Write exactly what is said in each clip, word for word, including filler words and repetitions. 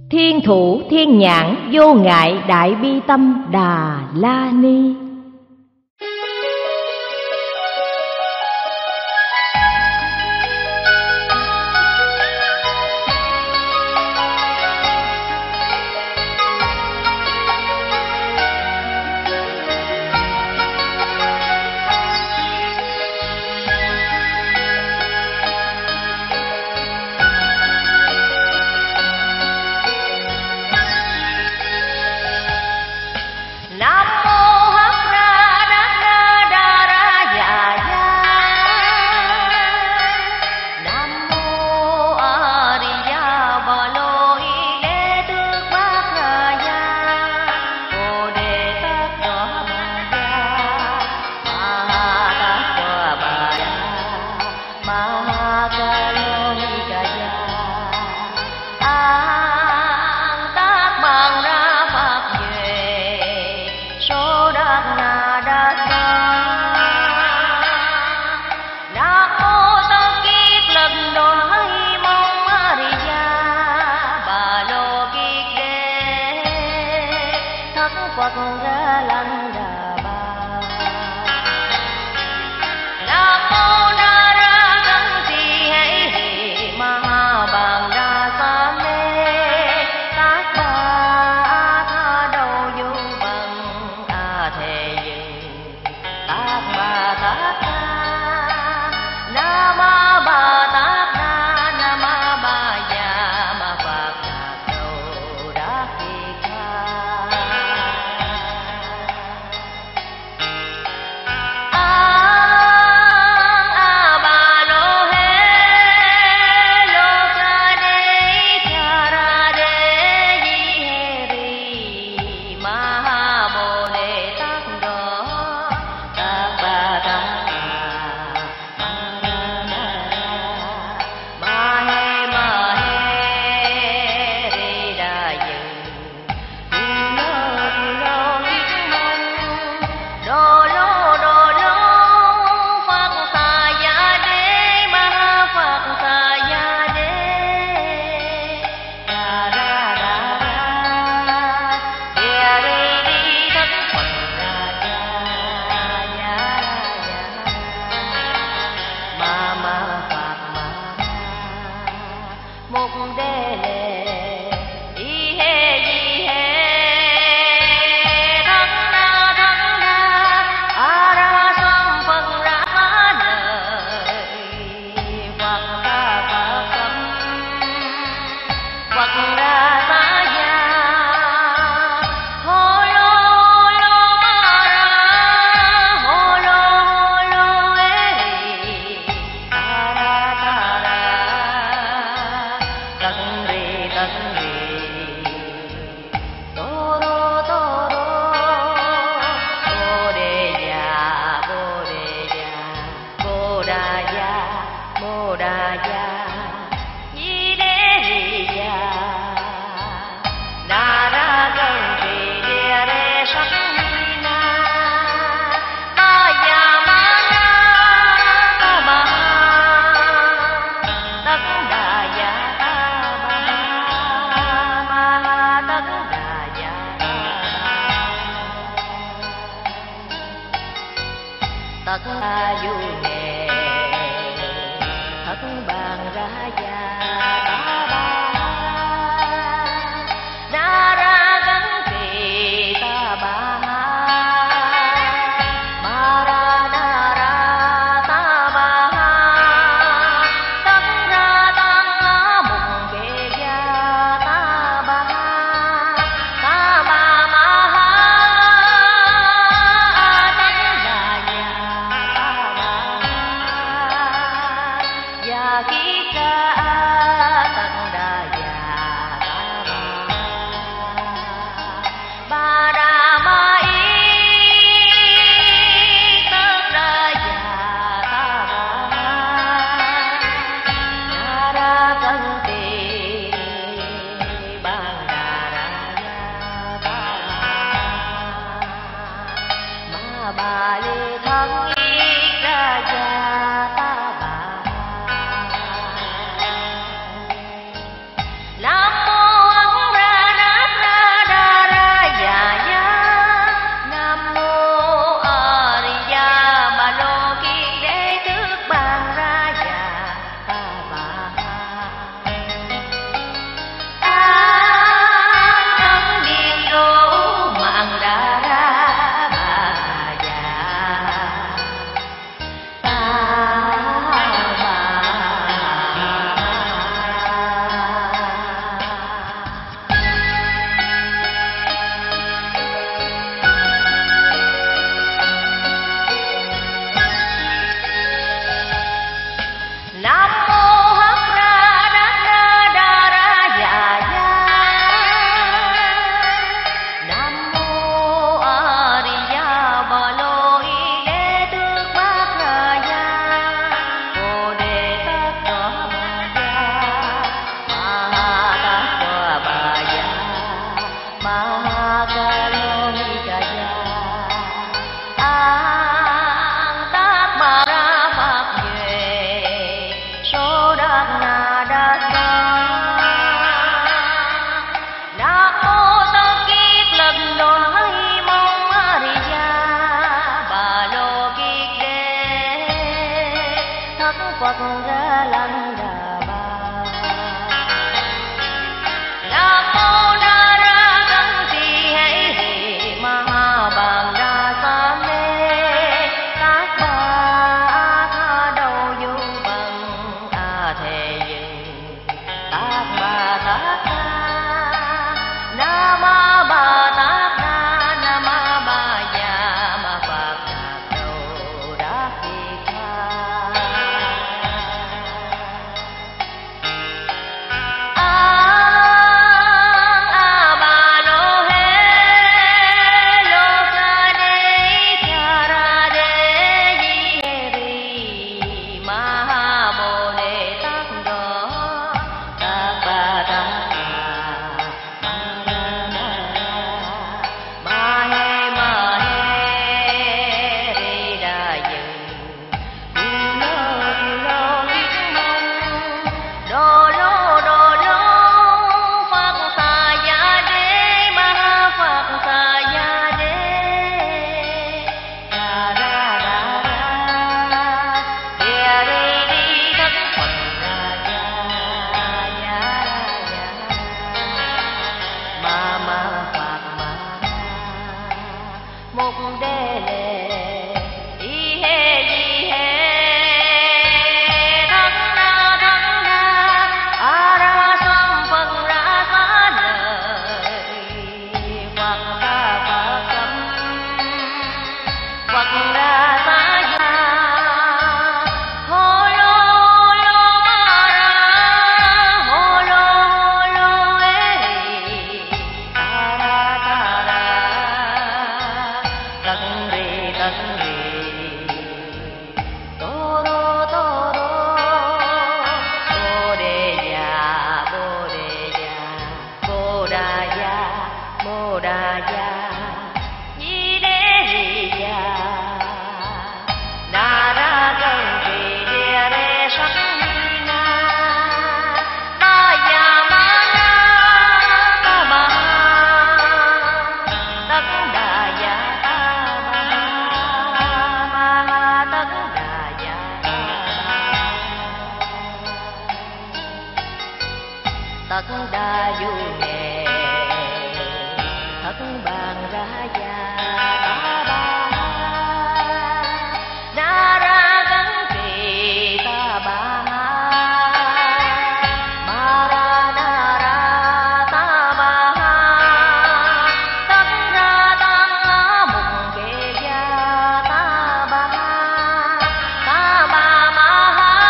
Thiên thủ thiên nhãn vô ngại đại bi tâm Đà La Ni. Phật ra lăng Đà Bà. Nam mô Na Ra Cấn Trì Hãy Hỷ Ma Bàn Đa Sa Mê Tác Ba Tha Đầu Du Bằng A Thề Dừng Tác Ba Tác Tha Nam Ma Ba Tác Tha Nam Ma Ba Già Ma Phật Đạc Đầu Đắc Việt Tha. Tất đa du nghề thất bàn ra gia ta ba Na Ra Cấn Trì ta ba Ma Ra Na Ra ta ba Tất ra tăng mục kê gia ta ba ta ba ma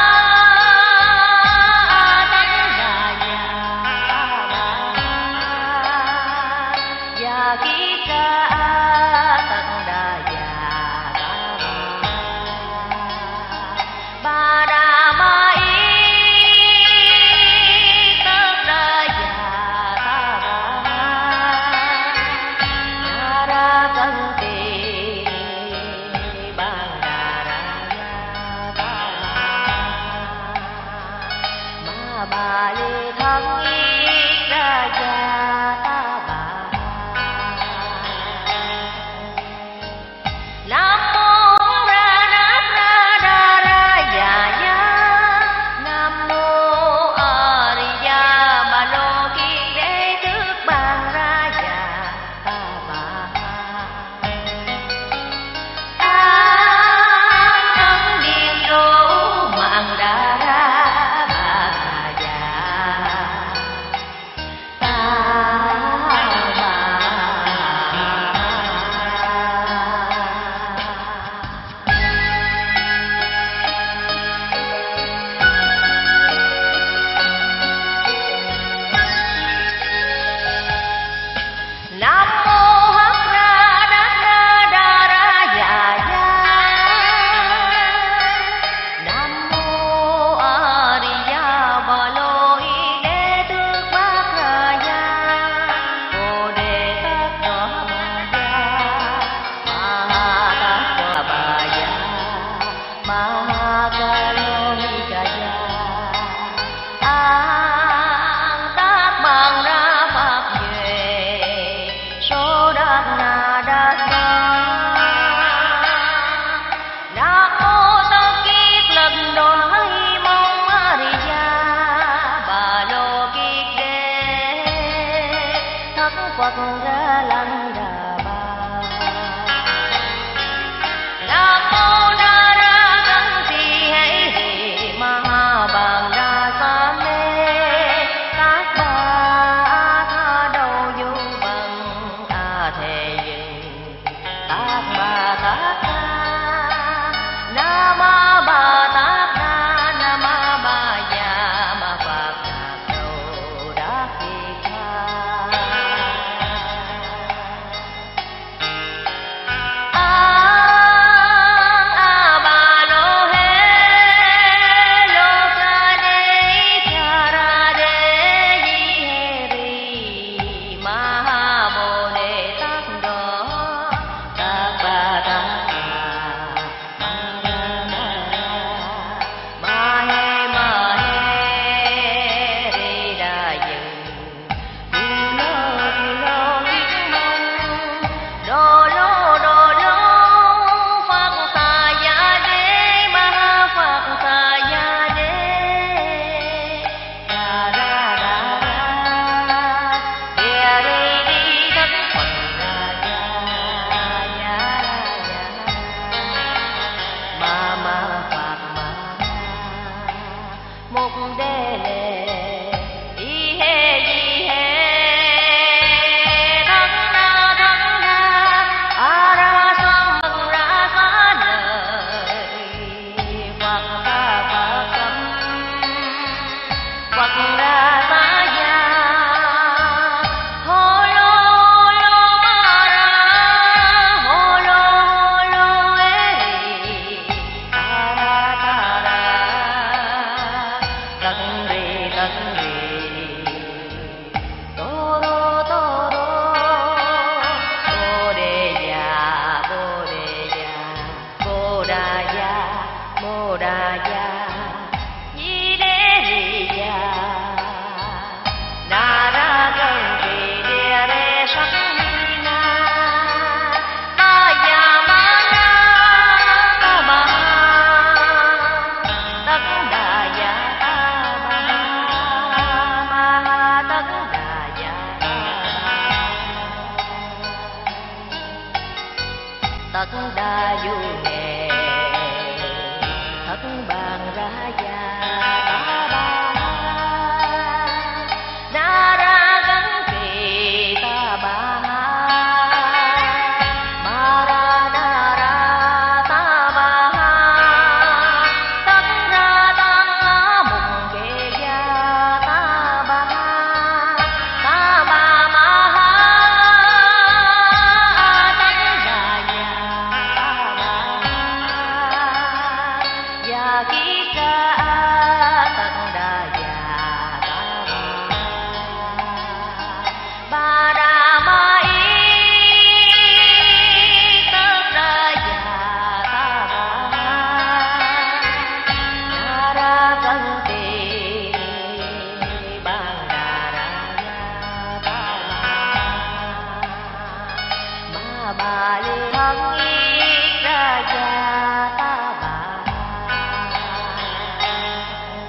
ký ca tận đà già ta ba ba đà ma y tất đà già ta ba Na Ra Cấn Trì ban đà ra gia ta ba Ma Bà Lê Thân y ra gia ta ba. Nam mô Ra Nát Ra Đa Ra Già Ya Nam mô A Di Đà Bà Lô Kiên Đế Trước Bàn Ra Già ta ba An Thân Điền Đô Mạng Đà Ra Bà Già ta Nam mô Hắc Ra Đát Ra Đa Ra Già Ya Nam mô A Di Đà Bà Lô Y Đế Tước Bát Ra Ya Bồ Đề Tát Đà Bà Ya Ma Tát Đà Bà Ya Ma Ca Lô Ni Ca Ya An Tác Bàn Ra Pháp Về Số Đát Na Đát Sa Nam mô Tâu Kiết Lần Đoái con ra lăng đà bà. Nam mô Na Ra Găng Tỳ Hãy Hì Ma Ha Bàn Đa Sa Mê Tác Ba Tha Đầu Du Bằng A Thề Dừng Tác Ba Tác Tha Nam Ma Ba Tác Đa Nam Ma Ba Già Ma Phật Đạc Đầu Đắc Kỳ Tha. Tất đa du nghề thất bàn ra gia ta ba Na Ra Găng Tỳ ta ba Ma Ra Na Ra ta ba Tất ra tăng mùng kê gia ta ba ta ba ma ha tất đà già ký ca tất đà già ta ba ba đà ma y tất đà già ta ba Na Ra Găng Tỳ Ban Đà Ra Gia ta ba Ma Ba Li Thắng Y Ra Gia ta ba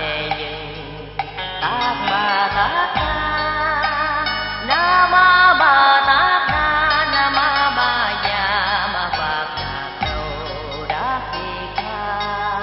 đề dừng tác bà tác ca nam bà tác ca nam bà già mà phật đạp đầu đáp đi ca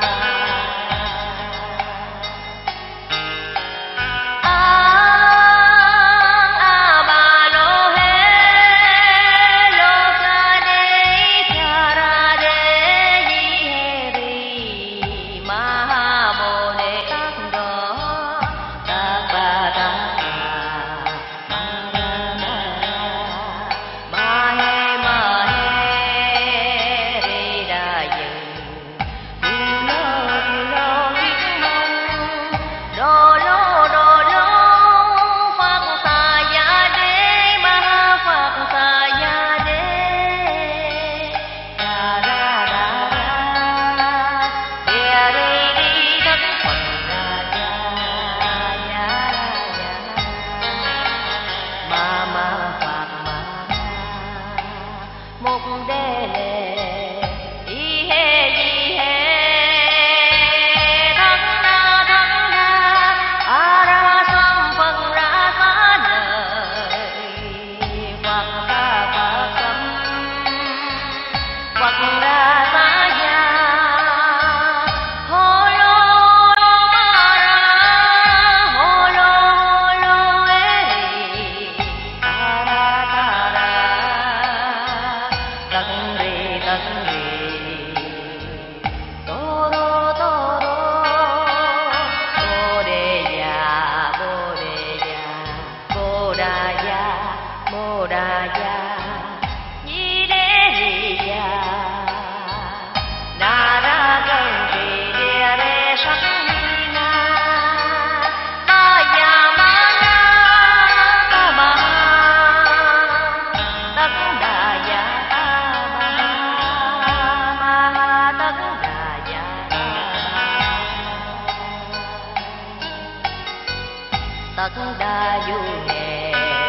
tất đa du nghề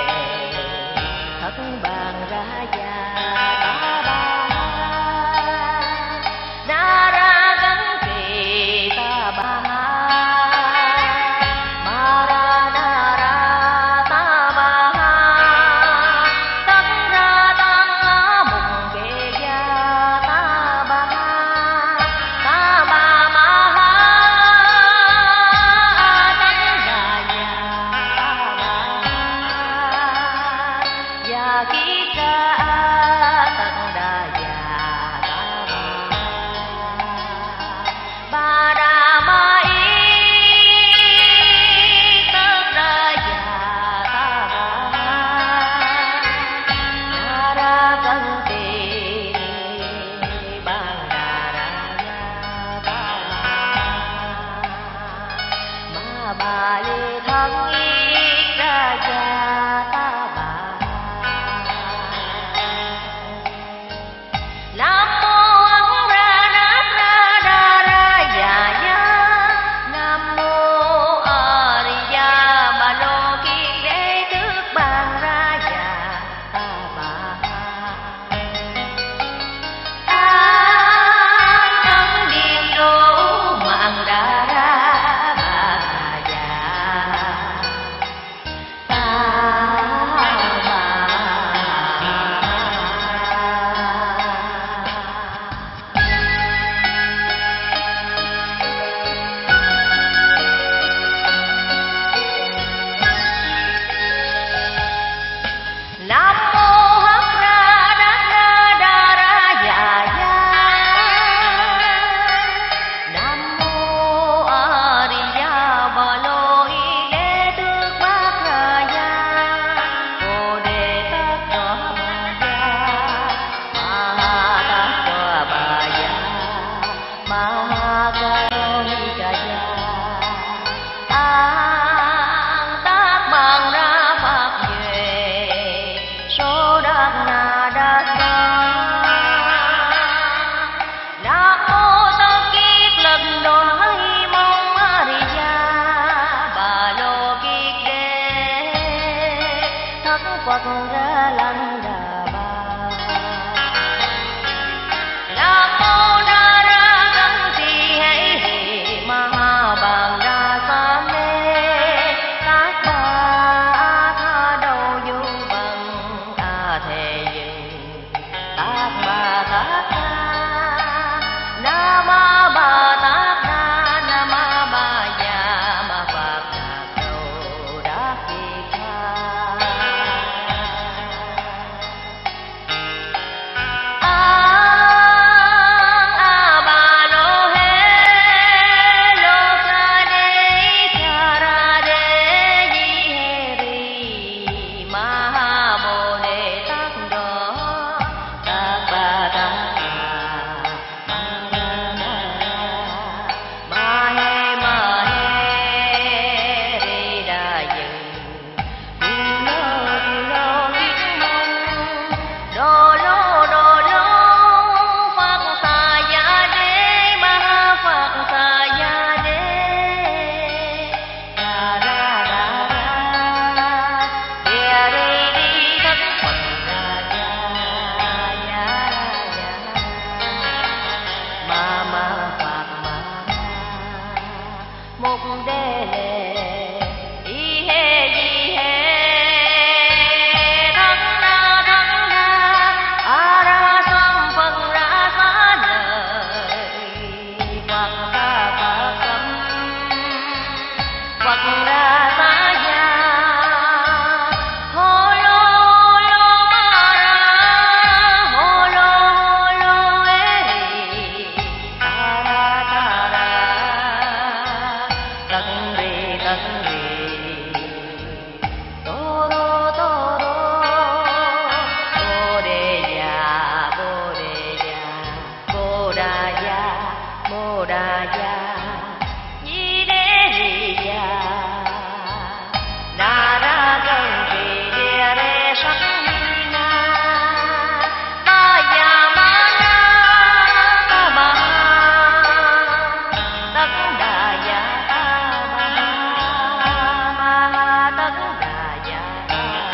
thất bàn ra già ta ba na ra gắn kỳ ta ba ma ra na ra ta ba tất ra tăng mùng kê gia ta ba ta ba ma ký ca tận đà già ta ba ba đà ma y tất đà già ta ba ra cân tỳ ban đà ra già ta ma bà lê thân y ra già ta ba Nam mô Ấn Ra Nát Ra Đa Ra Già Ya Nam mô A Di Đà Bà Lô Kiên Đế Tước Bàn Ra Già Ta Bà An Ấn Điền Đô Mạng Đà Ra Bà Già Ta Nam mô Hắc Ra Đát Ra Đa Ra Già Ya Nam mô A Di Đà Bà Lô Y Đế Tước Bát Ra Ya Bồ Đề Tát Đọa Bà Ya Ma Tát Đọa Bà Ya Ma Ca Ni Ca Ya An Tát Bàn Ra Pháp Về số đắc na đa sa nam mô tất kiết lần đoái mong a di đà bà lô kiết đế thất phật ra lăng đà ba nam mô na ra gắng si hãy hì ma bàn đa sa một đề lệ y hê y hê thân na thân na a ra sam phần ra xá lời Phật ra Phật tâm Phật ra xá gia hô lô lô ma ra hô lô hô lô ê rì ta ra ta ra tấn rì tấn rì tô rô tô rô bồ đề già bồ đề già bồ đà già bồ đà già di đế rì già na ra gần kỳ địa rê sắc na ta già ma na ta ma tất đà già ta ma ma tất đà già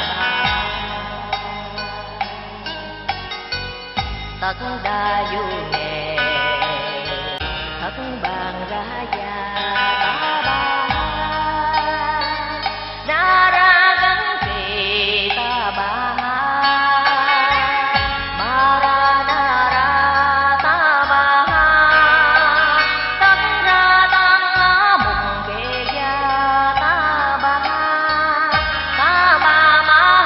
ta tất đà du nghề thất bàn ra già ta ba na ra gắn kỳ ta ba ma ra na ra ta ba tất ra tăng mùng kê gia ta ba ta ba ma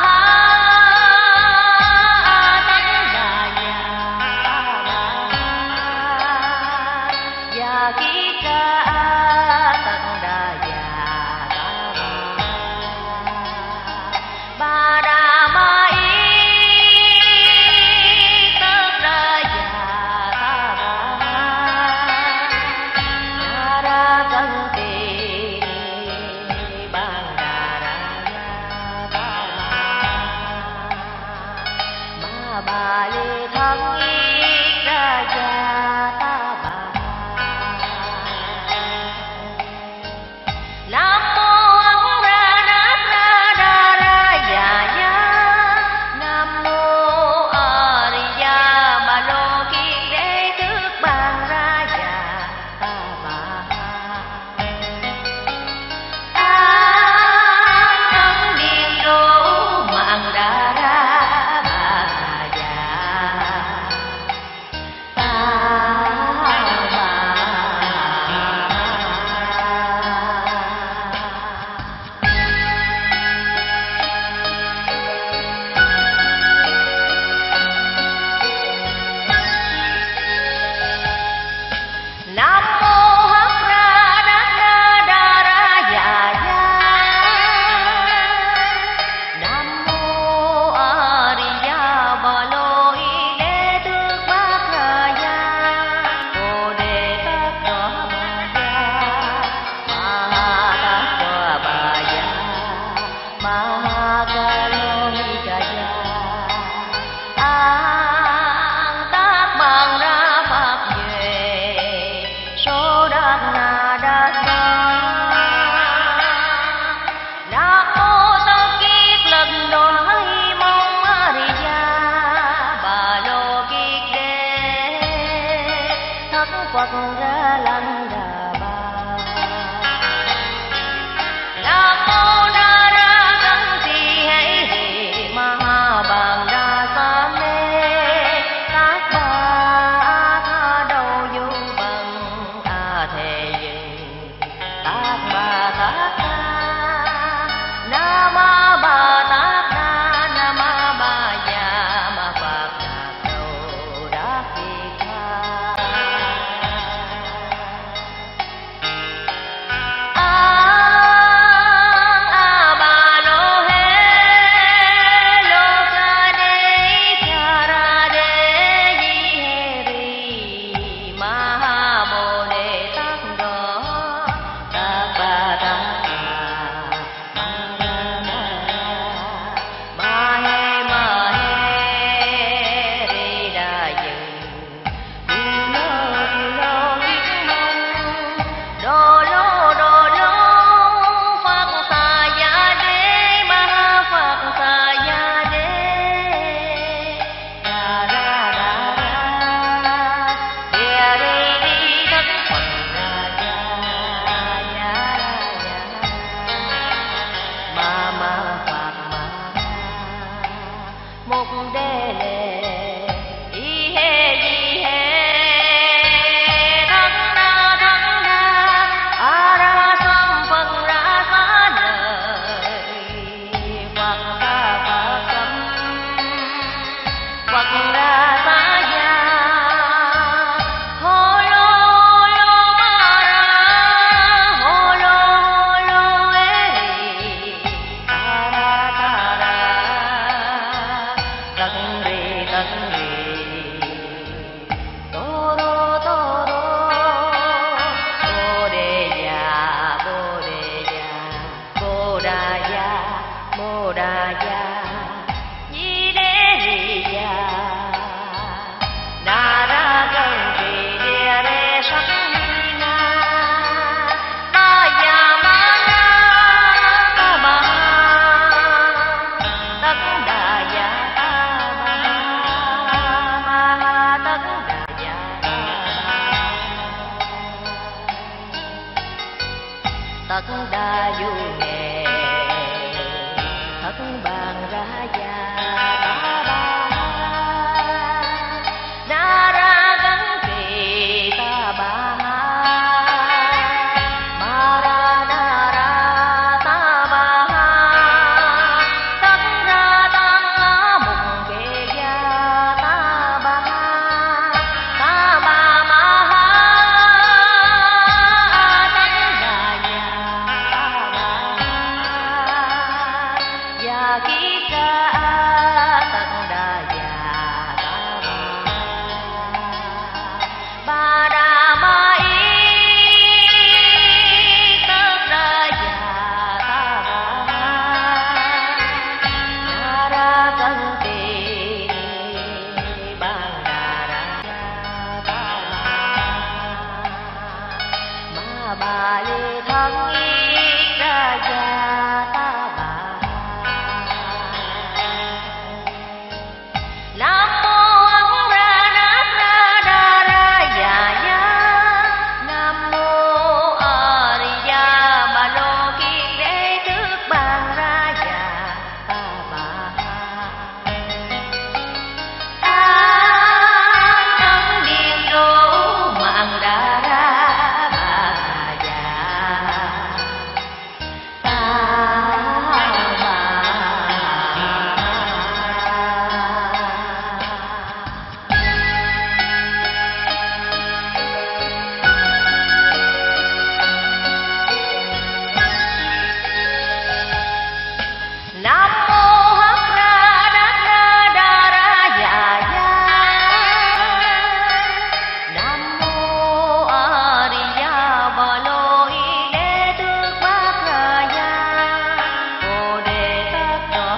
tất đà già ta ba già ký ca tất đà già ta ba ba đà ma y tất đà già ta ba na ra cân tỳ ban đà ra gia ta ba ma bà lê thân y ra gia ta ba nam mô ấn ra nát ra đa ra già gia nam mô a di đà bà lô kiên đế tước bàn ra già ta ba an thân điền đô mạng đà ra bà già ta ba nam mô hắc ra đát na đa ra già gia nam mô a di đà bà lô y đế tước bát ra gia bồ đề tát đỏ bà gia ma tát đỏ bà gia ma ca lô y ca gia an tác bằng ra Phật về số đát na đát na nam mô tất kiết lần đoái mong a di đà bà lô kiết đế thất Phật ra lăng đà ba nam mô na ra cân tỳ hãy hì ma bàn đa sa mê tác ba tha đầu du bằng a thề dừng tác ba tác na na ma ba tác na na ma ba già ma phật đạp đầu đắc kỳ tha an a ba lô hê lô ca đế ca ra đế di hê ri ma ha bồ đề tát đô tát bà Sodaya Yideya Nara Ganti Dere Sakina Maya Mana Taba Takdaya Taba Maha Takdaya Takdayu Nghe Thất bàn ra già ta ba na ra gắn kỳ ta ba ma ra na ra ta ba tất ra tăng mùng kề gia ta ba ta ba ma ha tất ra già ta ba già ký ca tận đà già ta ba ba đà ma y tất đà già ta ba na ra cân tỳ ban đà ra ta ba ma ba lê thân y ra già ta ba Nam mô Ấn Ra Nát Ra Đa Ra Già Ya Nam mô A Di Đà Bà Lô Kiên Đế Trước Bàn Ra Già Ta Bà Ta Tấn Điên Đô Mạng Đà Ra Bà Già Ta Nam mô Hắc Ra Đát Ra Đa Ra Già Ya Nam mô A Di Đà Bà Lô Y Đế Tước Bát Ra Ya Bồ Đề Tát Đà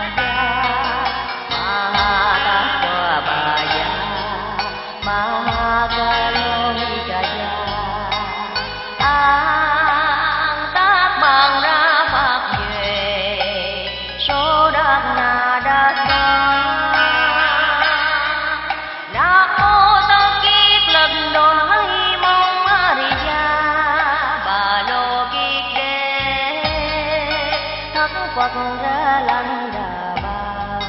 Bà Ma Tát Đà Bà Ya Ma Ca Lô Ni Ca Ya An Tát Bàn Ra Pháp Về Số Đát Na Đát Đa Nam mô Tất Kiết Lần Đoái Mong A Di Đà Bà Lô Kiết Đế Thất Phật Ra Lăng Đà Bà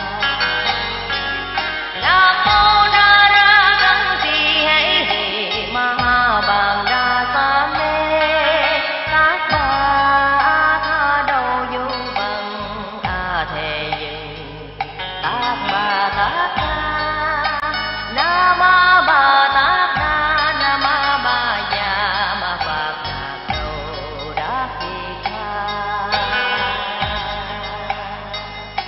Nam mô Na Ra Gắn Tỳ Hãy Hì Ma Bàn Đa Sa Mê Tát Bà Tha Đầu Du Bằng A Thề Dừng Tát Bà Tát Đa Nam Ma Bà Tát Đa Nam Ma Bà Già Ma Phật Đạt Đầu Đát Thị Tha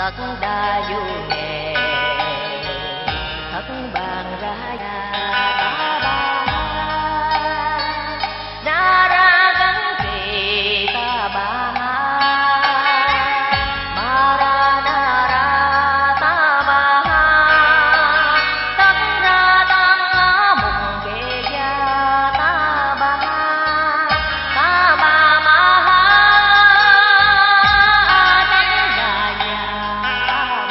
thật đa du nghề thật bàn ra ya ta ba na ra gắn kỳ ta ba ma ra na ra ta ba tất ra tăng mùng kê ya ta ba ta ba ma tất đà ya ta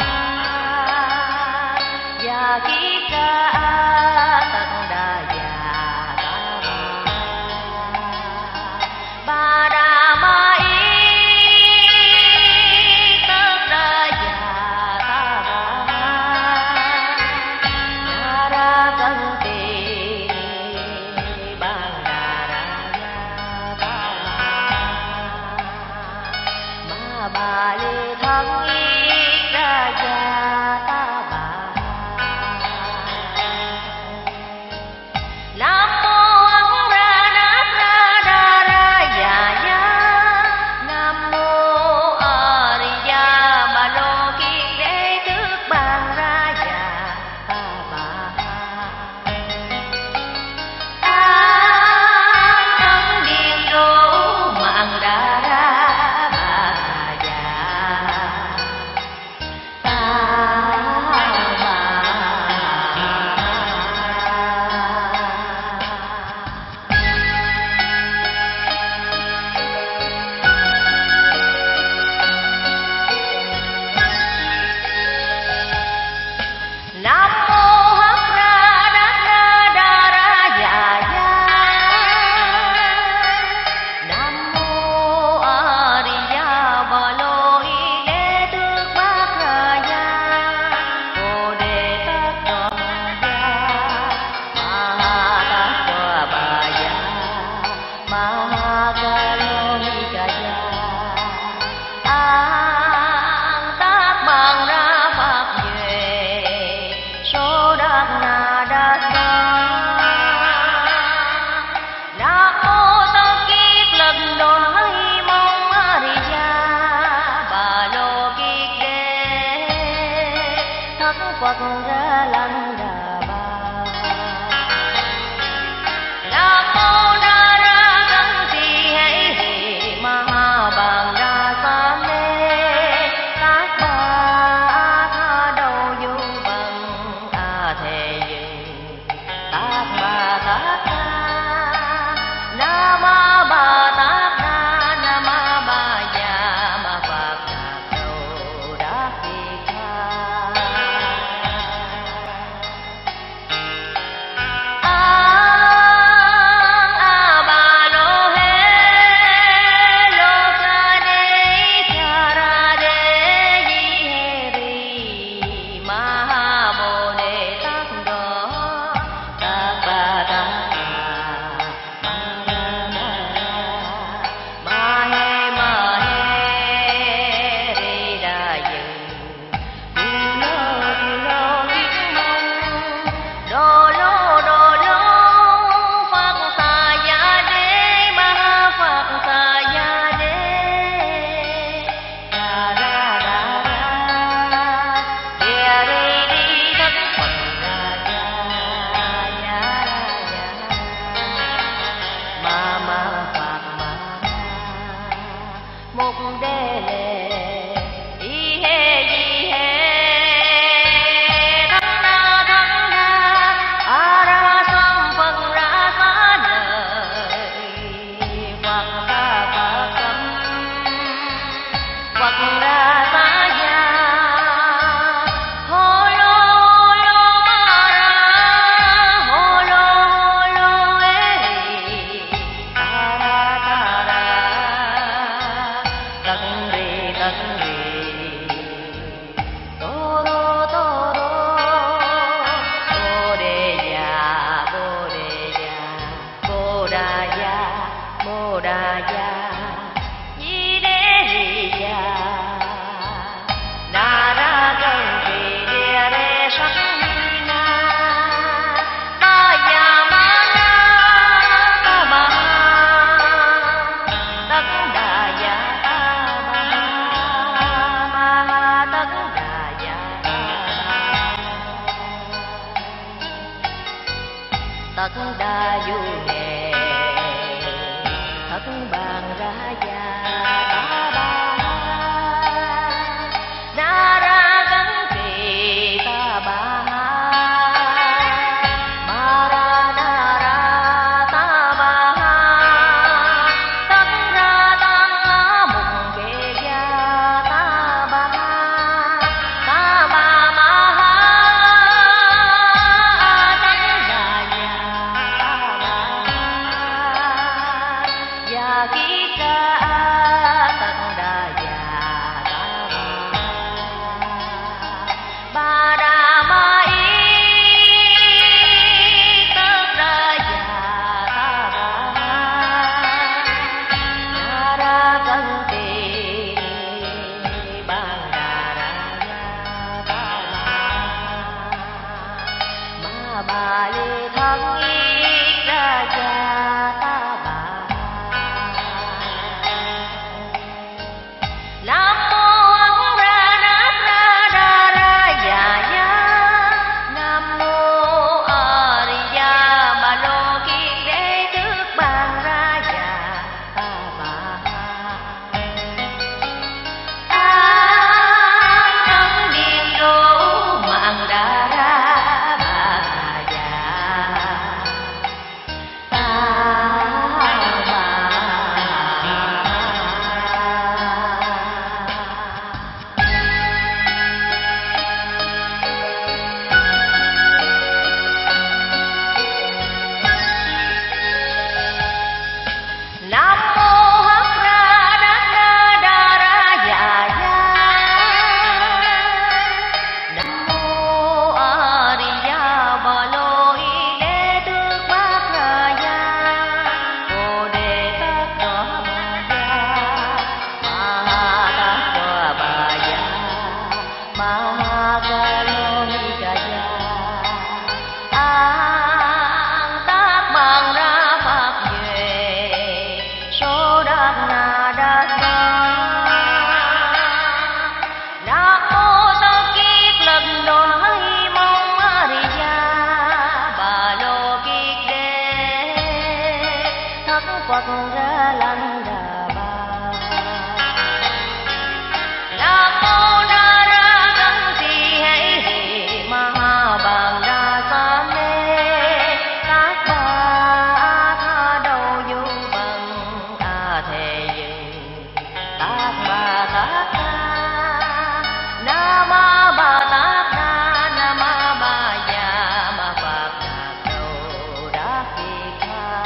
ba ya ki ca tất đà ya ta ba ba đà ma y tất đà ya ta ba na ra cân tỳ ban đà ra ya ta ba ma ba lê thân y ra ya ta ba nam mô ấn ra nát ra đa ra ya ya nam mô a di đà bà lô kiên đế tước ban ra ya ta ba an thân điền đô mạng đà ra bà ya ta ba nam mô hắc ra đát ra đa ra ya ya nam mô a di đà bà lô y đế tước bát ra ya bồ đề tát đà ya ma tát đà bà ya ma ca lô ni ca ya an tát bằng ra pháp về số đắc na đa sa nam mô tất kiết lần đoái mong a di đà bà lô kiết đế thất phật ra lăng đà ba nam mô na ra gắn thi hãy hì ma bàn đa sa mê tác ba tha đầu du bằng a thề dừng tác ba tác na na ma ba tác na na ma ba ya ma phật đạp đầu đắc kỳ tha an a ba lô he lô ca đế cha ra đế di he ri ma ha bồ đề tát đô tát ba tát ma ra na ma he ma he ri đà dừng tu lô tu lô kiết mong đô lô đô lô phật xà ya đế ma phật xà ya đế đà ra đà ra địa ri đi thất phật ra ya ya ya ma ma phật ma mục đế lệ y he di he thắng na thắng na a ra sâm phật ra xá lời phật ra phật cấm phật ra xá ya hô lô hô lô ma ra hô lô hô lô ê ri ta ra ta ra tận ri tận ri tô rô tô rô bồ đề ya bồ đề ya bồ đà ya bồ đà ya di đế ri ya na ra cân kỳ địa đế sắc na ta ya ma na ta ba tất đà ya ta ba ma thất Phật ra lăng Đà Bà. Nam mô Na Ra Gắng Thi Hãy Hì Ma Ha Bàn Đa Sa Mê Tác Ba Tha Đầu Du Bằng A Thề Dừng Tác Ba Tác Tha Na Ma Ba Tác Tha Na Ma Ba Già Ma Phật Đạc Đầu Đắc Kỳ Tha.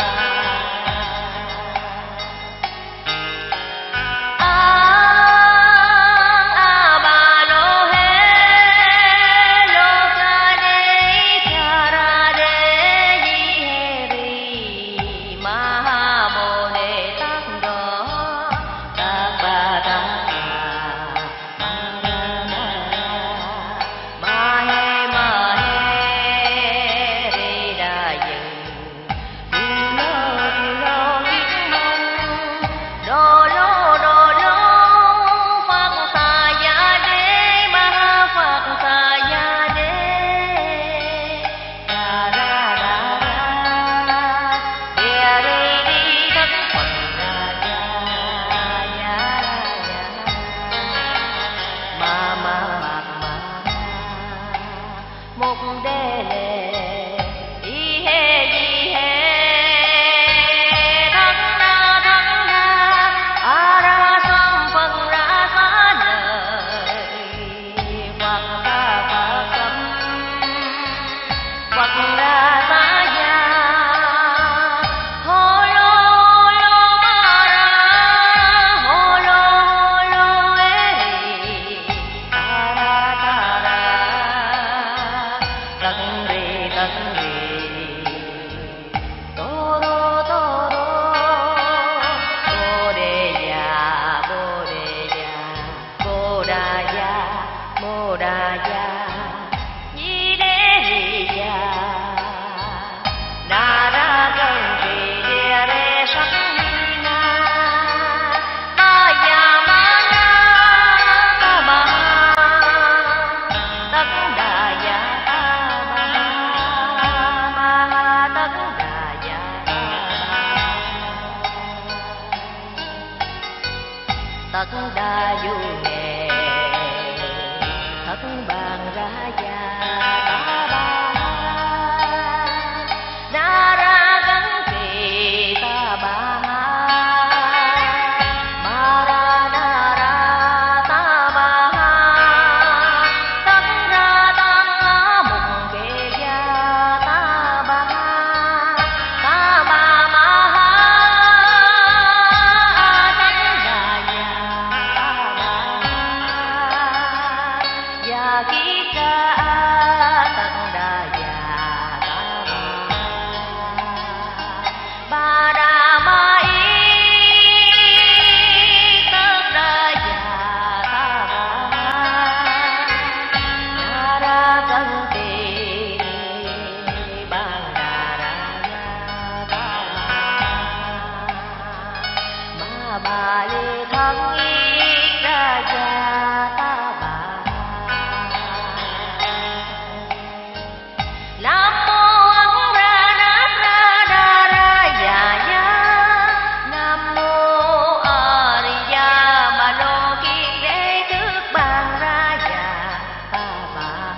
Tất đa du nghề thất bàn ra gia ta ba Na Ra Gắng Kỳ ta ba Ma Ra Na Ra ta ba tất ra tăng mục kê gia ta ba ta ba ma ha tất đà già ký ca tất đà già ta ba ba đà ma y tất đà già ta ba Na Ra Gắng Kỳ Ban Đà Ra Gia ta ba Ma Ba Lê Thắng Y Ra Gia ta ba. Nam mô Ấn Ra Nát Ra Đa Ra Già Ya. Nam mô A Di Đà Bà Lô Kiên Đế Trước Ban Ra Già ta ba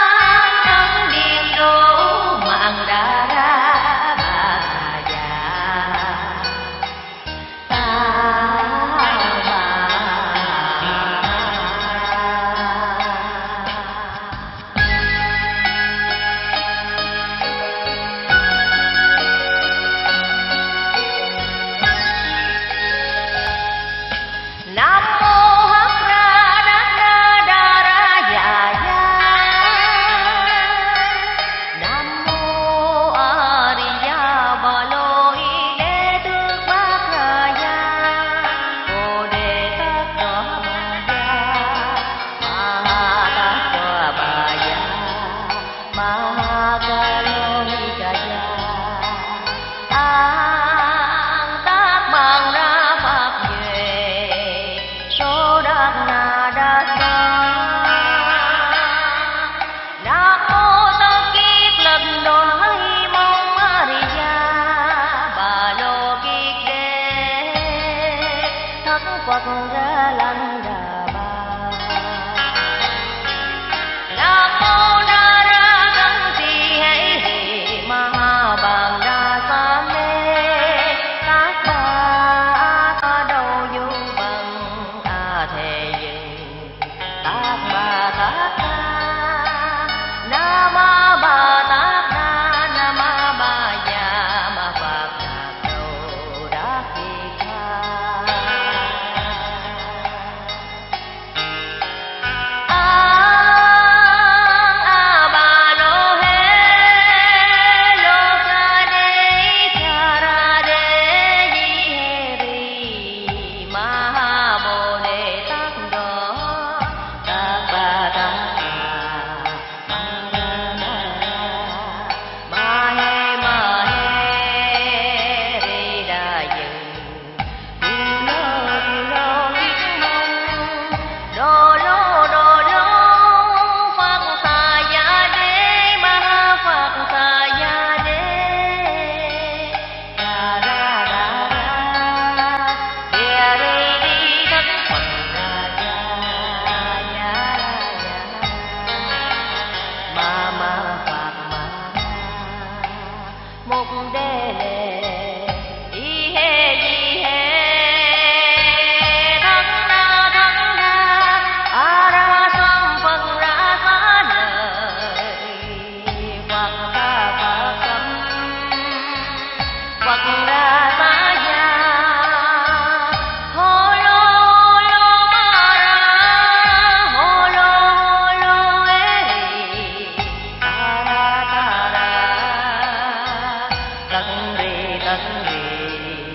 An Ấn Điên Đô Mạng Đà Ra Bà Già một đề lệ y hê di hê thắng đa thắng đa a ra sam phật ra xá lợi phật ta phật tâm phật ra xá gia hô lô hô lô ma ra hô lô hô lô ê ta ra ta ra tấn rì tấn rì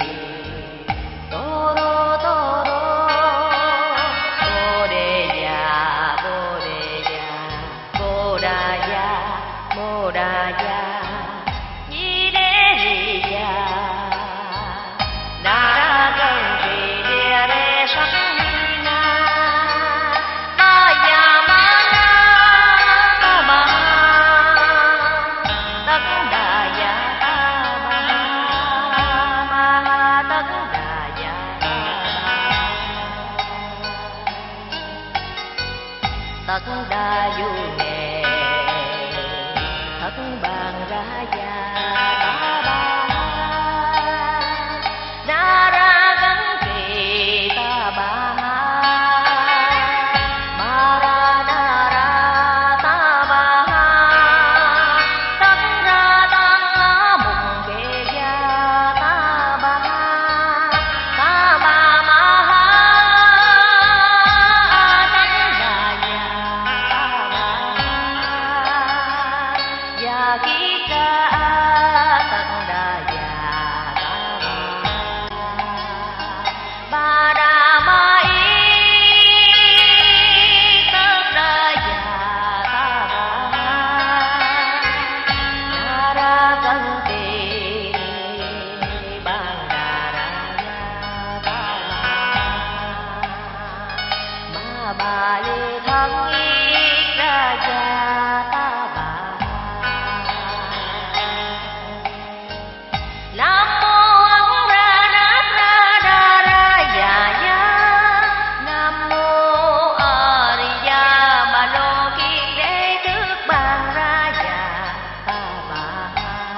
tô rô tô rô bồ đề già bồ đề già bồ đà già bồ đà già di đế rì già na ra cân trì địa đế sắc ni na ma già ma na ta ma tất đà già ta ma ma tất đà già ta tất đà du nghề thất bàn ra già ta ba na ra gắn kỳ ta ba ma ra na ra ta ba tất ra tăng á mùng kê gia ta ba ta ba ma ha tất đà già ta ba già ký ca tất đà già ta ba ba đà ma y tất đà già ta ba na ra cân tỳ ban đà ra gia ta ba ma bà lê thắng y ra gia ta ba nam mô ấn ra nát ra đa ra già gia nam mô a di đà bà lô kiết đế tước ban ra già ta ba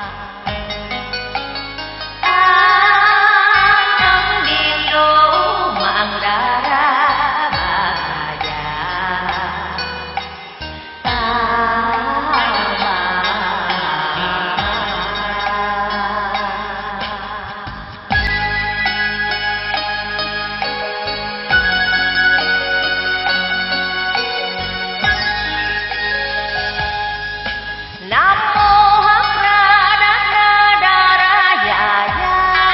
an thân điền đô mạng đà ra bà già ta ba nam mô hắc ra đát na đa ra già gia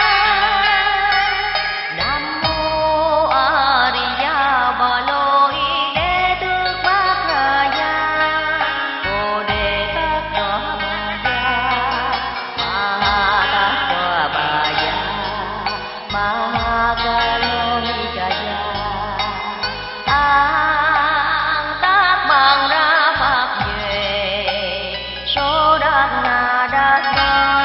nam mô a di đà bà lô y đế tước bát ra gia bồ đề tát đỏ bà gia ma tát đỏ bà gia ma ca lô ni ca gia an tác bằng ra pháp về số đát na đát na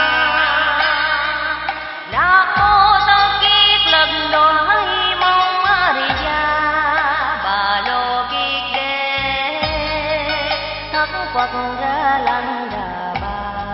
nam mô tâu kiết lần đoái mong a di đà bà lô kiết đế thất phật ra lăng đà ba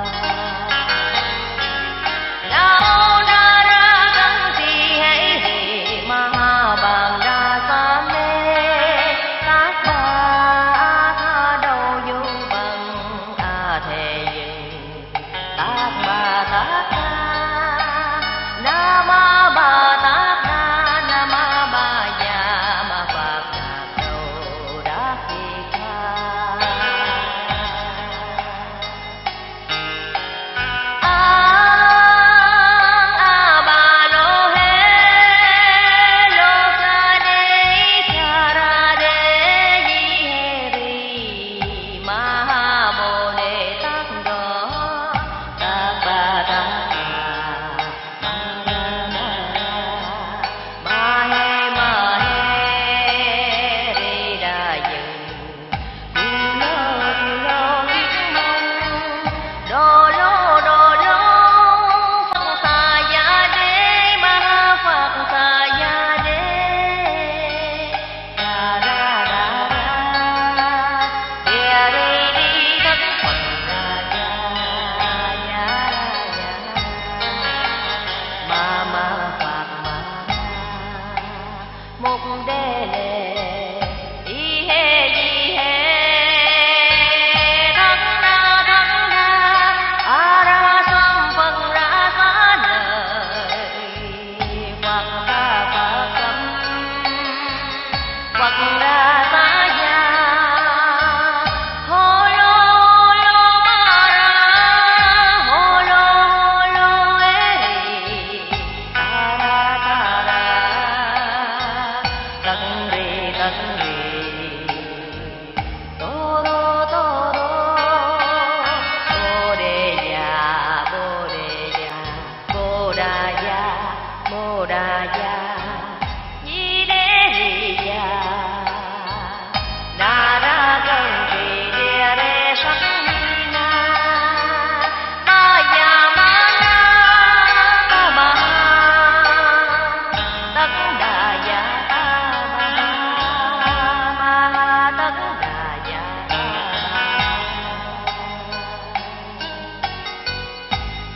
nam mô na ra gắn tỳ hãy hì ma bàn đa sa mê tác ba tha đầu du bằng a thề dừng tác ba tác na na ma ba tác na na ma ba già ma phật đạp đầu đắc kỳ tha an a ba lô hê lô ca đế cha ra đế di hê ri ma ha bồ đề tát đô tát ba tát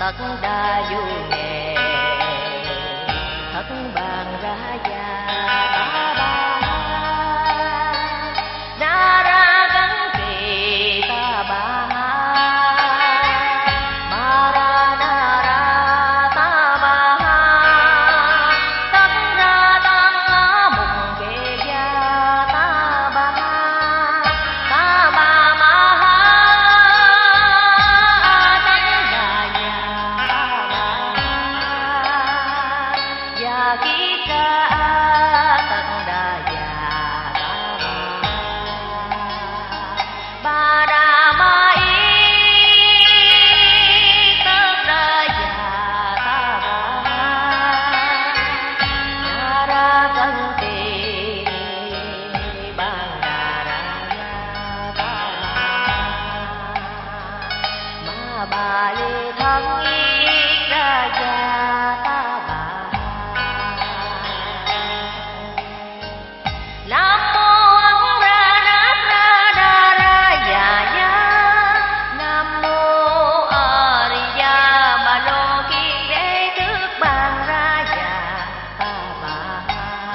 tất đa vô nghề thất bàn ra già ta ba na ra gắn kỳ ta ba ma ra na ra ta ba tất ra tăng mùng kê gia ta ba ta ba ma tất đa già già ký ca tất đa già ba đà ma y tất đa già ta ba ra cân tỳ ban đà ra ta ma bà lê thắng y ra già ta bà nam mô ấn ra nát ra đa ra già ya nam mô a di đà bà lô kiên đế trước bàn ra già ta bà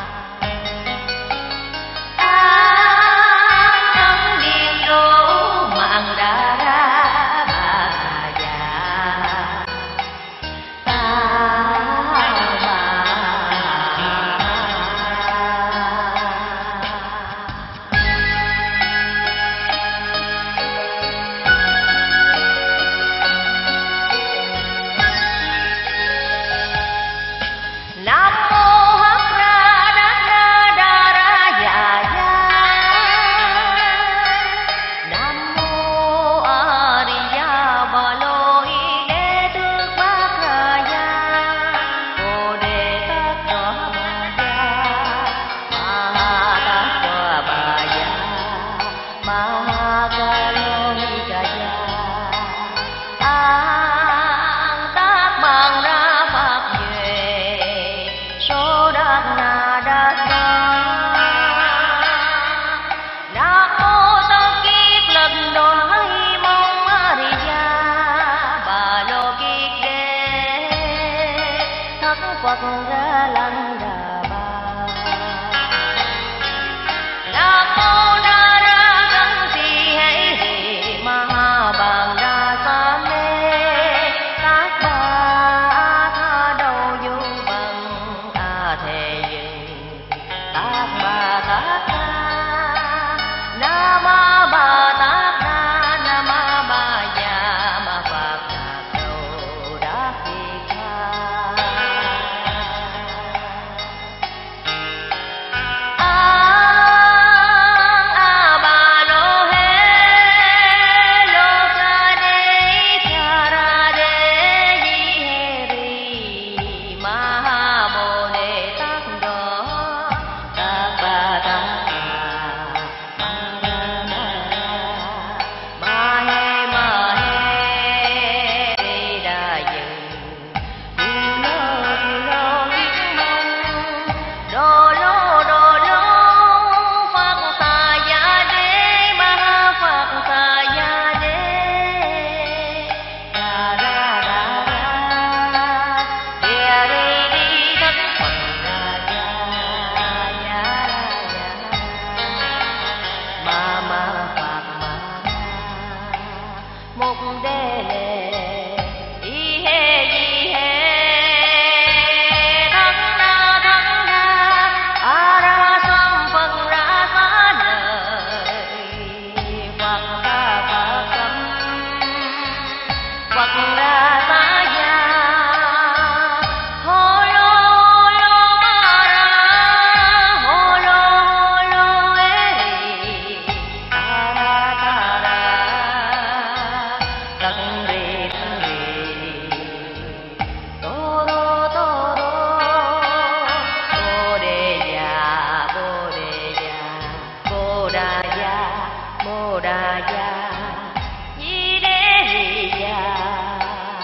an thân điền đô mạng đà ra bà già ta bà nam mô hắc ra đát ra đa ra già ya nam mô a di đà bà lô y đế tước bát ra ya bồ đề tát đỏ bà ya ma tát đỏ bà ya ma ca lô y ca ya an tác bằng ra pháp về số đắc na đa sa nam mô tất kiếp lần đoái mong a di đà bà lô kiết đế thất Phật ra lăng đà ba nam mô đa ra gắn tỳ hãy hỷ ma bàn đa sa mê tác ba tha đầu vô bằng a thề dừng tác ba tác tha na ma ba tác tha na ma ba già ma phật đạc đầu đắc thi tha an a ba lô he lô ca đế cha ra đế di he ri ma ha bồ đề tát đô tát ba tát ma ra na ra ma he ma he ri đà dừng tu lô tu lô kiết mong đô lô đô lô phật xà ya đế ma phật xà ya đế đà ra đà ra địa ri đi thất phật ra ya ya ya ma ma phật ma mục đế lệ y he di he thắng na thắng na a ra sam phật ra xá lời phật ta phật tâm phật ra xá gia hô lô hô lô ma ra hô lô hô lô ê ri ta ra ta ra tận ri tận ri tô rô tô rô bồ đề già bồ đề già bồ đà già bồ đà già di đế ri già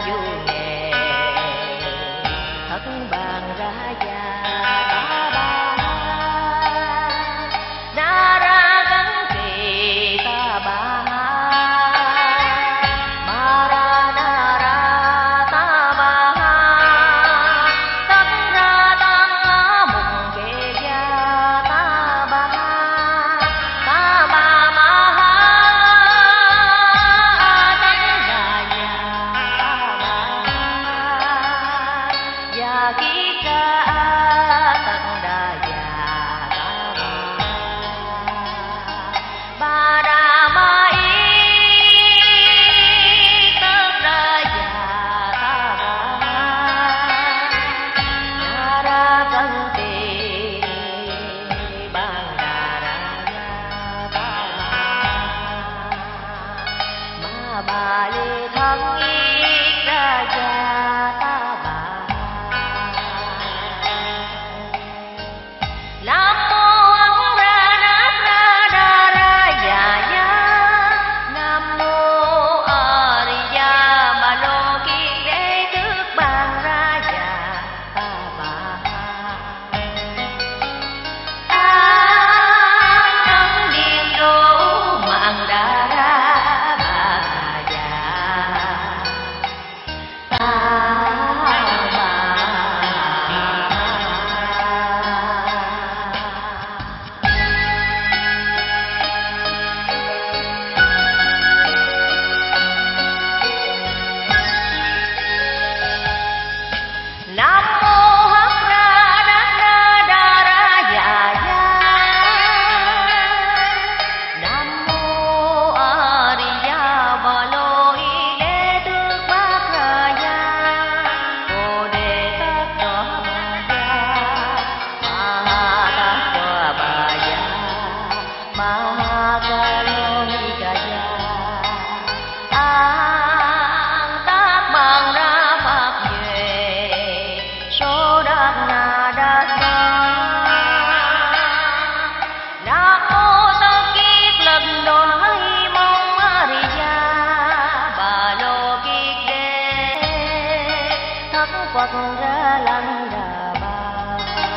du nghề thất bàn ra già ta ba na ra gắn kỳ ta ba ma ra na ra ta ba tất ra tăng mùng kề gia ta ba ta ba ma tất ra già ta ba già ký ca tất đa già ta ba ba đà ma y tất đa già ta ba na ra cân tỳ ban đà ra già ta ba ma bà lê thân y ra già ta ba nam mô ấn ra nát ra đa ra già ya nam mô a di đà bà lô kiên đế trước bàn ra già ta ba an ấn điền đô mạng đà ra bà già ta ba nam mô hắc ra đát ra đa ra già ya nam mô a di đà bà lô y đế tước bát ra ya bồ đề tát đỏ bà ya ma tát đỏ bà ya ma ca lô ni ca ya an tác bàn ra pháp về số đắc na đa sa nam mô tất kiết lần đoái mong a di đà bà lô kiết đế thất phật ra lăng đà ba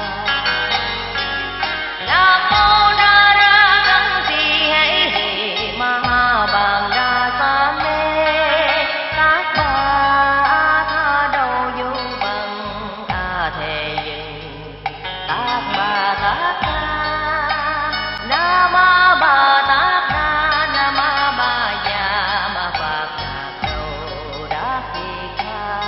nam mô na ra cân tỳ hãy hỷ ma bàn đa sa mê tác ba tha đầu du bằng a thề dừng tác ba tác tha na ma ba tác tha na ma ba già ma phật đạc đầu đắc kỳ tha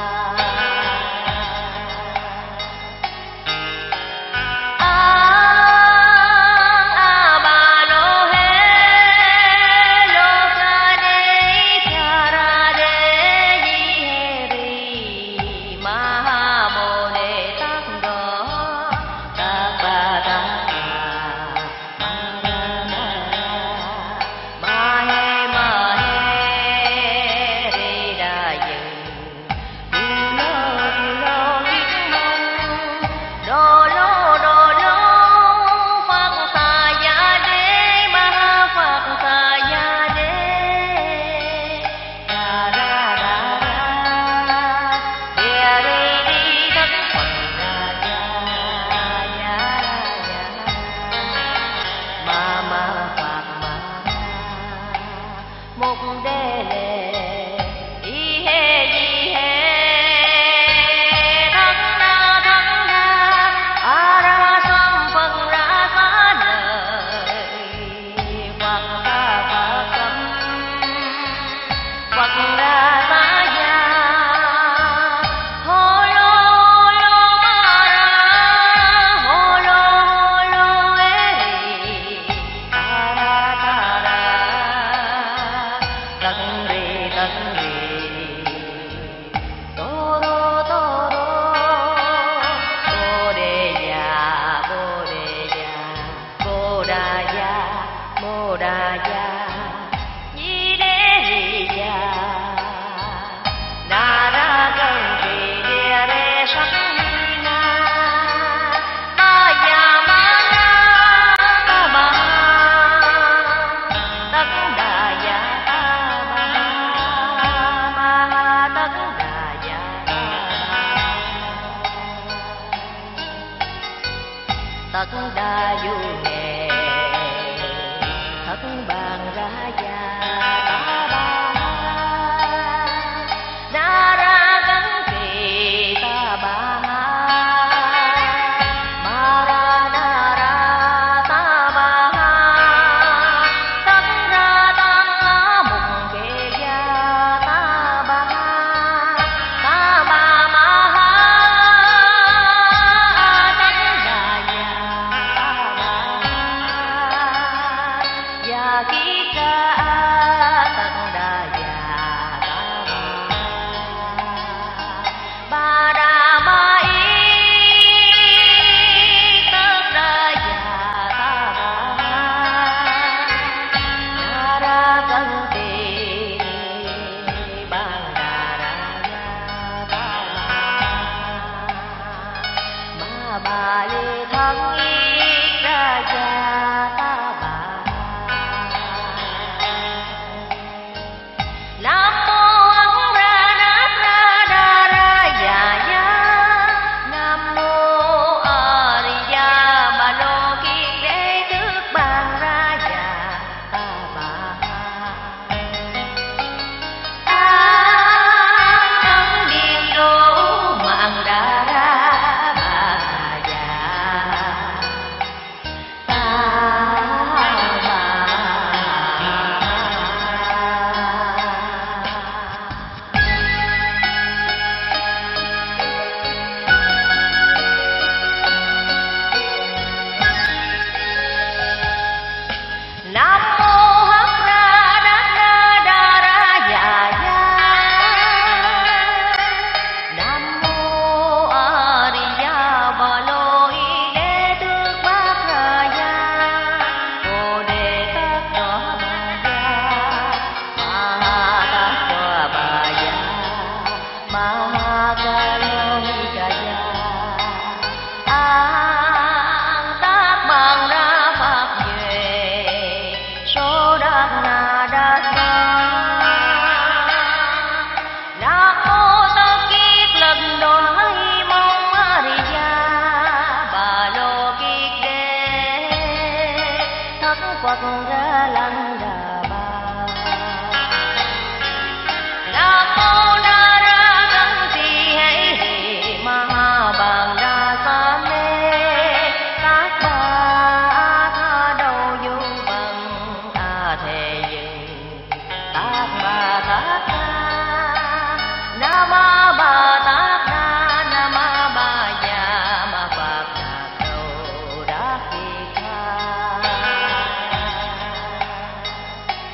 an a ba lô hê lô ca đế ca ra đế di hê ri ma ha bồ đề tát đô tát ba tát ba ma ra na ra ma hê ma hê ri đà dừng tu lô tu lô kiết mong đô lô đô lô phật xà ya đế ma phật xà ya đế ra ra ra ra địa đi đi thất phật ra ya ya ya ma ma phật ma mục đế lệ y hê di hê thất na thất na a ra sam phật ra xá lời phật ta phật tâm phật ra xá gia hô lô hô lô ma ra hô lô hô lô ê ri ta ra ta ra tận ri tận ri tô đô tô đô bồ đề già bồ đề già bồ đà già bồ đà già di đế ri già na ra cân kỳ địa đế sắc na ma già ma na ta ba tất đà già ta ba ma tất đà du nghề thất bàn ra già ta ba na ra gắn kỳ ta ba ma ra na ra ta ba tất ra tăng mùng kề gia ta ba ta ba ma ha tất ra già ta ba già ký ca tất đa già ta ba ba đà ma y tất đa già ta ba na ra cân tỳ ban đà ra già ta ba ma bà lê thân y ra già ta ba nam mô ấn ra nát ra đa ra già ya nam mô a di đà bà lô kiên đế trước bàn ra già ta ba an ấn điền đô mạng đà ra bà già ta ba nam mô hắc ra đát na đa ra già ya nam mô a di đà bà lô y đế tước bát ra ya bồ đề tát đỏ bà ya ma ha tát đỏ bà ya ma ha ca lô ca ya an tát bàn ra pháp về số đắc na đa sa nam mô tất kiết lần đoái mong a di đà bà lô kiết đế thất phật ra lăng đà ba nam mô na ra cân tỳ hãy hỷ ma ha bàn đa sa mê các ba tha đầu du bằng a thề dừng tác ba tác na nam ma ba tác na nam ma ba già ma phật đạt đầu đắc kỳ kha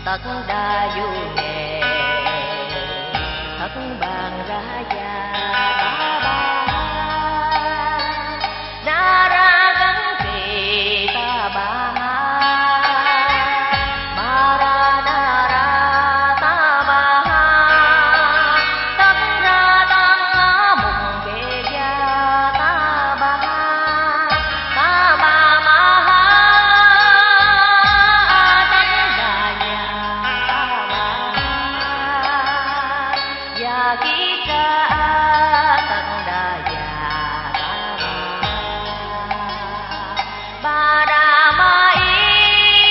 tất đa du nghề thất bàn ra gia ta ba na ra gắn kỳ ta ba ma ra na ra ta ba tất ra tăng mùng kê gia ta ba ta ba ma tất đà nhà ta ba gia ký ca tất đà già ta ba ba đà ma y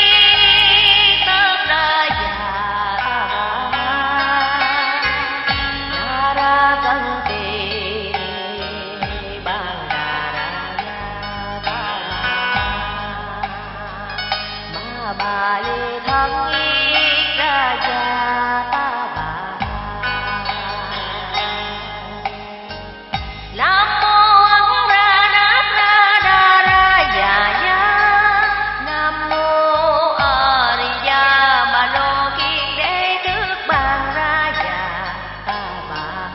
tất đà già ta ba na ra cân tỳ ban đà ra ta ba ma bà lê thắng y ra gia ta ba nam mô ấn ra nát ra đa ra già gia nam mô a di đà bà lô kiết đế tước ban ra già ta ba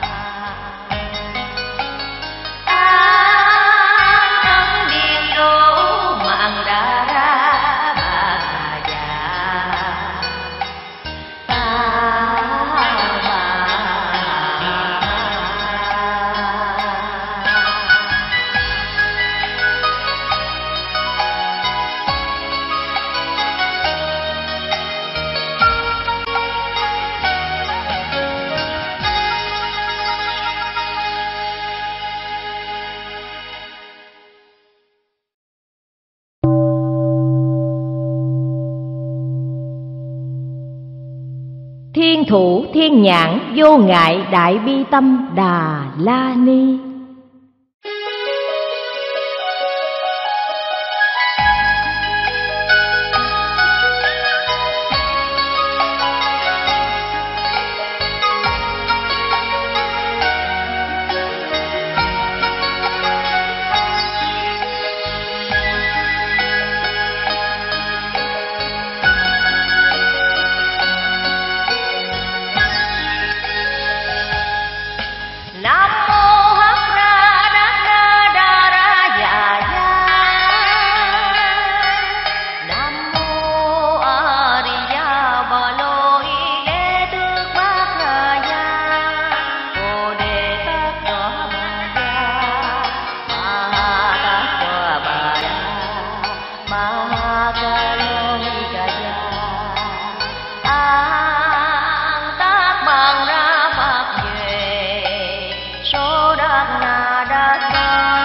an thân điền đô mạng đà ra bà già ta ba Thiên thủ thiên nhãn vô ngại đại bi tâm Đà La Ni. nam mô hắc ra đát na đa ra già gia nam mô a di đà bà lô y đế tước bát ra gia bồ đề tát đỏ bà gia ma tát đỏ bà gia ma ca lô y ca gia an tát bằng ra pháp về số đát na đát na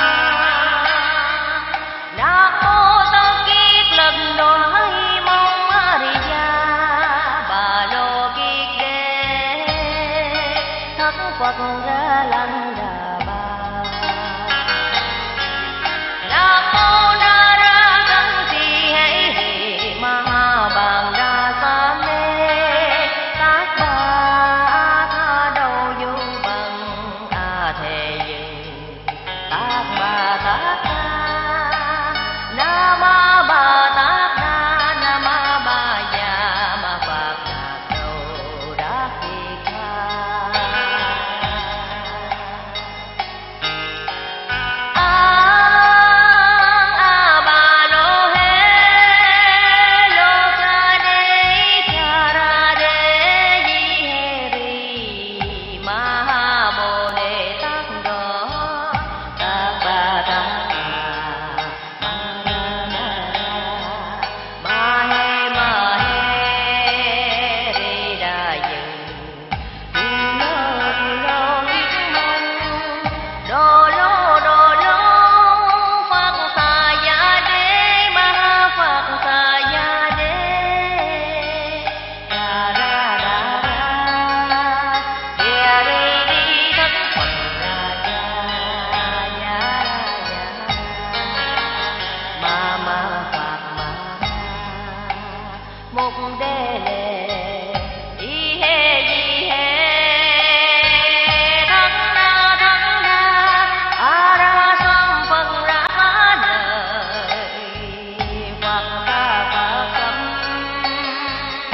nam mô tất kiết lần đoái mong a di đà bà lô kiết đế thất phật ra lăng đà ba nam mô na ra cân tỳ hãy hỷ ma bàn đa sa mê tác ba tha đầu vô bằng a thề dừng tác ba tác na na ma ba tác na na ma ba già ma phật đà đầu đát kỳ kha an a ba lô hê lô ca đế cha ra đế di hê ri ma ha bồ đề tát đô tát ba tát ma na na ma hê ma hê ri đà dừng tu lô tu lô yết mong đô lô đô lô phật xà ya đế ma phật xà ya đế đà ra đà ra địa ri đi thất phật ra ya ya ya ma ma phật ma mục đế lệ y hê di hê thất na thất na a ra sam phật ra lời phật ta phật tâm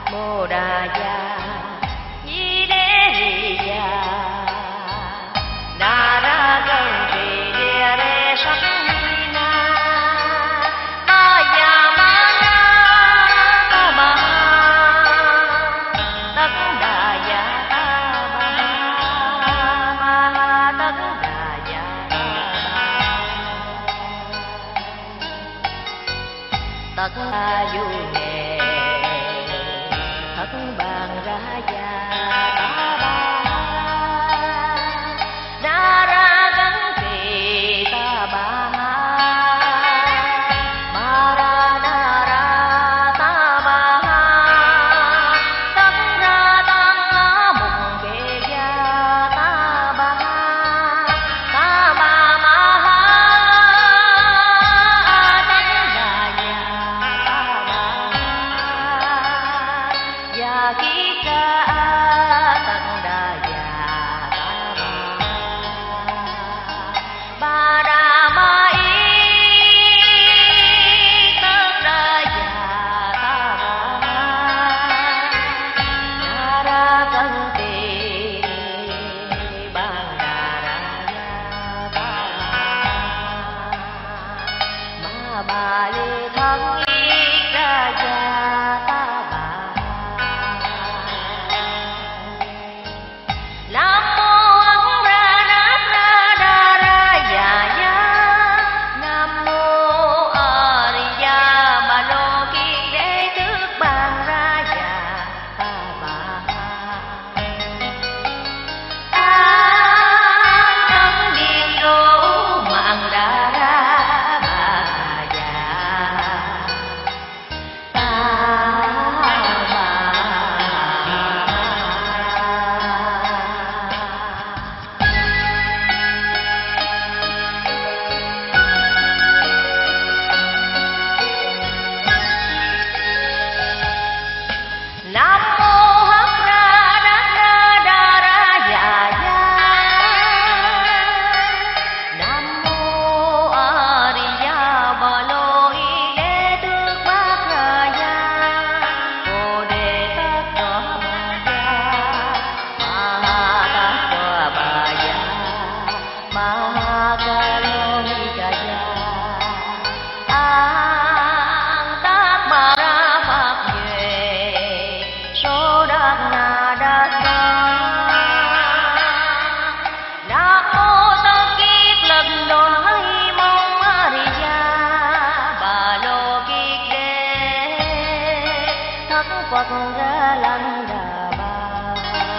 Bồ Đà Gia Di Đế Rì Gia Đà Ra Gần Trì Địa Rê Sắc Na Ba Gia Ma Na Ta Ba Tất Đà Gia Ta Ba Ma Tất Đà Gia Ta Ba Tất Đà Du Nghệ Thất Bàn Ra Gia Ta Ba Na Ra Gắn Trì Ta Ba Ma Ra Na Ra Ta Ba Tất Ra Tăng Mục Kê Gia Ta Ba Ta Ba Ma Tất Đà Gia Ta Ba Gia Ký Ca Tất Đà Gia Ta Ba Ba Đà Ma Y Tất Đà Gia Ta Ba Na Ra Cân Tỳ Ban Đà Ra Gia Ta Ba Ma Ba Lê Thân Y Ra Gia Ta Ba Nam mô Ấn Ra Nát Ra Đa Ra Dạ Gia Nam mô A Di Đà Bà Lô Kiên Đế Tước Ban Ra Dạ Ta Ba An Thân Điền Đô Mạng Đà Ra Bà Dạ Ta Ba Nam mô Hắc Ra Đát Ra Đa Ra Dạ Gia Nam mô A Di Đà Bà Lô Y Đế Tước Bát Ra Gia Bồ Đề Tát Đà Bà Gia Ma Tát Đà Bà Gia Ma Ca Lô Ni Ca Gia An Tát Ma Ra Pháp Duệ Số Đát Na Đát Sa Nam mô Tất Kiết Lần Đoái Mong A Di Đà Bà Lô Kiết Đế Thất Phật Ra Lăng Đà Ba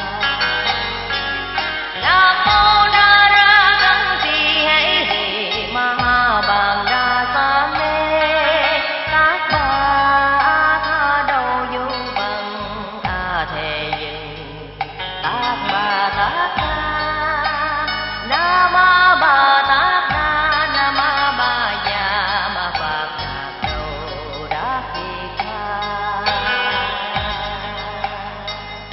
Nam mô Na Ra Gắn Trì Hãy Hì Ma Bàn Đa Sa Mê Tát Ba Tha Đầu Du Bằng A Thề Dừng Tát Ba Tát Na Nam Ma Ba Tát Na Nam Ma Ba Già Ma Phật Đạt Đầu Đát Kỳ Tha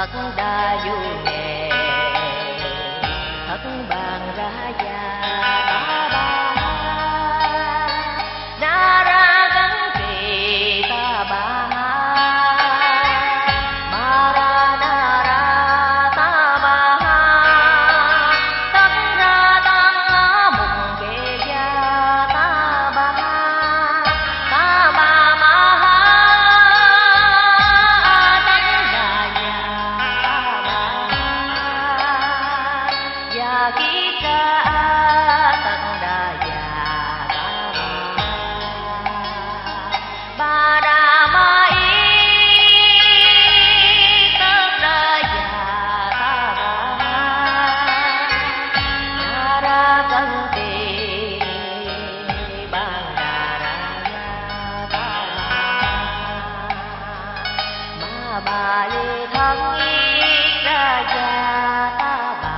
tất đa du nghề thất bàn ra già ta ba na ra gắn kỳ ta ba ma ra na ra ta ba tất ra tăng mùng kê gia ta ba ta ba ma tất đà già ta ba già ký ca tất đà già ta ba ba đà ma y tất đà già ta ba na ra cân tỳ ban đà ra ya ta ba ma ba lê thắng y ra ya ta ba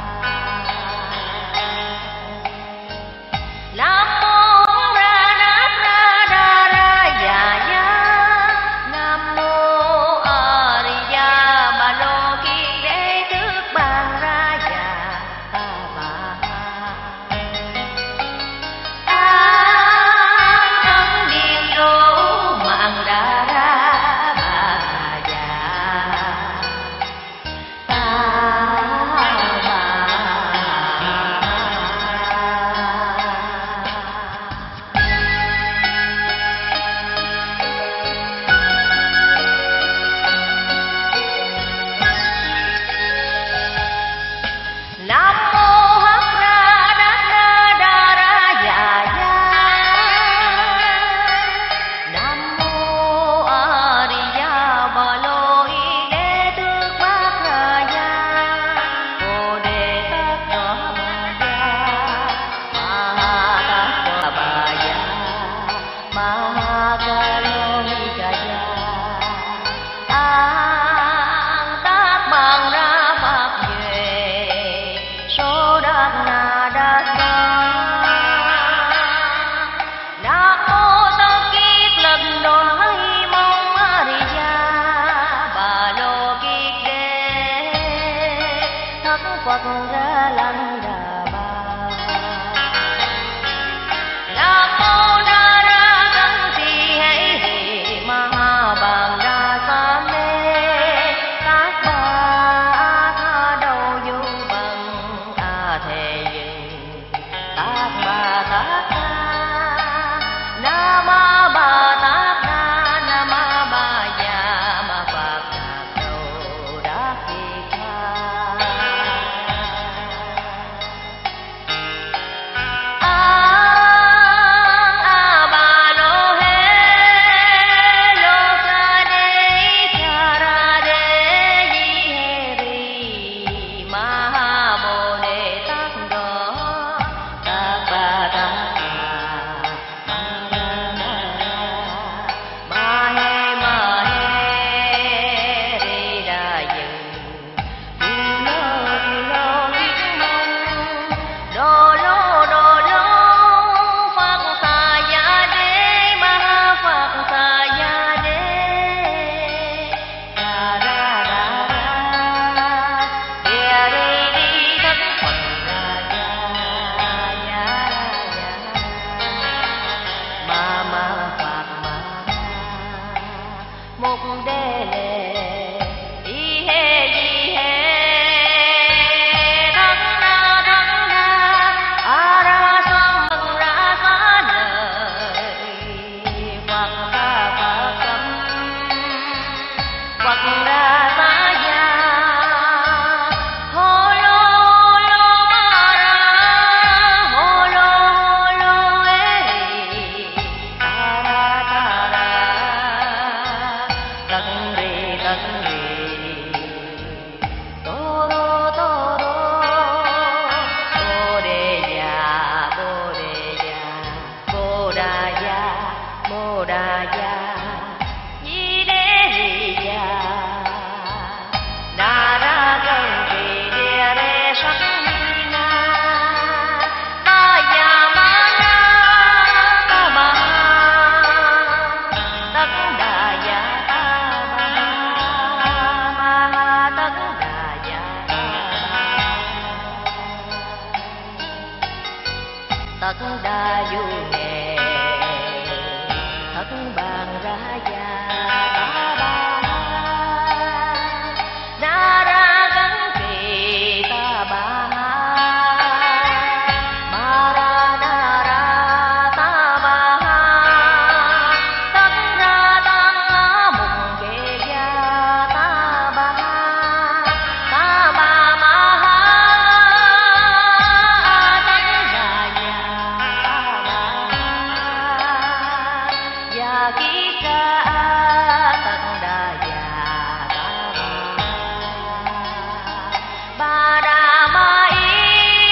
nam mô ra nát ra đa ra ya ya nam mô a di đà bà lô kiên đế tước ban ra ya ta ba an thân điền đô mạng đà ra ba ya ta ba nam mô hắc ra đát ra đa ra ya ya nam mô a di đà bà lô y đế tước bát ra ya bồ đề tát đỏ bà ya ma tát đỏ bà ya ma ca lô ni ca ya an tác bằng ra pháp về số đát na đát ra nam mô tất kiết lần đoái mong a di đà bà lô kiết đế thất phật ra lăng đà ba nam mô na ra gắn tỳ hãy hỷ ma bàn đa sa mê tác ba tha đầu du bằng a thề dừng tác ba tác tha na ma ba tác tha na ma ba ya ma phật đạp đầu đắc kỳ tha an a ba lô hê lô ca đế cha ra đế di hê ri ma ha bồ đề tát đô tát ba tát ma ra na ma hê ma hê ri đà dừng đi lô đi lô yết mong đô lô đô lô phật xà ya đế ma phật xà ya đế ra ra ra ra địa đi đi thất phật ra ya ya ya ma ma phật ma mục đế lệ y hê di hê thắng na thắng na a ra sam mừng ra xá lời phật ta phật tâm phật ra xá ya hô lô lô ma ra hô lô lô ê ri ta ra ta ra tất du nghề thất bàn ra già ta ba na ra gắn kỳ ta ba ma ra na ra ta ba tất ra tăng mùng kề gia ta ba ta ba ma tất ra già ta ba già kiết ra tất đa già ta ba ba đà ma y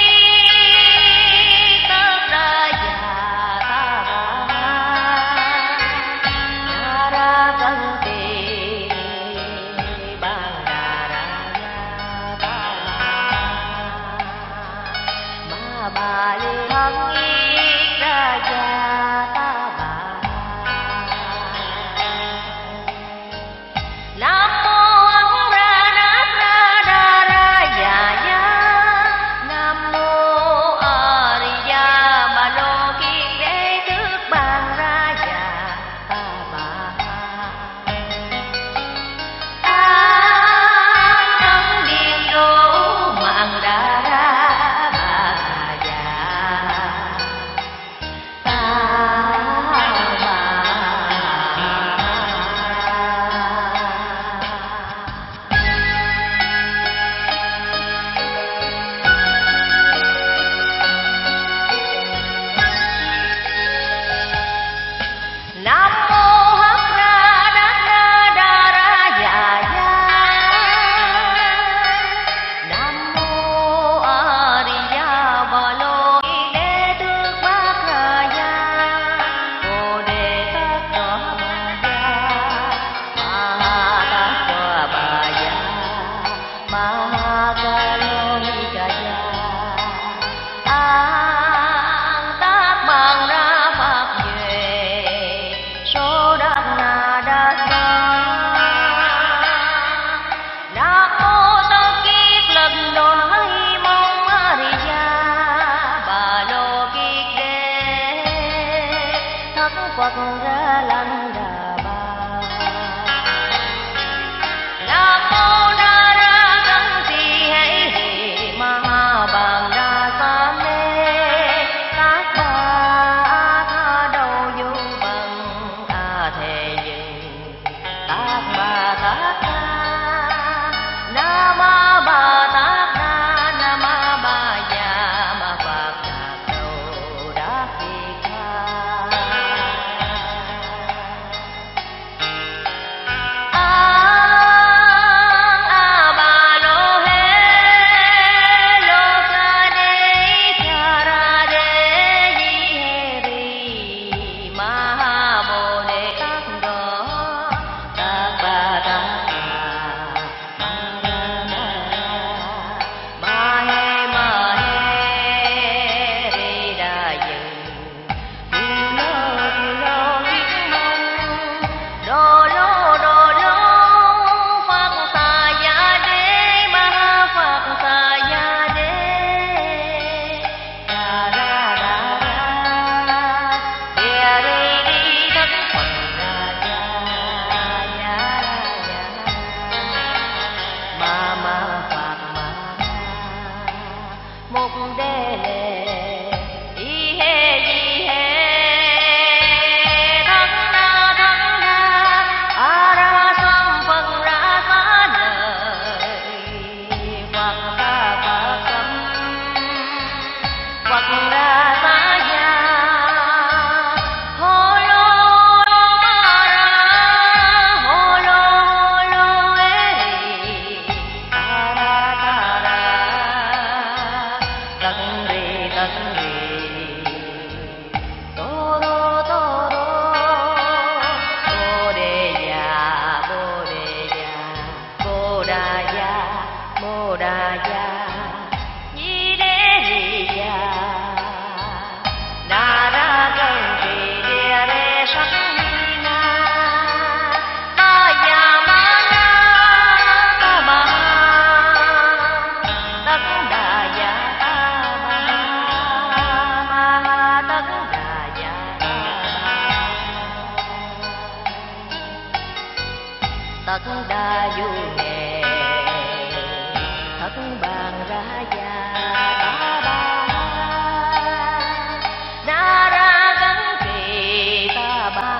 tất đa già ta ba na ra cân tỳ ban đà ra già ta ba ma bà lê thắng y ra già ta ba nam mô ấn ra nát ra đa ra già ya nam mô a di đà bà lô kiết đế tước ban ra già ta ba an tâm điền đô mạng đà ra bà già ta ba nam mô hắc ra đát ra đa ra già ya nam mô a di đà bà lô kiết đế tước bát ra ya bồ đề tát đọa bà ya ma tát đọa bà ya ma ca lô ni ca ya an tát bằng ra pháp về số đắc na đa sa nam mô tất kiết lần đoái mong a di đà bà lô kiết đế thất phật ra lăng đà ba nam mô na ra cân tỳ hãy hỷ ma bàn đa sa mê tác ba tha đầu du bằng a thề dừng tác ba tác na na ma ba tác na na ma ba già ma phật đạc đầu đắc kỳ tha an a ba lô he lô sa đế cha ra đế di he ri ma bồ đề tát đô tát bà tất đa du nghề thất bàn ra già đa ba na ra gắn kỳ ta ba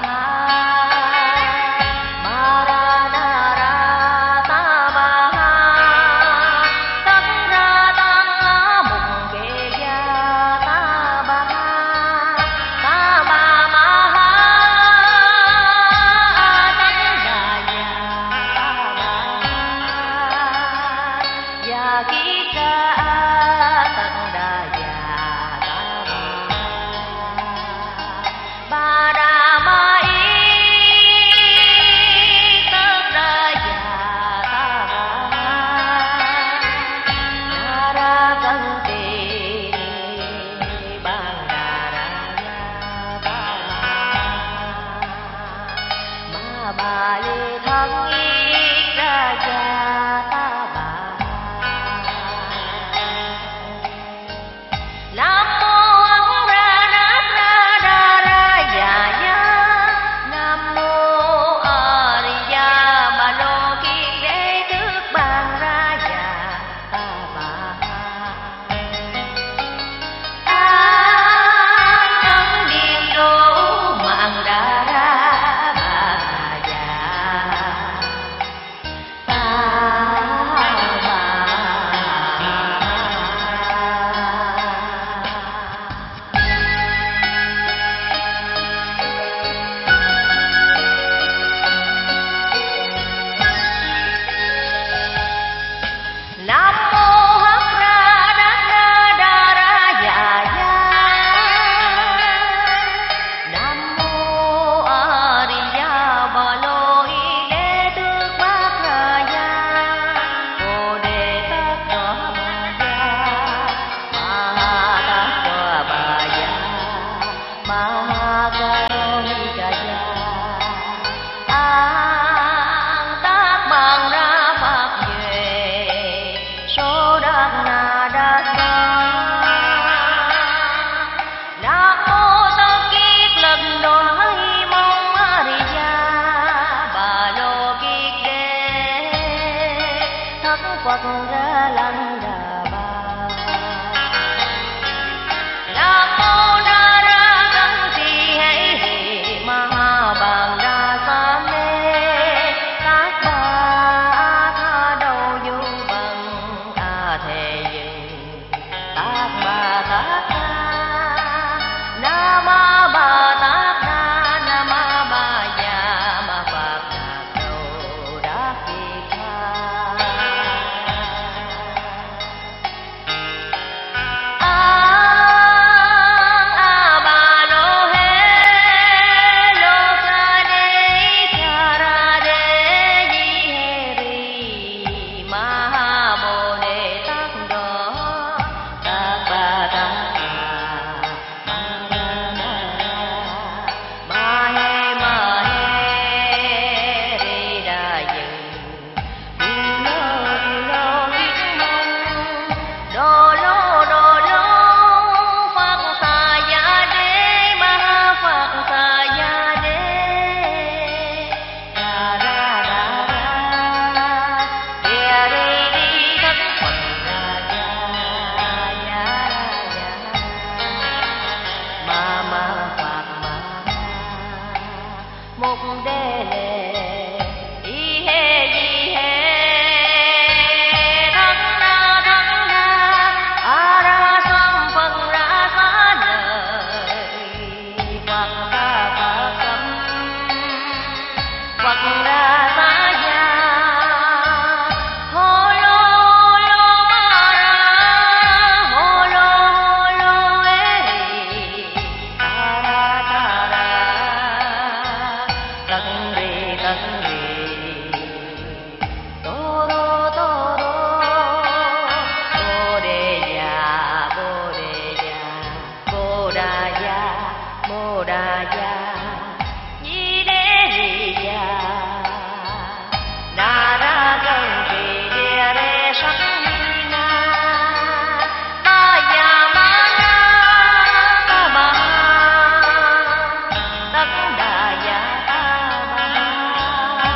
ma ra na ra ta ba tất ra tăng mùng kê gia ta ba ta ba ma tất đa già ta ba già ký ca tất đa già ta ba ba đà ma y tất đa già ta ba na ra cân tỳ ban đà ra ya ba ma ba lê thắng y ra già ta ba nam mô ấn ra nát ra đa ra già ya nam mô a di đà bà lô kiên đế tước ban ra già ta ba an ấn điền đô mạng đà ra ba già ta ba nam mô hắc ra đát na đa ra già ya nam mô a di đà bà lô y đế tước bát ra ya bồ đề tát đa bà ya ma tát đa bà ya ma ca ni ca ya an tác bằng ra pháp về số đắc na đa sa nam mô tất kiết lần đoái mong a di đà bà lô kiết đế thất phật ra lăng đà ba nam mô na ra gắn thi hãy hì ma bàn đa sa mê tác ba tha đầu du bằng a thề dừng tác ba tác tha na ma ba tác tha na ma ba già ma phật đạc đầu đắc kỳ tha an a ba lô hê lô ca đế cha ra đế di hê ri ma ha bồ đề tát đô tát ba tát ma ra na ra ma hê ma hê ri đà dừng tu lô tu lô kiết mong đô lô đô lô phật xà ya đế ma phật xà ya đế ra ra ra ra địa đi đi thất phật ra ya ya ya ma ma phật ma mục đế lệ y hê di hê thắng na thắng na a ra sam phật ra xá lời phật ta phật tâm phật ra xá ya hô lô hô lô ma ra hô lô hô lô ê ri ta ra ta ra tận ri tận ri tô rô tô rô bồ đề già bồ đề già bồ đà già bồ đà già di đế ri già na ra gần kỳ địa rê sắc na ta già ma na ta ba tất đà già ta ba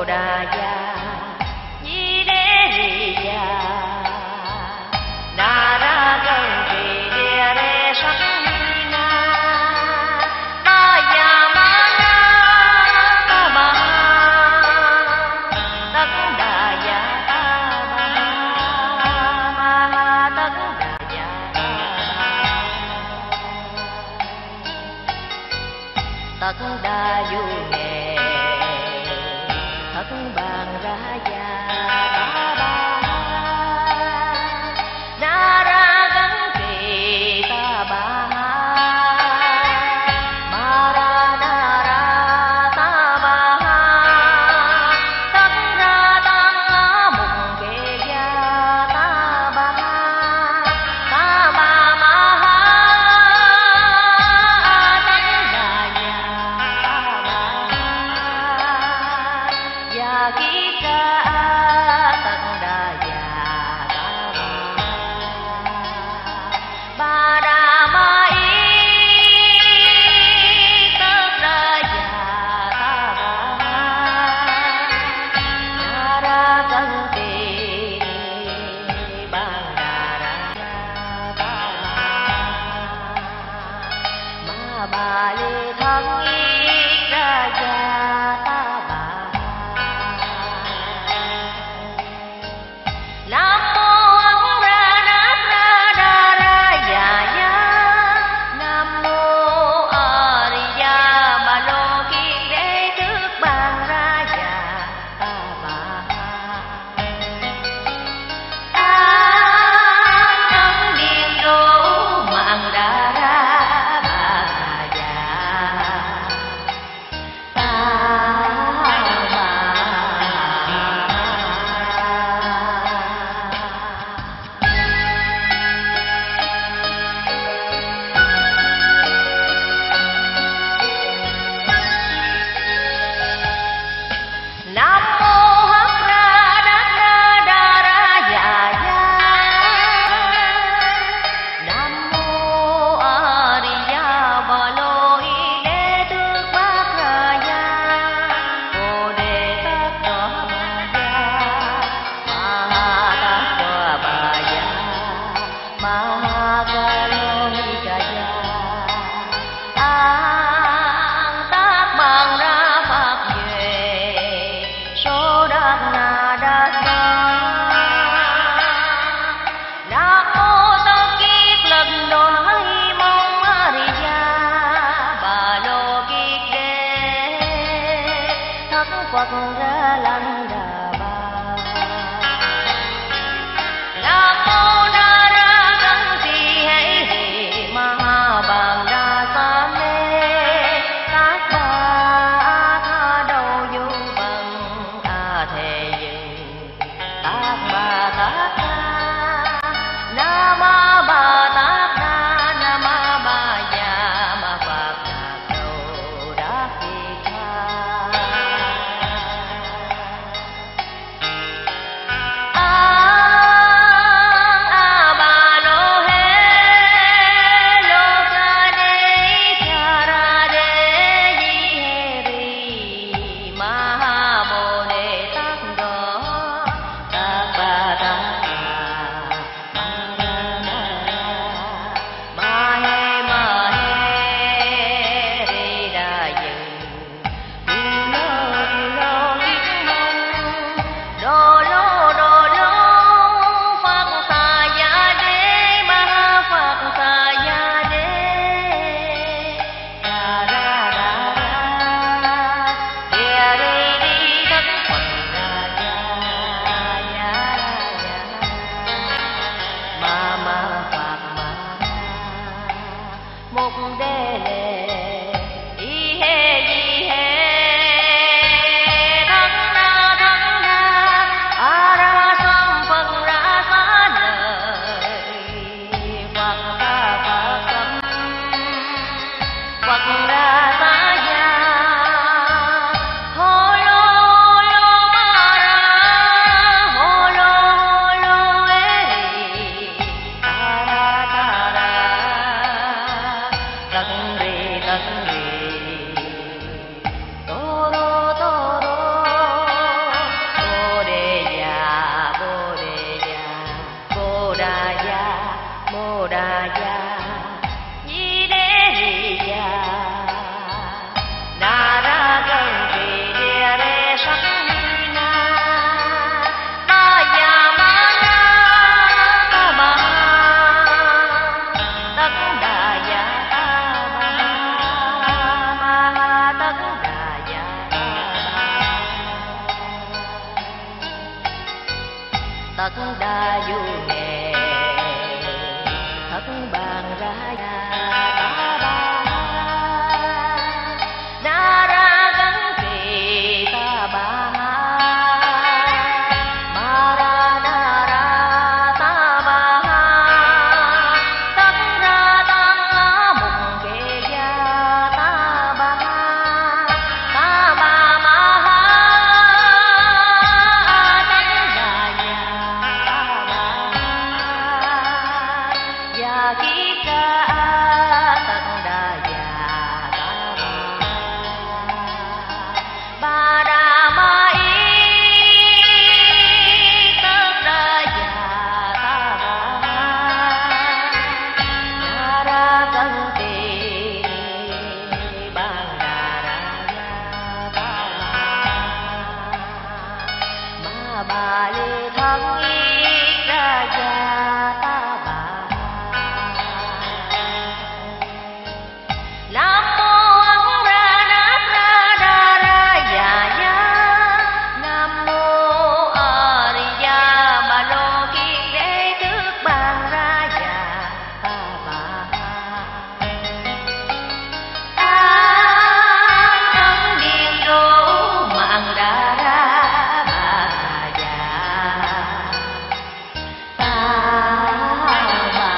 Đà Già Di Đế Rì Già Na Ra Gần Trì Địa Rê Sắc Na Ba Già Ma Na Ta Ba Tất Đà Già Ta Ba Ma Tất Đà Già Ta Ba Tất Đà Du Nghệ Thất Bàn Ra Già Ta Ba Na Ra Gắn Trì Ta Ba Ma Ra Na Ra Ta Ba Tất Ra Tăng Mục Kê Gia Ta Ba Ta Ba Ma Tất Đà Già Ta Ba Già Ký Ca Tất Đà Già Ta Ba Ba Đà Ma Y Tất Đà Già Ta Ba Na Ra Cân Tỳ Ban Đà Ra Ta Ba Ma Bà Lê Thân Y Ra Già Ta Ba Nam mô Ấn Ra Nát Ra Đa Ra Già Ya Nam mô A Di Đà Bà Lô Kiên Đế Thức Ban Ra Già Ta Ba An Tâm Điền Đô Mạng Đà Ra Ba Già Ta Ba Nam mô Hắc Ra Đát Na Đa Ra Già Ya Nam mô A Di Đà Bà Lô Y Đế Tước Bát Ra Ya Bồ Đề Tát Đà Bà Ya Ma Tát Đà Bà Ya Ma Ca Lô Ni Ca Ya An Tác Bàn Ra Pháp Duệ Số Đát Na Đát Đa Nam mô Tất Kiết Lần Đoái Mong A Di Đà Bà Lô Kiết Đế Thất Phật Ra Lăng Đà Ba Nam mô Na Ra Cân Tỳ Hãy Hỷ Ma Bàn Đa Sa Mê Tác Ba Tha Đầu Du Bằng A Thề Dừng Tác Ba Tác Đa Nam Ma Ba Tác Đa Nam Ma Ba Già Ma Phật Đạc Đầu Đắc Kỳ Tha thật đa du nghề thật bàn ra ta ba na ra gắn kỳ ta ba ma ra na ra ta ba tất ra tăng mùng kê gia ta ba ta ba ma tất đà già ta ba già ký ca tất đà già ta ba ba đà ma y tất đà già ta ba na ra cân tỳ ban đà ra ta ba bà lư thân y ra già ta bà nam mô ấn ra nát ra đa ra già ya nam mô a di đà bà lô kiên đế trước bàn ra già ta bà an thân điền đô mạng đà ra bà già ta bà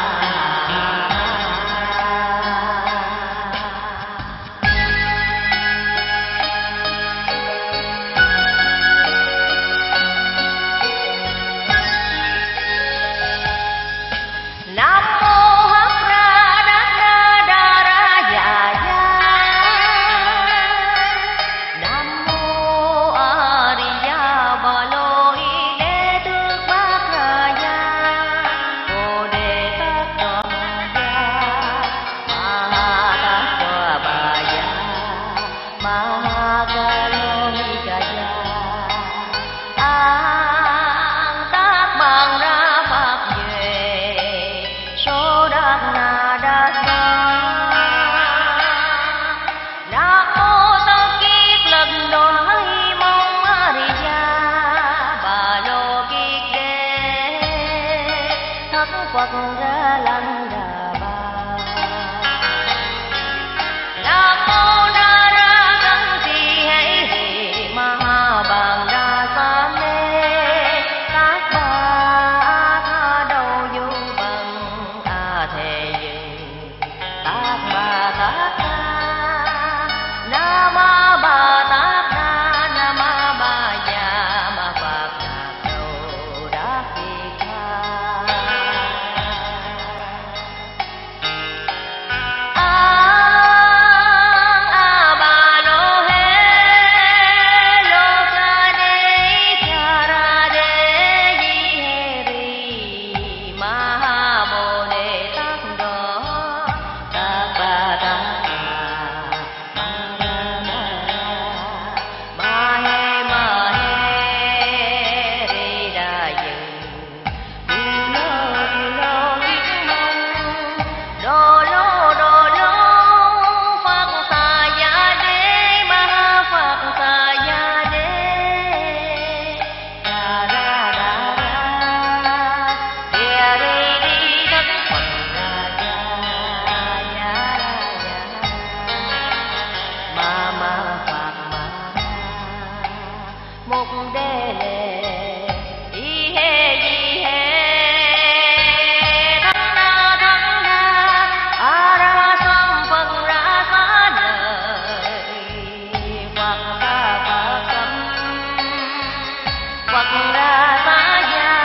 nam mô hắc ra đát ra đa ra già ya nam mô a di đà bà lô y đế tước bát ra ya bồ đề tát đoàn gia ma tát đoa bà ya ma ca lô ni ca ya an tác bàn ra pháp về số đắc na đa sa nam mô tất kiết lần đoái mong a di đà bà lô kiết đế thất phật ra lăng đà ba nam mô na ra gắn tỳ hãy hỷ ma bàn đa sa mê tác ba tha đầu du bằng a thề dừng tác ba tác na na ma ba tác na na ma ba già ma phật đạp đầu đắc kỳ tha an a ba lô he lô ca đế cha ra đế di he ri ma ha bồ đề tát đô tát ba tát ma ra na ma he ma he ri đà dừng tu lô tu lô kiết mong đô lô đô lô phật xà ya đế ma phật xà ya đế đà ra đà ra địa ri đi đất phật ra ya ya ya ma ma phật ma mục đế lệ y he di he thân na thân na a ra sam phật ra xá lợi phật ta phật tâm phật ra xá gia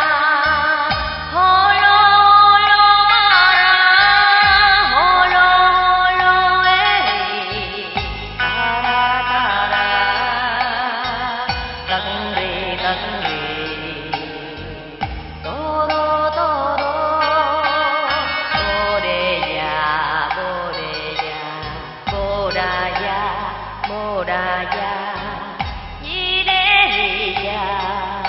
hô lô hô lô ma ra hô lô hô lô ê ta ra ta ra tận rì tận rì tô rô tô rô bồ đề già bồ đề già bồ đà già bồ đà già di đế rì già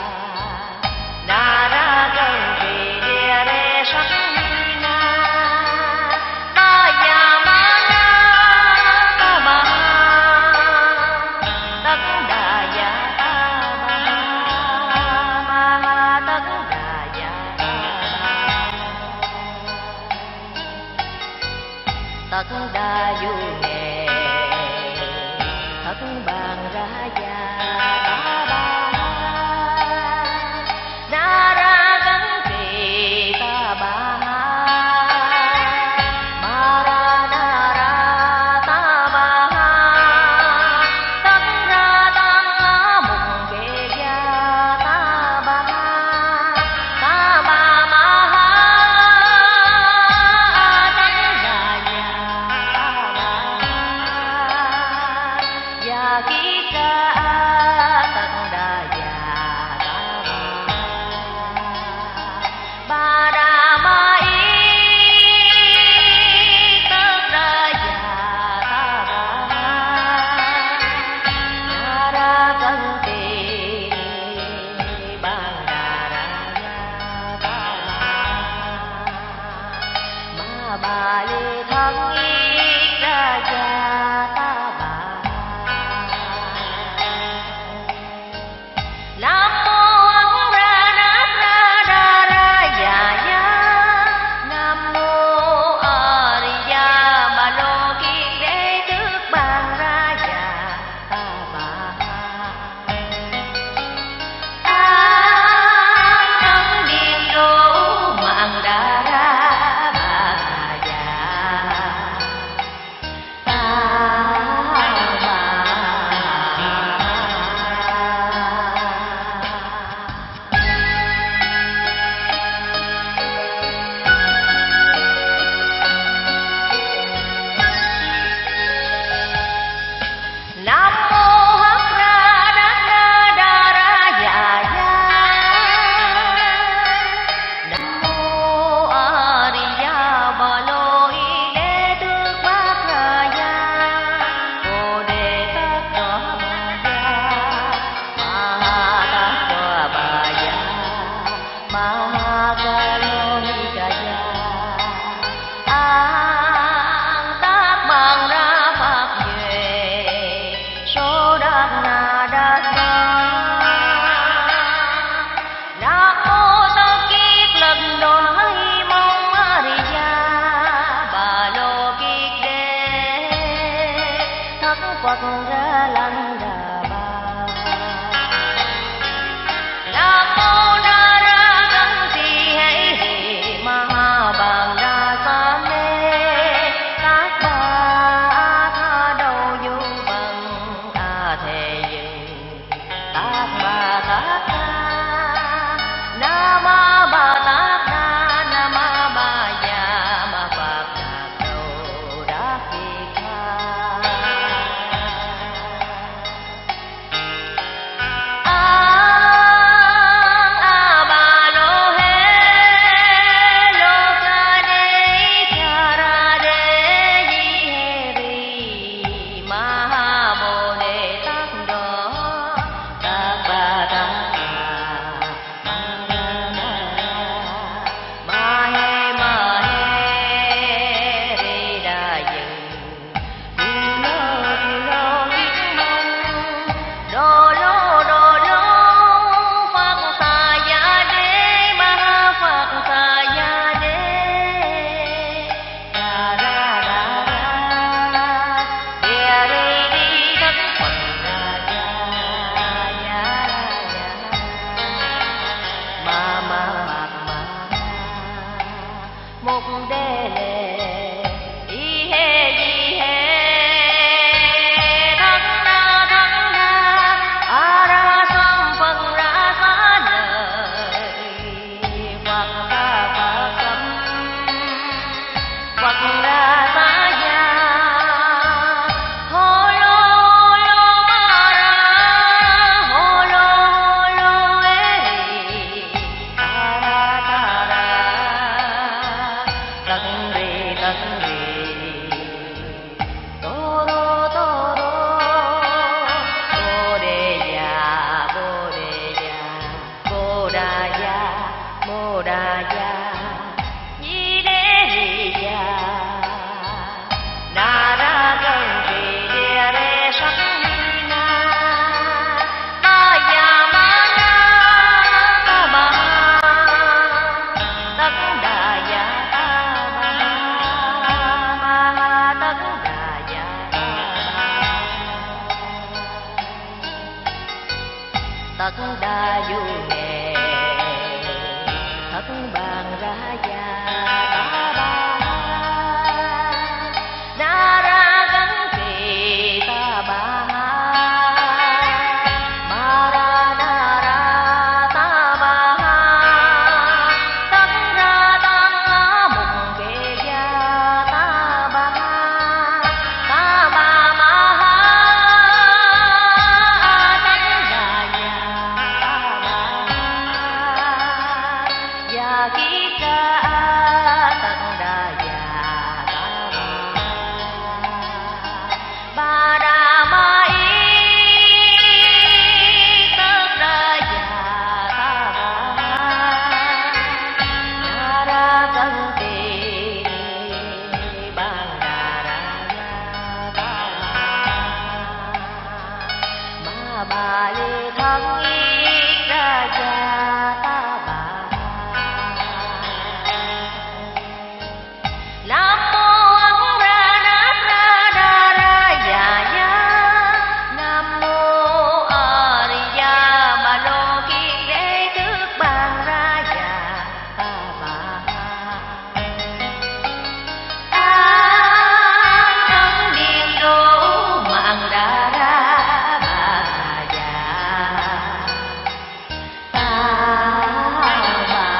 na ra cân kỳ địa đế sắc na ba già ma na ta ba tất đà già ta ba ma bàn ra già ta ba na ra gắn kỳ ta ba ma ra na ra ta ba tất ra tăng mùng kê gia ta ba ta ba ma tất ra già ta ba già ký ca tất đa già ta ba ba đà ma y tất đa già ta ba na ra cân tỳ ban đà ra già ta ba ma ba lê thắng y ra già ta ba nam mô ấn ra nát ra đa ra già ya nam mô a di đà bà lô kiết đế trước bàn ra già ta ba an tâm điền đô mạng đà ra bà già ta ba nam mô hắc ra đát na đa ra già ya nam mô a di đà bà lô y đế tước bát ra ya bồ đề tát đỏ bà ya ma tát đỏ bà ya ma ca lô ni ca ya an tác bàn ra pháp duệ số đát na đát na nam mô tơ kiết lần đoái mong a di đà bà lô kiết đế thất Phật ra lăng đà ba nam mô na ra gắn tỳ hãy hỷ ma bàn đa sa mê tác ba tha đầu du bằng a thề dừng tác ba tác na na ma ba tác na na ma ba già ma phật đạp đầu đắc kỳ tha tất đa du nghề thất bàn ra già ta ba na ra gắn kỳ ta ba ma ra na ra ta ba tất ra ta mùng kê gia ta ba ta ba ma tất đà già ta ba già ký ca tất đà già ta ba ba đà ma y tất đà già ta ba na ra cân tỳ ban đà ra ta ba ma ba lê thắng y ra già ta ba nam mô ấn ra nát ra đa ra già ya nam mô a di đà bà lô kiên đế tước ban ra già ta ba an thân điền đô mạng đà ra bà già ta ba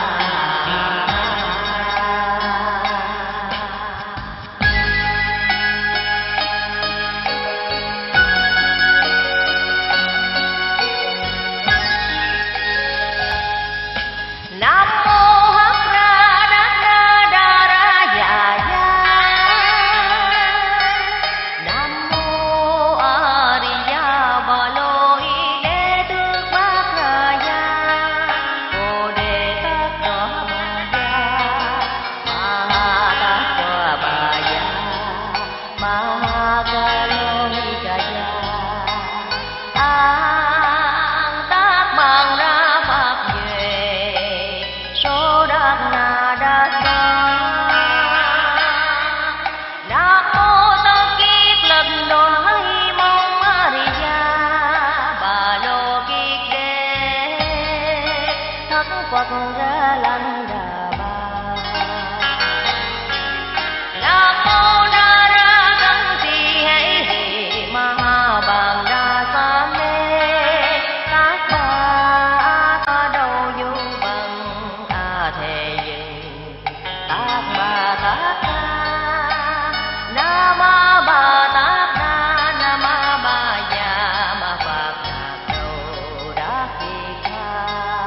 nam mô hắc ra đát ra đa ra già ya nam mô a di đà bà lô y đế tước bát ra ya bồ đề tát đà bà ya ma tát đà bà ya ma ca lô ni ca ya an tác bằng ra pháp về số đắc na đa sa nam mô tất kiết lần đoái mong a di đà bà lô kiết đế thất phật ra lăng đà ba nam mô na ra cân tỳ hãy hỷ ma bàn đa sa mê tác ba ta đâu du bằng a thề dừng tác ba tác ta na ma ba tác na na ma ba già ma phật đạp đầu đắc kỳ tha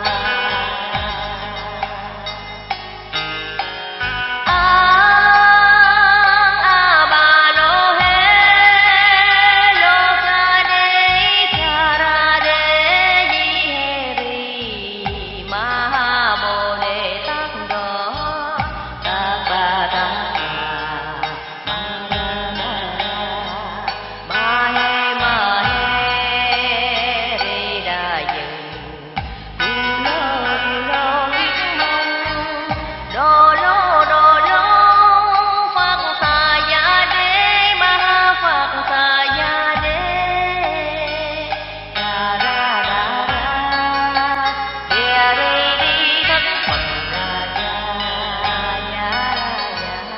an a ba lô hê lô ca đế cha ra đế di hê ri ma bồ đề tát đô tát ba tát ba ma ra na ma hê ma hê ri đà dừng tu lô tu lô liết mông đô lô đô lô phật xà ya đế ma phật xà ya đế đà ra đà ra địa ri đi thất phật ra ya ya ya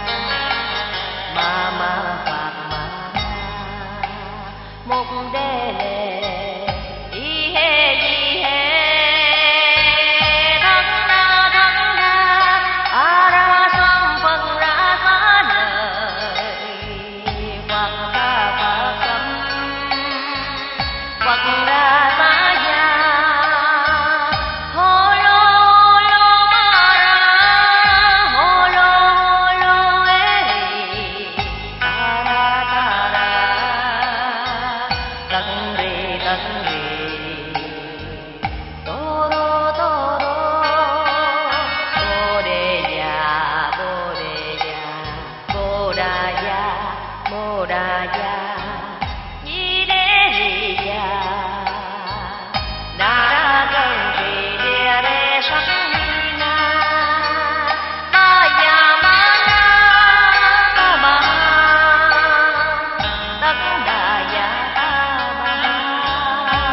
ma ma phật ma mục đế lệ y hê di hê thắng na thắng na a ra sam phật ra xá lời phật ta phật tâm phật ra xá ya hô lô lô ma ra hô lô hô lô ê ri ta ra ta ra tấn ri tấn ri tô rô tô rô bồ đề già bồ đề già bồ đà già bồ đà già di đế ri già na ra cân kỳ địa đế sắc na ba già ma na ta ba tất đà già ta ba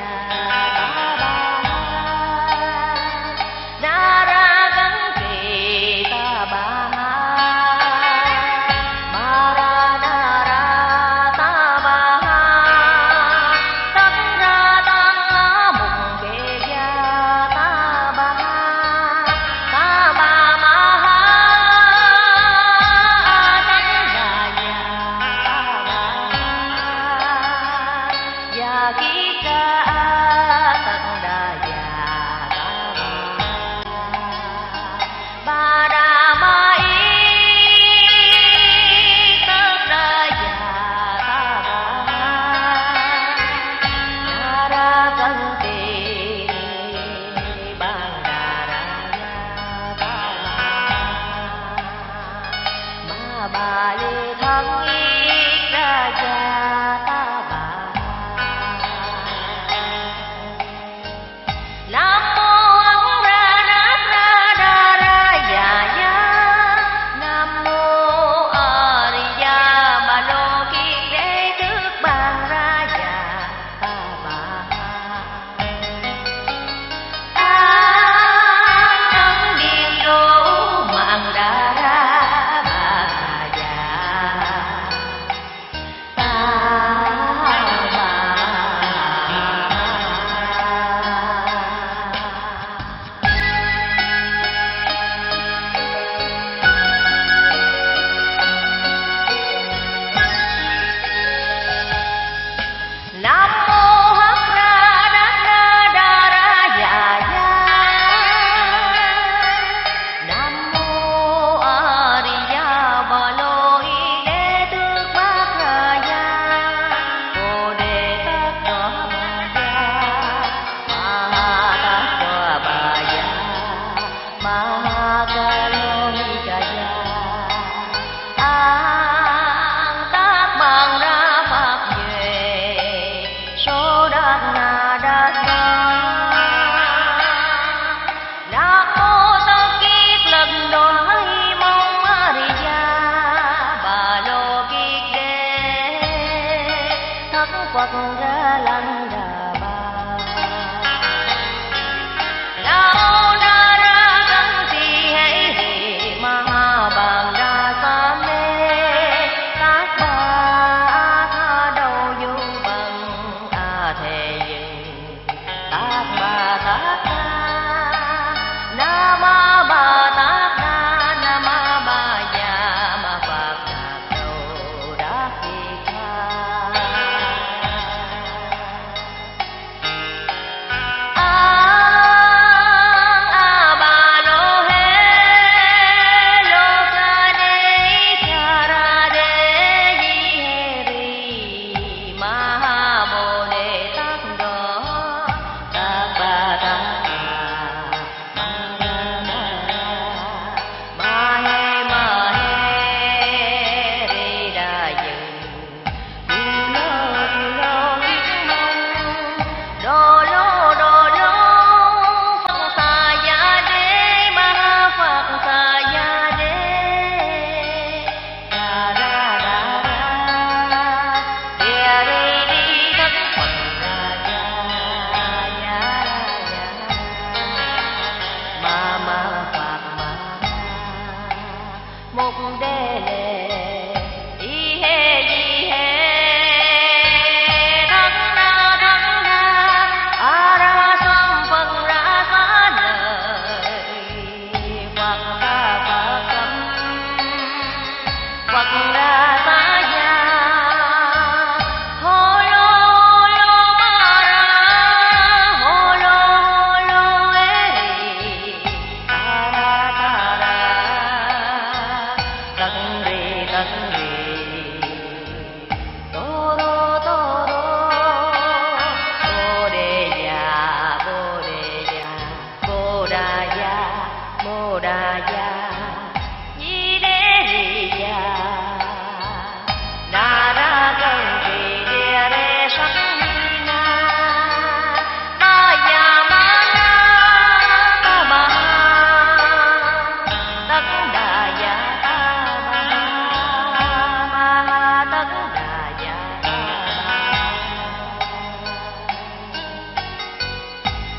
Nam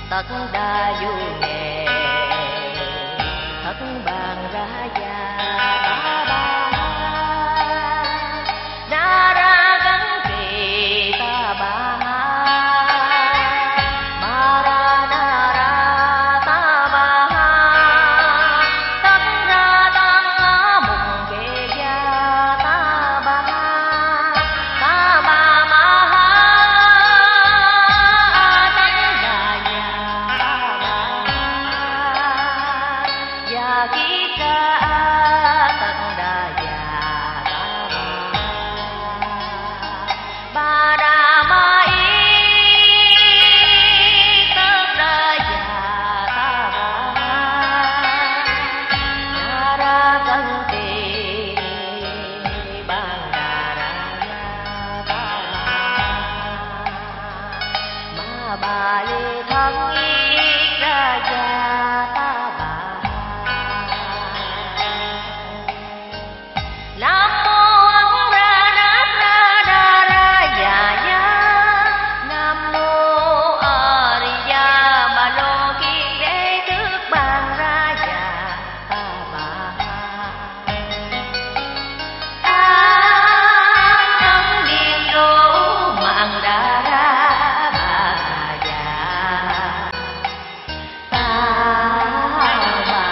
tất đa du nghề thất bàn ra già ta ba na ra gắn kỳ ta ba ma ra na ra ta ba tất ra tăng mùng kê gia ta ba ta ba ma tất đà già ta ba già ký ca tất đà già ta ba ba đà ma y tất đà già ta ba na ra cân tỳ ban đà ra già ta ba ma bà lê thân y ra già ta bà nam mô ấn ra nát ra đa ra già ya nam mô a di đà bà lô kiết đế tước ban ra già ta bà a thân điên đô mạng đà ra bà già ta bà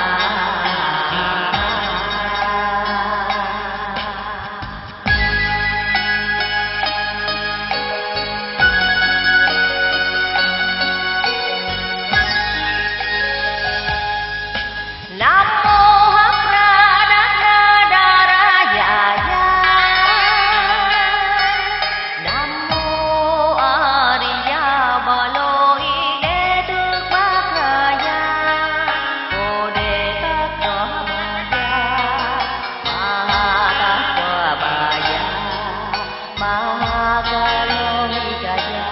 nam mô hắc ra đát ra đa ra già ya nam mô a di đà bà lô y đế tước bát ra ya bồ đề tát đọa bà ya ma tát đọa bà ya ma ca lô ni ca ya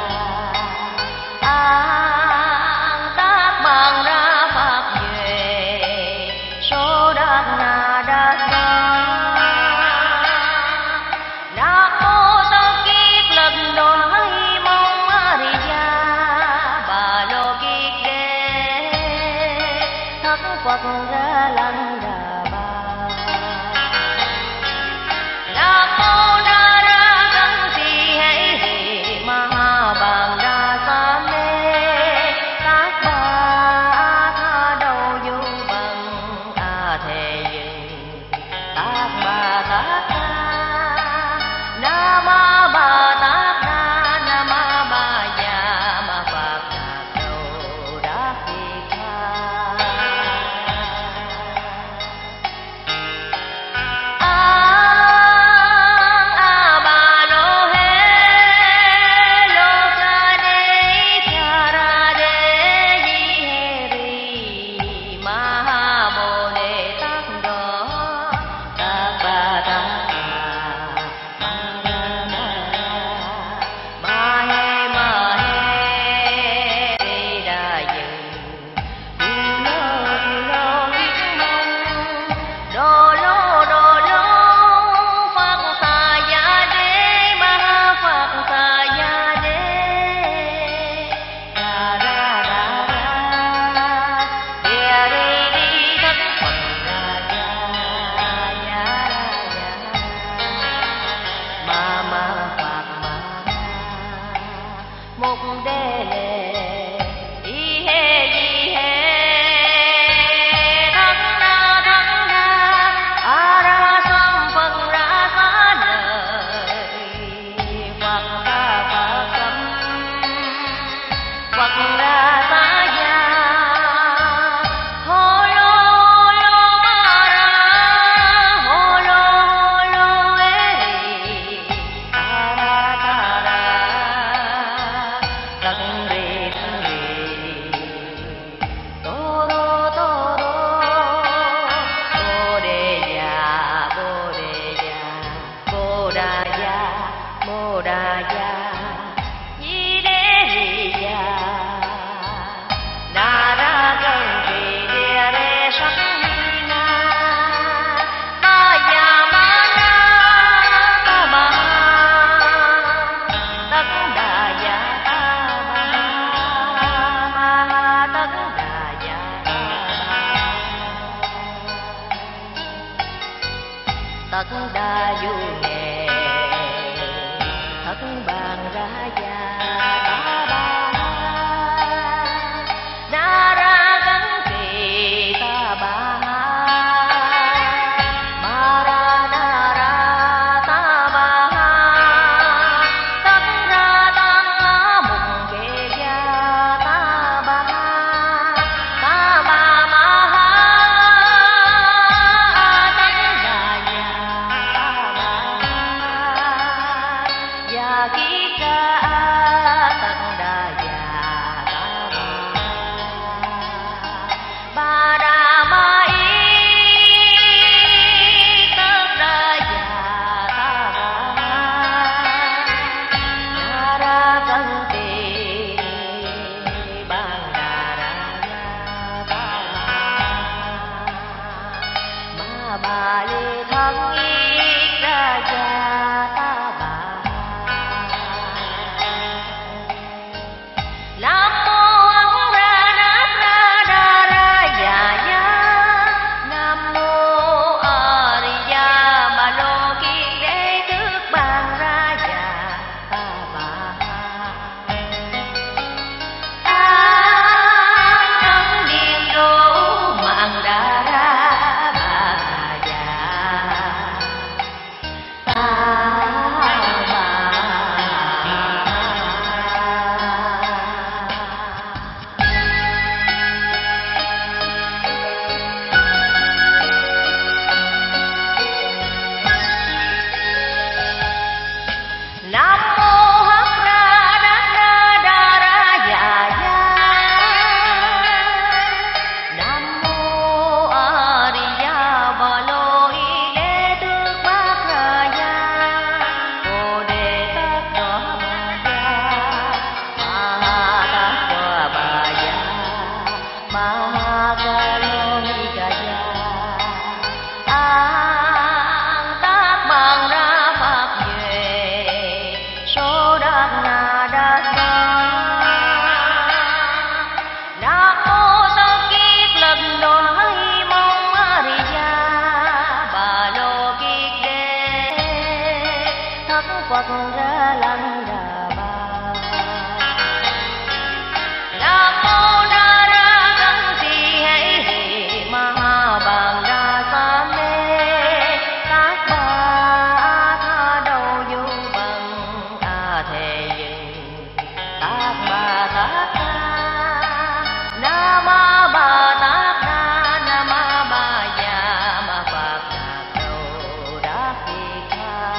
an tát bằng ra pháp về số đát na đát na nam mô tất kiết lần đoái mong a di đà bà lô kiết đế thất phật ra lăng đà ba nam mô na ra cân tỳ hãy hỷ ma bàn đa sa mê tác ba tha đầu du bằng a thề dừng tác ba tác na na ma ba tác na na ma ba già ma phật đạc đầu đắc kỳ tha thật đa du nghề thật bàn ra già ta ba na ra gắn kỳ ta ba ma ra na ra ta ba tất ra tăng mùng kê gia ta ba ta ba ma tất đà già ta ba già ký ca tất đà già ta ba ba đà ma y tất đà già ta ba na ra cân tỳ ban đà ra ya ta ma ba lê thân y ra ya ta ba nam mô ấn ra nát ra đa ra ya ya nam mô a di đà ma lô kiên đế tước ban ra ya ta ba an thân điền đô mạng đa ra ba ya ta ba nam mô hắc ra đát ra đa ra ya ya nam mô a di đà bà lô y đế tước bát ra ya bồ đề tát đỏ bà ya ma tát đỏ bà ya ma ca lô ni ca ya an tác bằng ra pháp về số đắc na đắc đa nam mô tất kiết lần nói mong a di đà bà lô kiết đế thất phật ra lăng đà ba nam mô na ra gắn tỳ hãy hỷ ma bàn đa sa mê tác ba tha đầu du bằng a thề dừng tác ba tác tha na ma ba tác đa na ma ba già ma phật đạc đầu đắc kỳ tha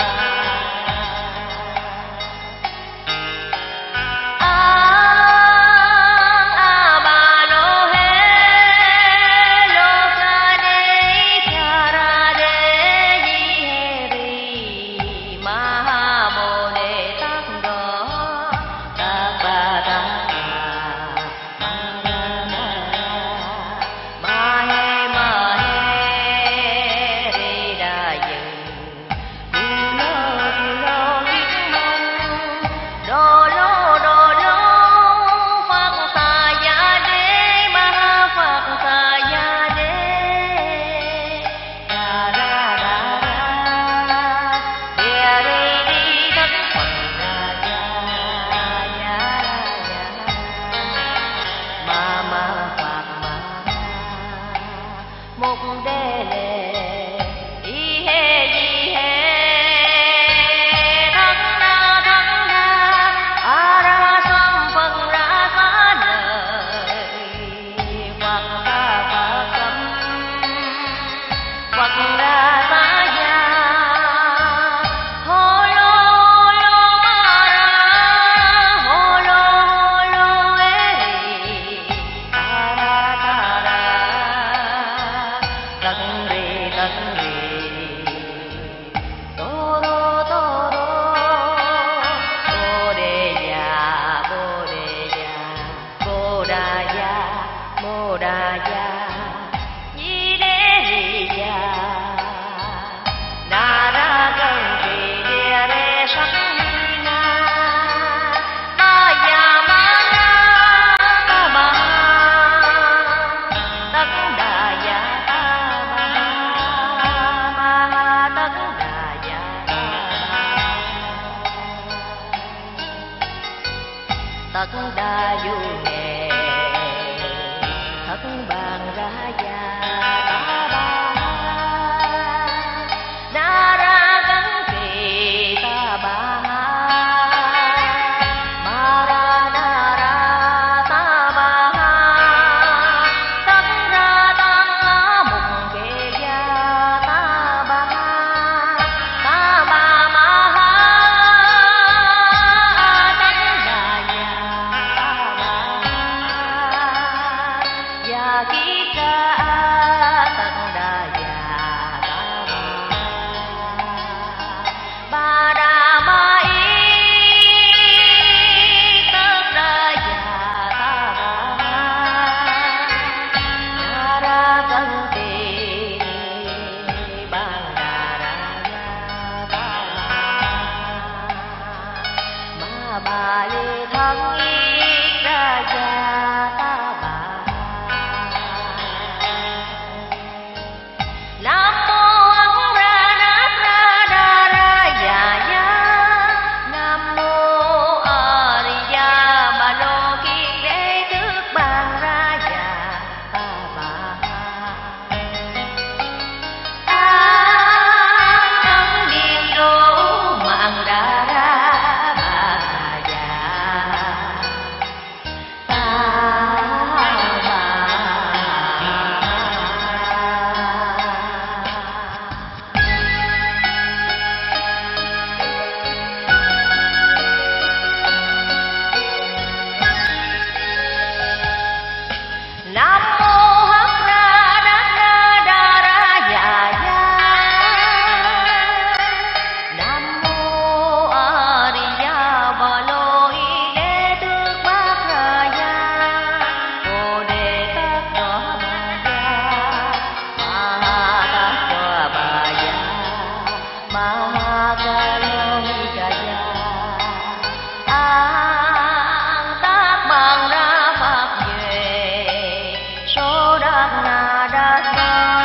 an a ba lô he lô ca đế cha ra đế di he ri ma ha bồ đề tát đô tát ba tát ma ra ma ma he ma he ri đà dừng tu lô tu lô kiết mong đô lô đô lô phật xà ya đế ma phật xà ya đế đà ra đà ra địa ri đi thất phật đà ya ya ya ma ma phật ma mục đế lệ y he di he thất đa thất đa a ra sam phật ra xá lợi phật ta phật cấm phật ra xá ya hô lô hô lô ma ra hô lô hô lô ê ri ta ra ta ra tấn ri tấn ri tô đô tô đô bồ đề già bồ đề già bồ đà già bồ đà già di đế ri già na ra cân kỳ địa đế sắc na ba già ma na ta ba tất đà già ta ba ma bàn ra già ta ba na ra gắn kỳ ta ba ma ra na ra ta ba tất ra tăng mùng kề gia ta ba ta ba ma tất là già ta ba già ký ca tất đà già ta ba ba đà ma y tất đà già ta ba na ra cân tỳ ban đà ra già ta ba ma bà lê thắng y ra già ta ba nam mô ấn ra nát ra đa ra già ya nam mô a di đà bà lô kiên đế thức ban ra già ta ba an ấn điền đô mạng đà ra ba già ta ba nam mô hắc ra đát ra đa ra già ya nam mô a di đà bà lô y đế tước bát ra ya bồ đề tát đỏ bà ya ma tát đỏ bà ya ma ca lô y ca ya an tác bằng ra pháp về số đắc na đát sa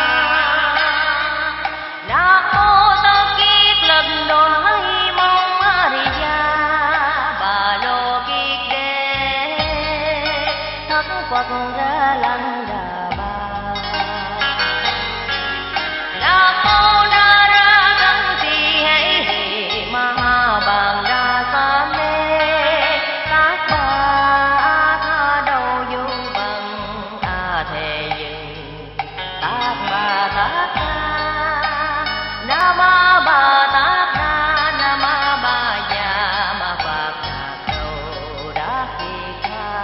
nam mô tất kiết lần đoái mong a di đà bà lô kiết đế thất phật ra lăng đà ba nam mô na ra gắn tỳ hãy hỷ ma bàn đa sa mê tác ba tha đầu vô bằng a thề dừng tác ba tác na na ma ba tác na na ma ba già ma phật đà cầu đắc kỳ tha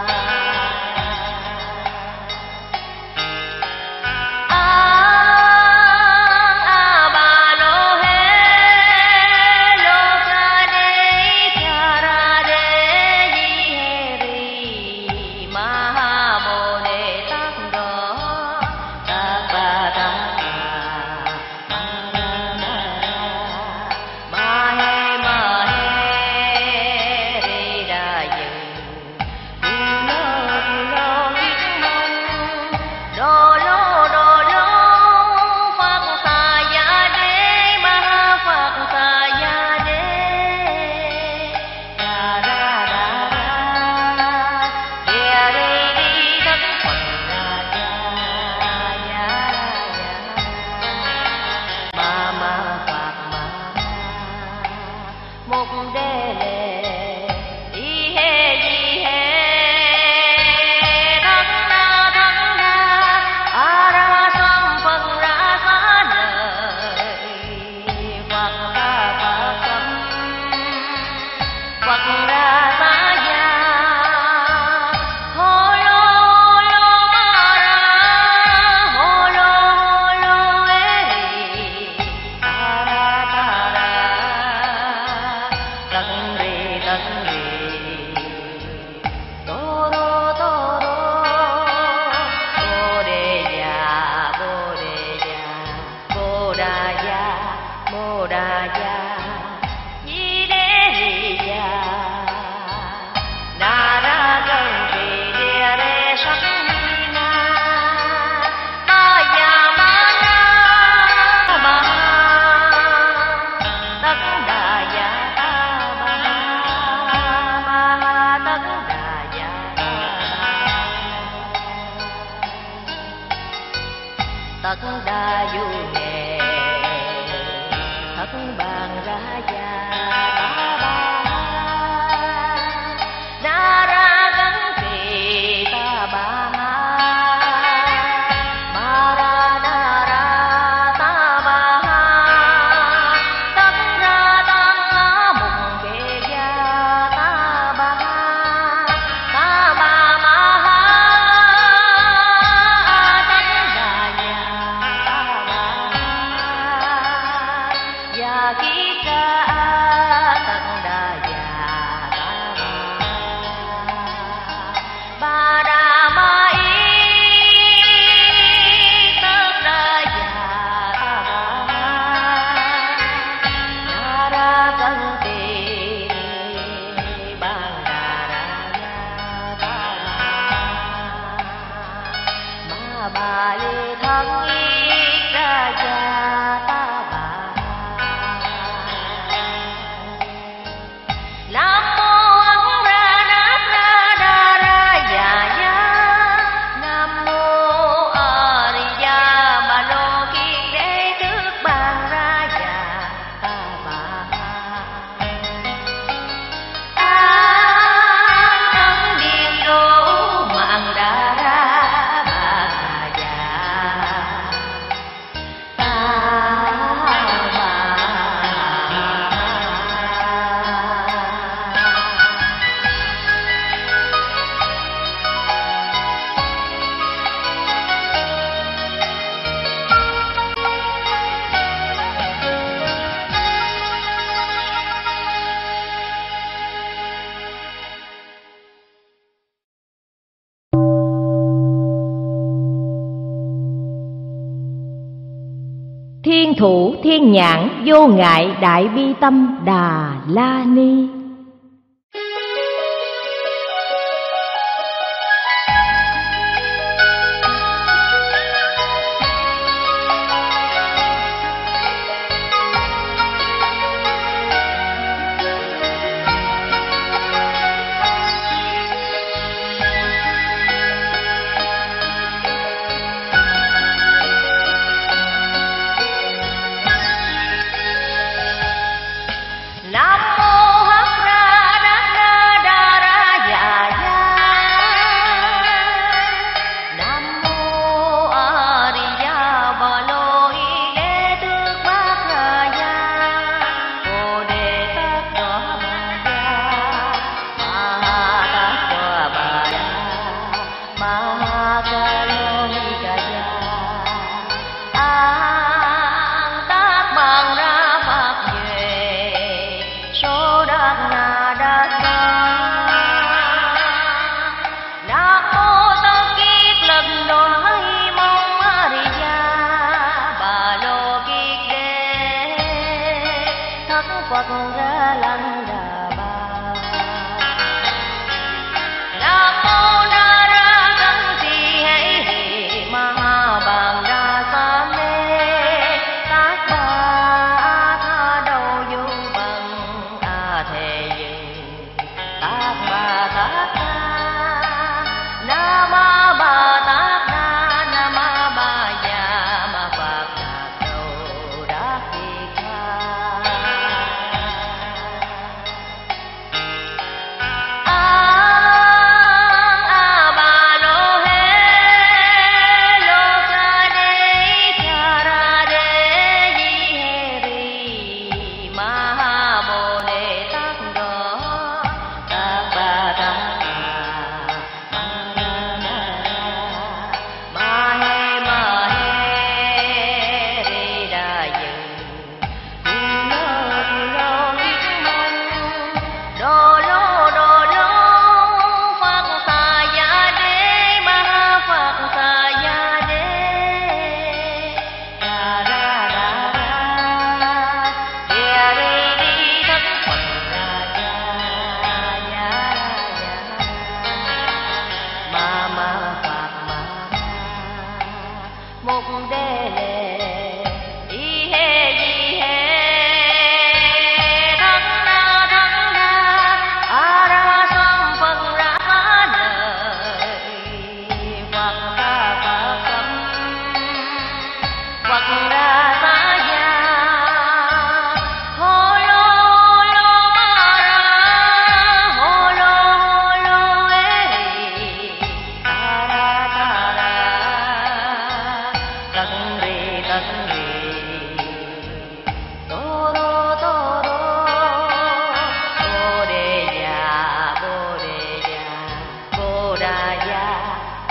an a ba lô hê lô ca đế cha ra đế di hê ri ma ha bồ đề tát đô tát ba tát ba ma ra na ra ma hê ma hê ri đà dừng tu lô tu lô kiết mong đô lô đô lô phật xà ya đế ma phật xà ya đế đà ra đà ra địa ri tất đa vô nghề thất bàn ra già ta ba na ra gắn kỳ ta ba ma ra na ra ta ba tất ra tăng mùng kê gia ta ba ta ba ma tất đa già ta ba già ký ra tất đa già ta ba ba đà ma y tất đa già ta ba na ra cân tỳ ban đà ra ta ba ma bà lê thân y ra già ta ba nam mô ấn ra nát ra đa ra già ya nam mô a di đà bà lô kiên đế tước ban ra già ta ba an thân điền đô mạng đà ra bà già ta ba. Thiên thủ thiên nhãn vô ngại đại bi tâm Đà La Ni. Nam mô Hắc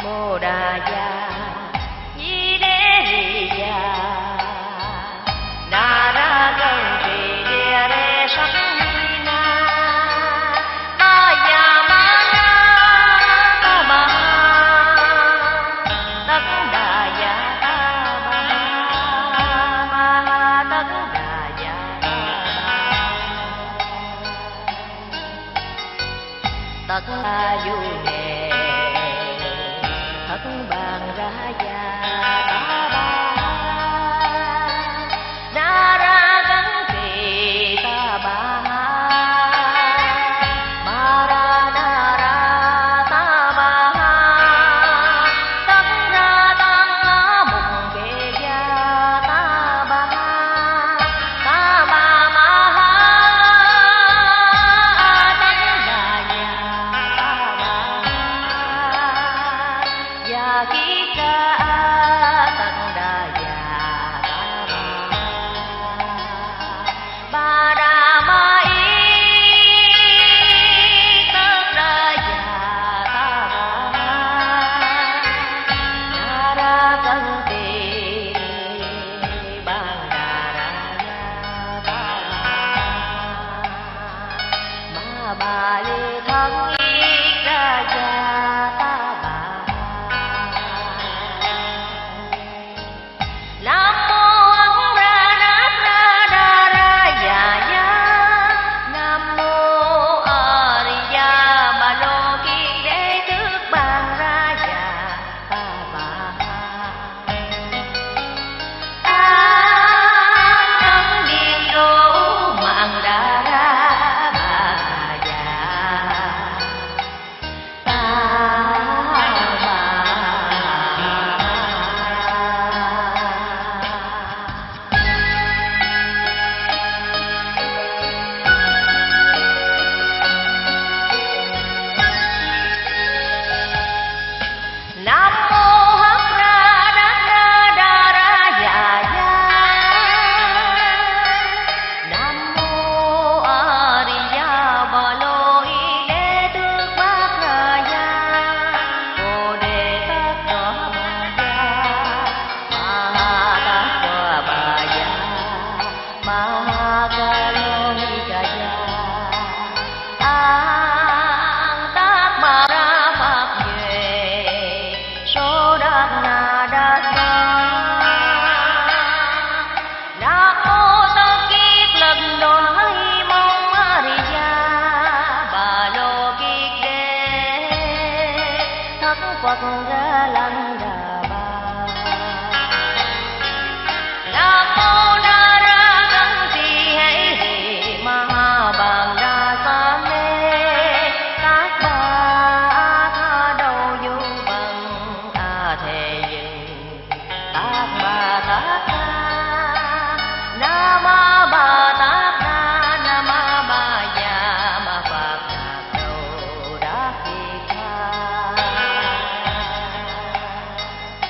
Bồ Đà Gia Di Đế Rì Gia Đà Ra Gần Trì Địa Rê Sắc Na Ta Gia Ma Na Ta Ba Tất Đà Gia Ta Ba Ma Tất Đà Gia Tất Đà Du Đề Thất Bàn Ra Gia Ta Ba Na Ra Gắn Trì Ta Ba Ma Ra Na Ra Ta Ba Tất Ra Tăng Mục Kê Gia Ta Ba Ta Ba Ma Tất Đà Gia Ta Ba Gia Ký Ca Tất Đà Gia Ta Ba Ba Đà Ma Y Tất Đà Gia Ta Ba Na Ra Cân Tỳ Ban Đà Ra Gia Ta Ba Ma Ba Lê Thân Y Ra Gia Ta Ba Nam mô Ấn Ra Nát Ra Đa Ra Dạ Ya Nam mô A Di Đà Bà Lô Kiên Đế Tước Bàn Ra Dạ Ta Ba Ta Thân Điền Đô Mạng Đà Ra Bà Dạ Ta Ba Nam mô Hắc Ra Đát Ra Đa Ra Dạ Ya Nam mô A Di Đà Bà Lô Y Đế Tước Bát Ra Ya Bồ Đề Tát Đà Bà Ya Ma Tát Đà Bà Ya Ma Ca Lô Ni Ca Ya An Tát Bà Ra Phật Duệ Số Đát Na Đát Đa Nam mô Tất Kiết Lần Đoái Mong A Di Đà Bà Lô Kiết Đế Thất Phật Ra Lăng Đà Ba Nam mô Na Ra Cân Tỳ Hãy Hỷ Ma Bàn Đa Sa Mê Tác Ba Tha Đầu Du Bằng A Thề Dừng Tác Ba Tác Tha Na Ma Ba Tác Tha Na Ma Ba Ya Ma Phật Đạc Đầu Đắc Kỳ Tha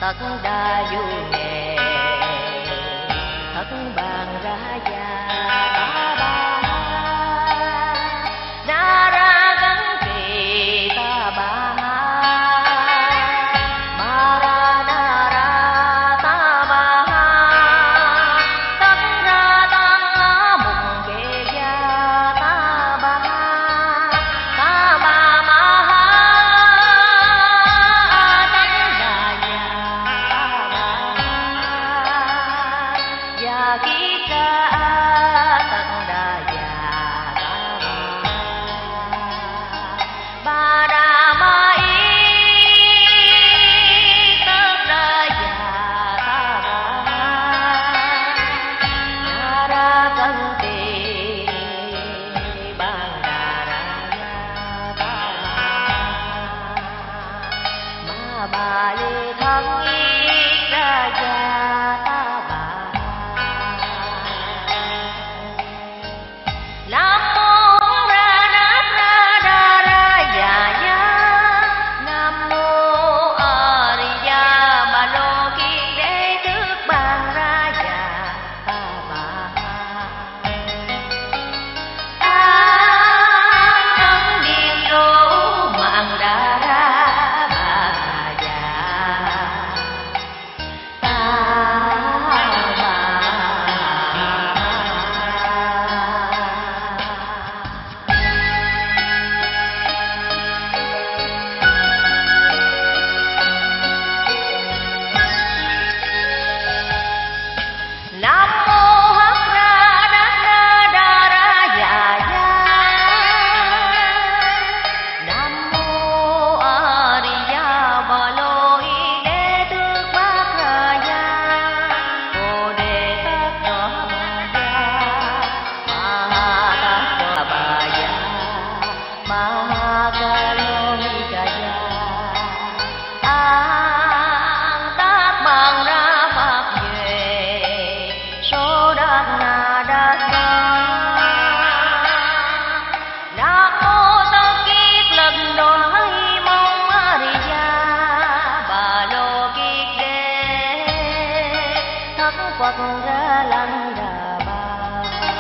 tất đa du nghề thất bàn ra già ta ba na ra gắn kỳ ta ba ma ra na ra ta ba tất ra tăng mùng kê gia ta ba ta ba ma tất đà già ta ba già ký ca tất đà già ta ba ba đà ma y tất đà già ta ba na ra cân tỳ ban đà ra ya ta ba ma ba lê thắng y ra ya ta ba nam mô ra nát ra đa ra ya ya nam mô a di đà bà lô kiên đế thức ban ra ya ta ba an thân điên đô mạng đà ra bà ya ta ba nam mô hắc ra đát ra đa ra ya ya nam mô a di đà bà lô y đế tước bát ra ya bồ đề tát đỏ bà ya ma tát đỏ bà ya ma ca lô ni ca ya an tát bằng ra pháp về số đát na đát ra nam mô tất kiết lần đoái mong a di đà bà lô kiết đế thất phật ra lăng đà ba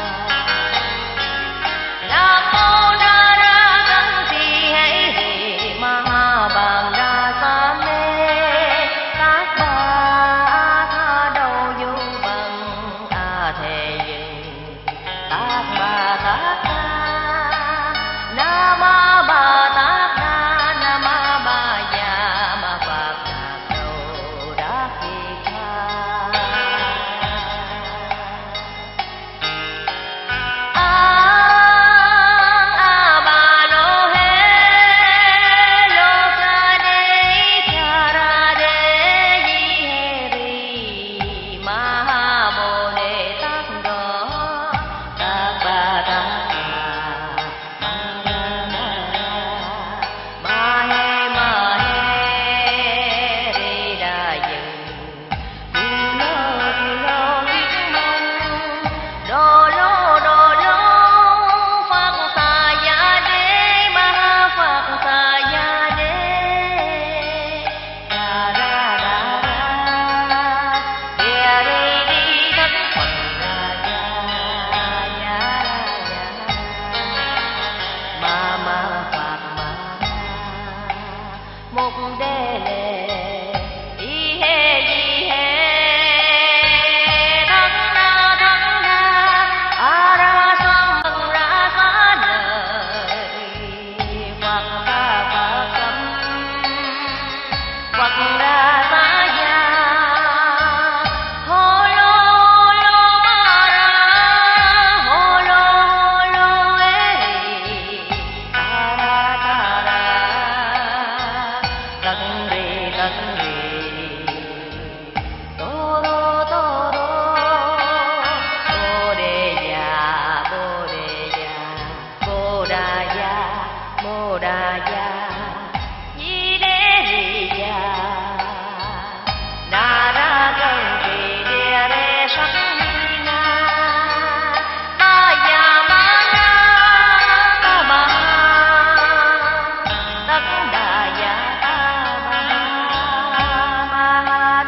nam mô na ra cân tỳ hãy hỷ ma bàn đa sa mê các ba tha đầu du bằng a thề dừng tác ba tác na na ma ba tác na na ma ba ya ma phật đạc đầu đắc kỳ kha an a ba lô he lô ca đế cha ra đế di he ri ma bồ đề tát đô tát ba tát ma ra ma he ma he ri đà dừng tu lô tu lô kiết mong đô lô đô lô phật xà ya đế ma phật xà ya đế đà ra đà ra địa ri đi thất phật ra ya ya ya ma ma phật ma mục đế lệ y he di he thắng na thắng na a ra sam bằng ra xá lời phật ta phật cấm phật ra xá ya hô lô hô lô ma ra hô lô hô lô ê ta ra ta ra tận rì tận rì tô đô tô đô bồ đề già bồ đề già bồ đà già bồ đà già di đế rì già na ra cân kỳ địa đế sắc na ta già ma na ta ba tất đà già ta ba ma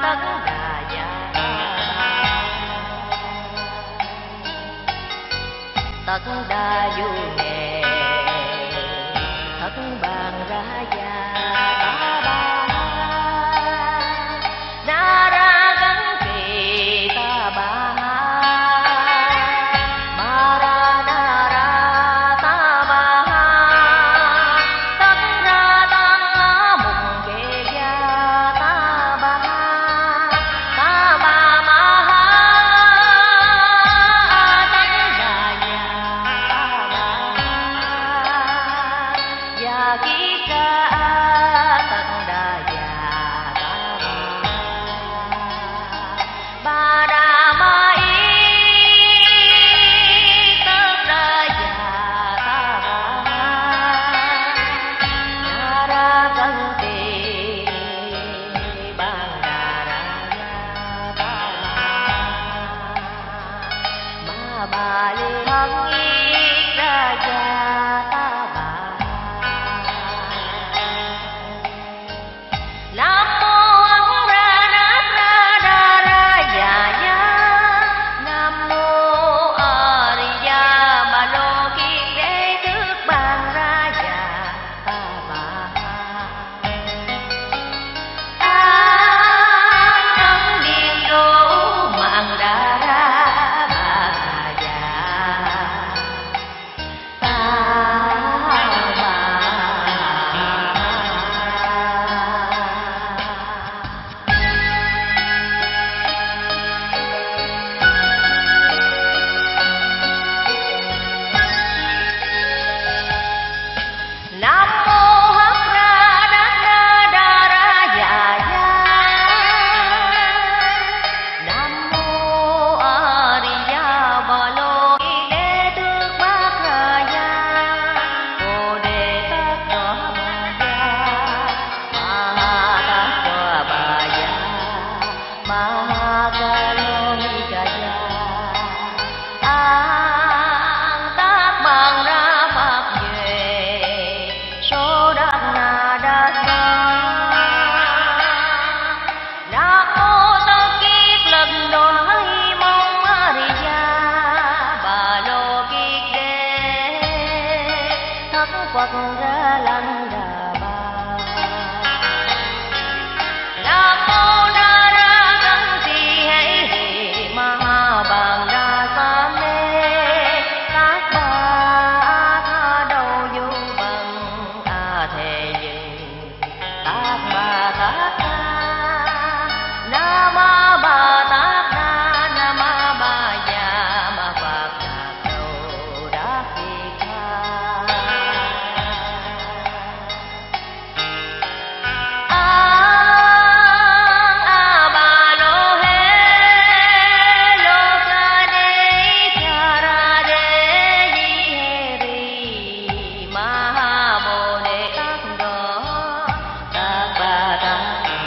đa du nghề thất bàn ra già ta ba na ra gắn kỳ ta ba ma ra na ra ta ba tất ra tăng mùng kề gia ta ba ta ba ma tất là nhà ta ba gia ký ca tất đa già ta ba ba đà ma y tất đa già ta ba na ra cân tỳ ban đà ra gia ta ba ma bà lư hằng y ra gia ta ba nam mô ấn ra nát ra đa ra già gia nam mô a di đà bà lô kiết đế thức ban ra già ta ba an thân điền đô mạng đa ra ba già ta ba nam mô hắc ra đát ra đa ra già gia nam mô a di đà bà lô kiết đế thức bát ra gia bồ đề tát đà bà gia ma tát đà bà gia ma ca lô ni ca gia an tác bằng ra pháp về số đắc na đa sa nam mô tất kiết lần đoái mong a di đà bà lô kiết đế thất phật ra lăng đà ba nam mô na ra cân tỳ hãy hỷ ma bàn đa sa mê tác ba tha đầu du bằng a thề dừng tác ba tác tha na ma ba tác na na ma ba già ma phật đạc đầu đắc kỳ tha an a ba lô hê lô ca đế cha ra đế di hê ri ma ha bồ đề tát đô tát ba tát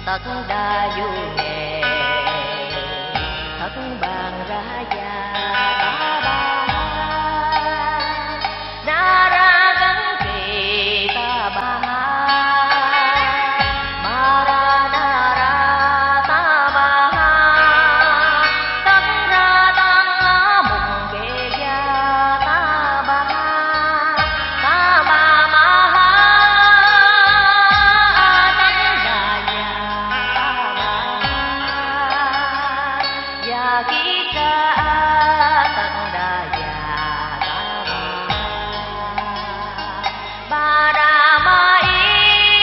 tất đa du nghề thất bàn ra già ta ba na ra gắn kỳ ta ba ma ra na ra ta ba tất ra tăng mùng kê gia ta ba ta ba ma tất đà già ta ba già ký ca tất đà già ta ba ba đà ma y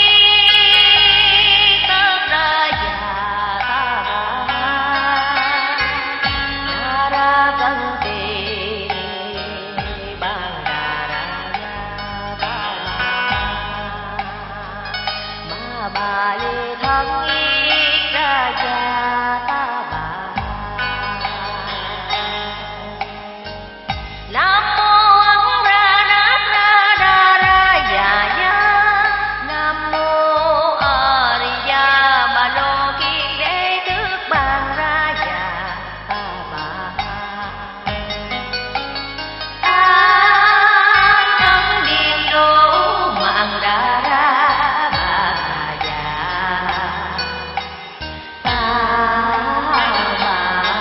tất đà già ta ba na ra cân tỳ ban đà ra già ta ba ma ba lê thắng y ra già ta ba nam mô ấn ra nát ra đa ra già ya nam mô a di đà bà lô kiên đế tước ban ra già ta ba an ấn điền đô mạng đà ra bà già ta ba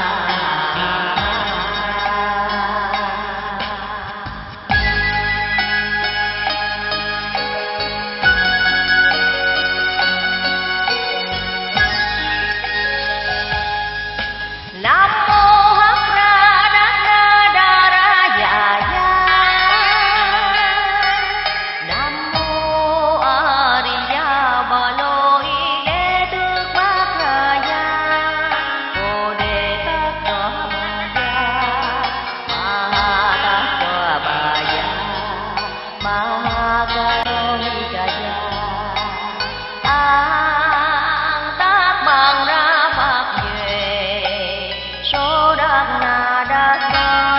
nam mô hắc ra đát ra đa ra già ya nam mô a di đà bà lô y đế tước bát ra ya bồ đề tát đà bà ya ma tát đà bà ya ma ca ni ca ya an tác bằng ra pháp về số đắc na đắc đa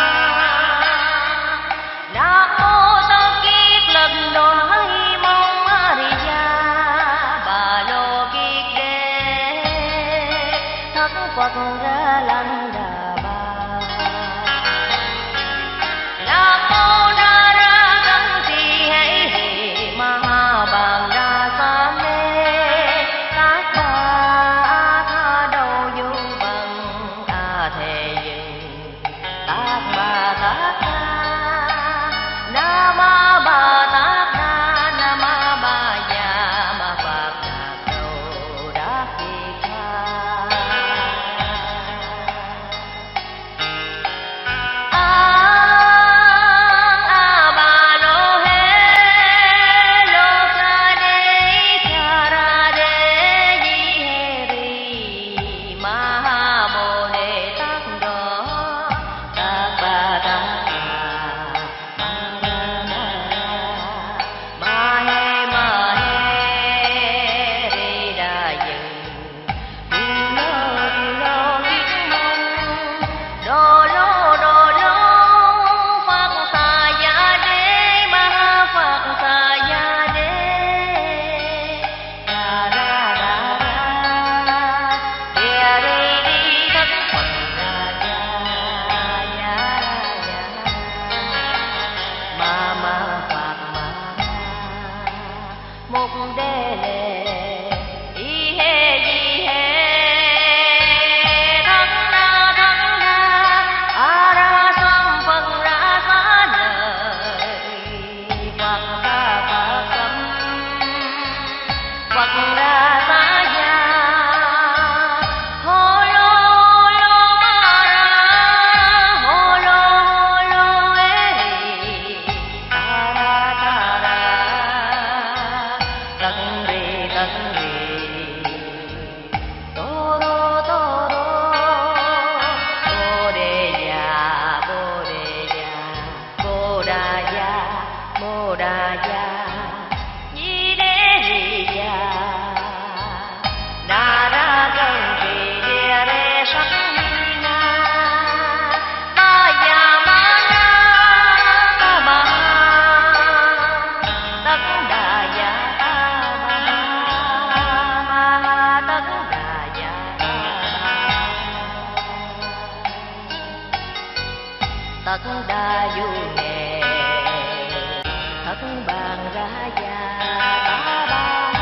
nam mô tất kiết lần đồn hay mong a di đà bà lô kiết đế thất phật ra lăng đà ba nam mô na ra cân tỳ hãy hỷ ma bàn đa sa mê tác ba tha đầu du bằng a thề dừng tác ba tác đa na ma ba tác đa na ma ba già ma phật đạc đầu đắc kỳ tha an a ba lô hê lô ca đế cha ra đế di hê ri ma ha bồ đề tát đô tát ba tát bà ma ra na ma hê ma hê ri đà dừng tu lô tu lô kiết mong đô lô đô lô phật xà ya đế ma phật xà ya đế đà ra đà ra địa đi đi thất phật ra ya ya ya ma ma phật ma mục đế lệ y hê di hê thất na thất na a ra sam phật ra xá lời phật ta phật cấm phật ra xá gia hô lô hô lô ma ra hô lô hô lô ê ri ta ra ta ra tấn ri tấn ri tô rô tô rô bồ đề già bồ đề già bồ đà già bồ đà già di đế ri già na ra cân kỳ địa rê sắc na ba già ma na ta ba tất đà già ta ba thất đa du nghề thất bàn ra gia ta ba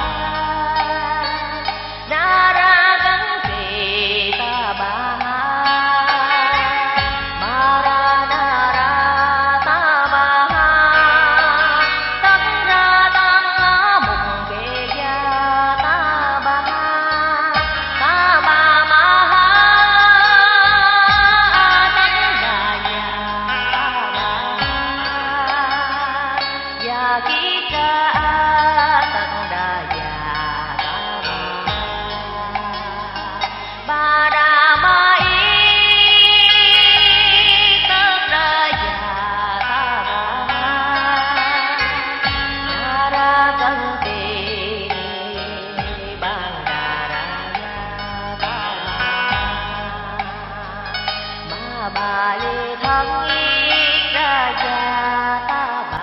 na ra gắn kỳ ta ba ma ra na ra ta ba tất ra tăng mục kê gia ta ba ta ba ma tất ra gia ta ba gia ký ca tất đa gia ta ba ba đà ma y tất đa gia ta ba na ra cân tỳ ban đà ra gia ta ba ma ba lê thân y ra gia ta ba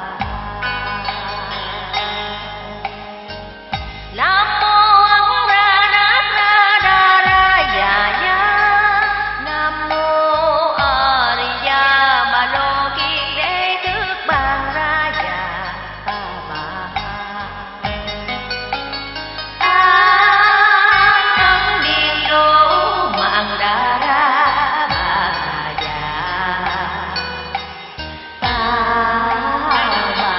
nam mô ấn ra nát ra đa ra già gia nam mô a di đà bà lô kiết đế thức ban ra già ta ba an ấn điền đô mạng đa ra bà già ta ba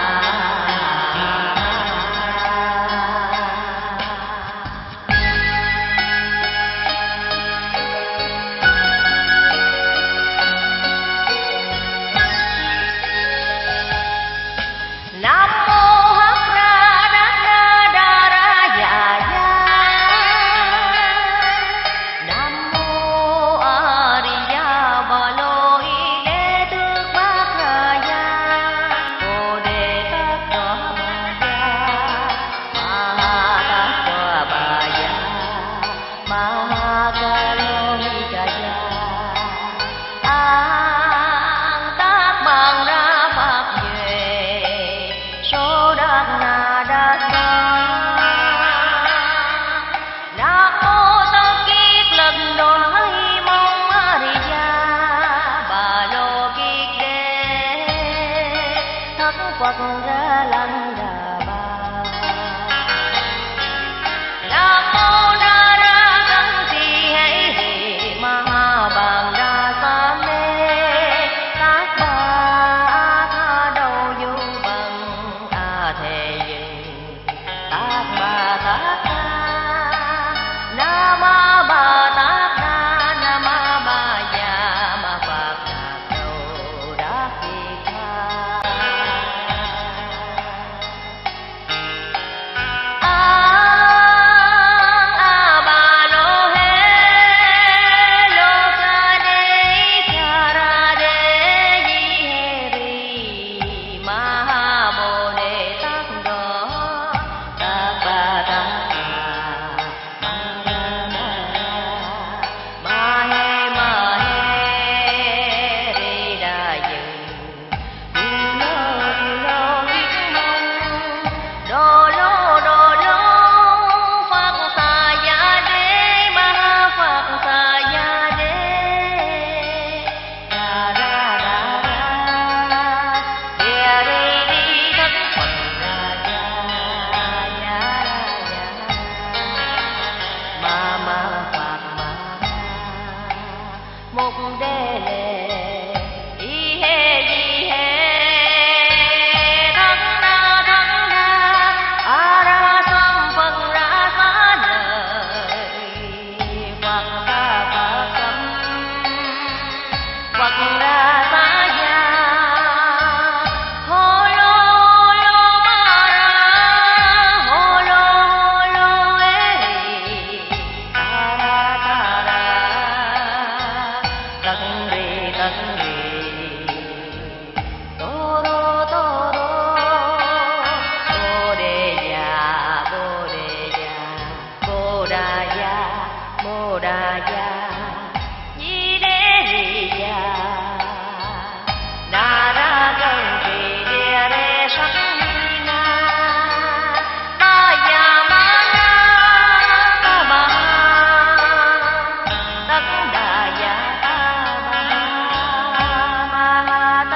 nam mô hắc ra đát ra đa ra già gia nam mô a di đà bà lô y đế tước bát ra gia bồ đề tát đa bà gia ma tát đa bà gia ma ca lô ni ca gia an tác bằng ra pháp về số đắc na đa sa nam mô tất kiết lần đoái mong a di đà bà lô kiết đế thất phật ra lăng đà ba nam mô na ra cân tỳ hãy hỷ ma bàn đa sa mê tác ba tha đầu du bằng a thề dừng tác ba tác tha na ma ba tác tha na ma ba già ma phật đạc đầu đắc kỳ tha an a ba lô hê lô ca đế ca ra đế di hê ri ma ha bồ đề tát đô tát ba tát ba ma ra na ma hê ma hê ri đa dừng dừng lô dừng lô dừng mong đô lô đô lô phật xà gia đế ma phật xà gia đế đa ra đa ra địa đi đi thất phật ra gia gia ra gia ma ma phật ma mục đế lệ y hê di hê thất đa thất đa a ra sam phật ra xá lời phật ra phật tâm phật ra xá gia hô lô hô lô ma ra hô lô hô lô ê ri ta ra ta ra tấn ri tấn ri tô rô tô rô bồ đề già bồ đề già bồ đà già bồ đà già di đế ri già na ra cân kỳ địa đế sắc na ma già ma na ta ba tất đà già ta ba ma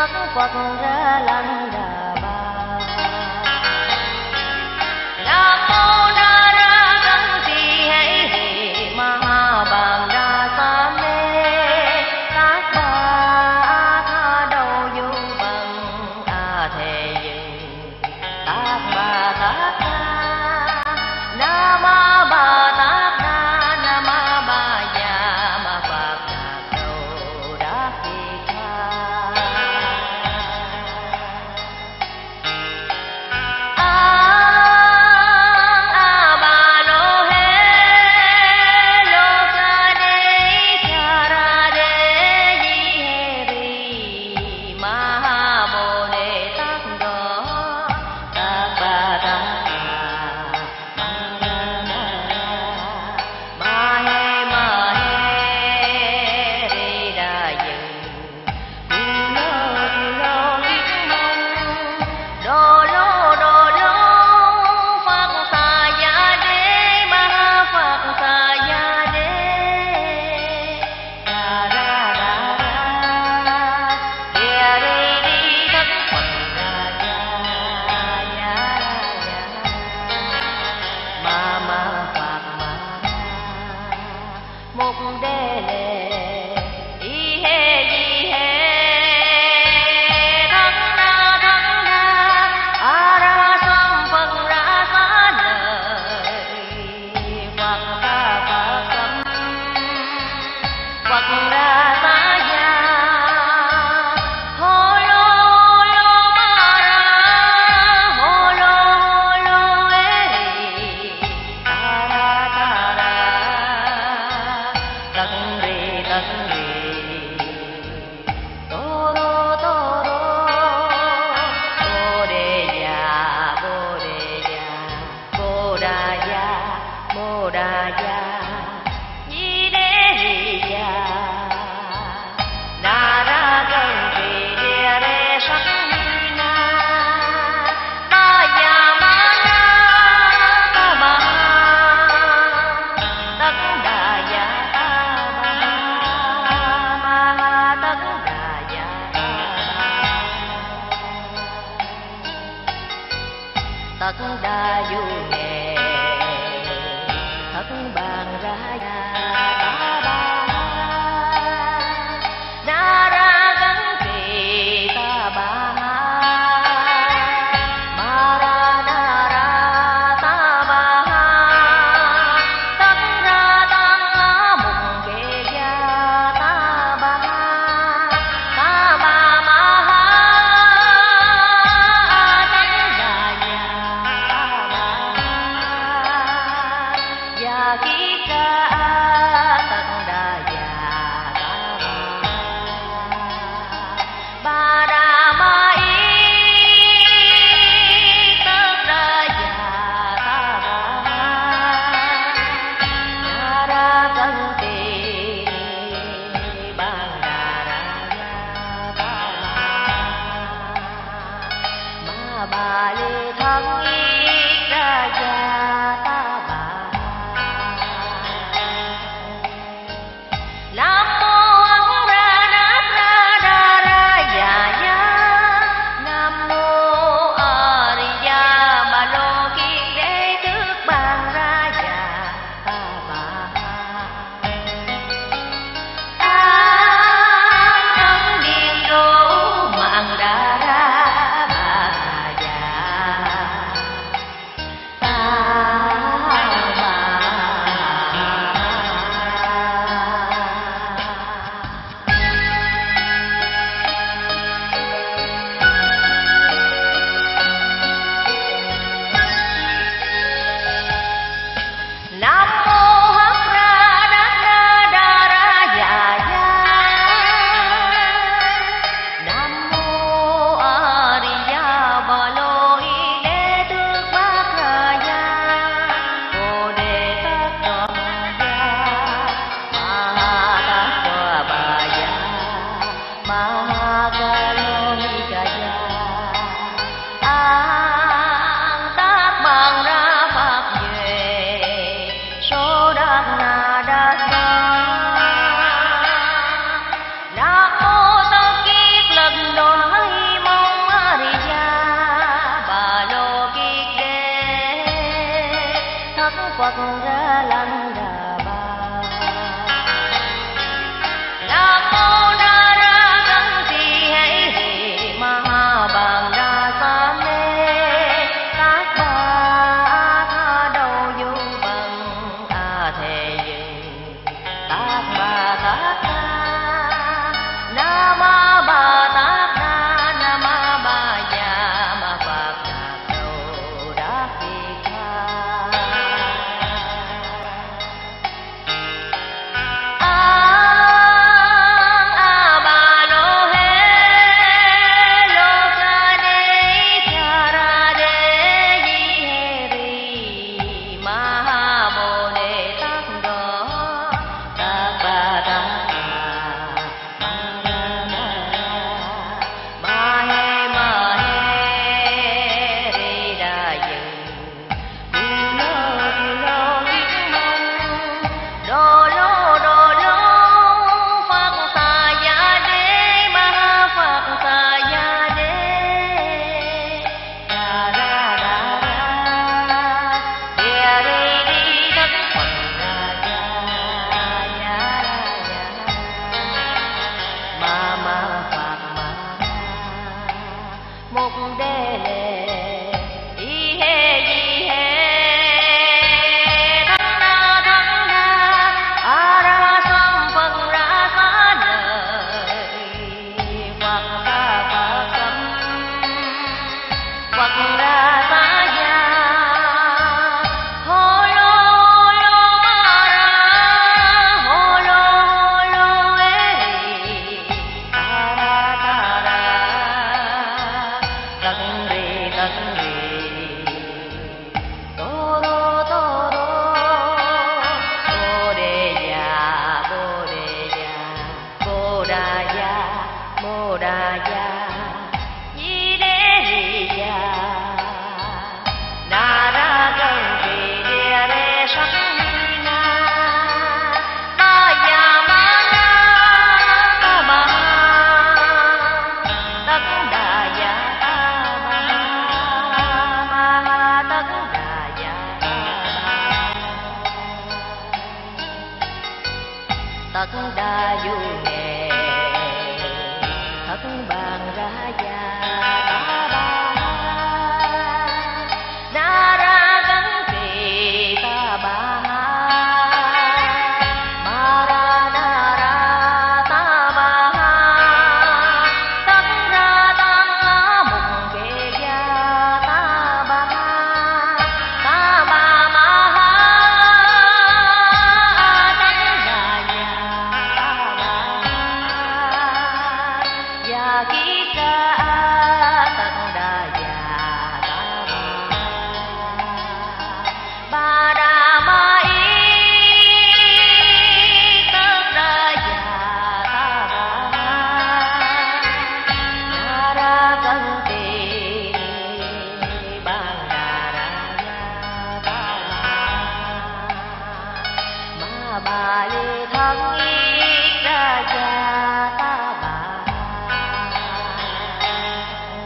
thất Phật ra lăng Đà Bà. Nam mô Na Ra Găng Trì Hãy Hỷ Ma Ha Bàn Đa Sa Mê Tác Ba Tha Đầu Du Bằng A Thề Dừng Tác Ba Tác Tha Na Ma Ba Tác Tha Na Ma Ba Già Ma Phật Đạc Đầu Đắc Kỳ Tha. Tất đa du nghề thất bàn ra ta ba Na Ra Găng Trì ta ba Ma Ra Na Ra ta ba Tất ra tăng mùng kê gia ta ba ta ba ma ha tất đà già Gia Ký Ca Tất Đà Già Ta Ba Ba Đà Ma Y Tất Đà Già Ta Ba Na Ra Găng Trì Ban Đà Ra Gia Ta Ba Ma Ba Lê Thân Y Ra Gia Ta Ba. Nam mô Ấn Ra Nát Ra Đa Ra Già Ya. Nam mô A Di Đà Bà Lô Kiên Đế Tước Ban Ra Già Ta Ba. An Thân Điền Đô Mạng Đà Ra Ba Già Ta Ba. Nam mô Hắc Ra Đát Na Đa Ra Già Ya. Nam mô A Di Đà Bà Lô Y Đế Tước Bát Ra Ya. Bồ Đề Tát Toàn Ya Ma Tát Qua Bà Ya Ma Ca Lô Mi Ca Ya. An Tát Bàn Ra Pháp Duệ Số Đát Na Đa Sa. Nam mô Tâu Kiết Lần Đoán con ra lăng đà bà. Nam mô Na Ra Găng Tỳ Hãy Hì Ma Bàn Đa Sa Mê Các Ba Tha Đầu Du Bằng A Thề Dừng Các Ba Tác Đa Nam Ma Ba Tác Đa Nam Ma Ba Già Ma Phật Đạc Đầu Đắc Việt Tha. Tất đa du nghề thất bàn ra gia ta ba Na Ra Găng Tỳ ta ba Ma Ra Na Ra ta ba Tất ra tăng mùng kê gia ta ba ta ba ma Ký ca Tất Đa Già ta ba Ba Đà Ma Y Tất Đa Già ta ba Na Ra Găng Tỳ Ban Đà Ra Gia ta ba Ma Bà Lê Thắng Y Ra Gia ta ba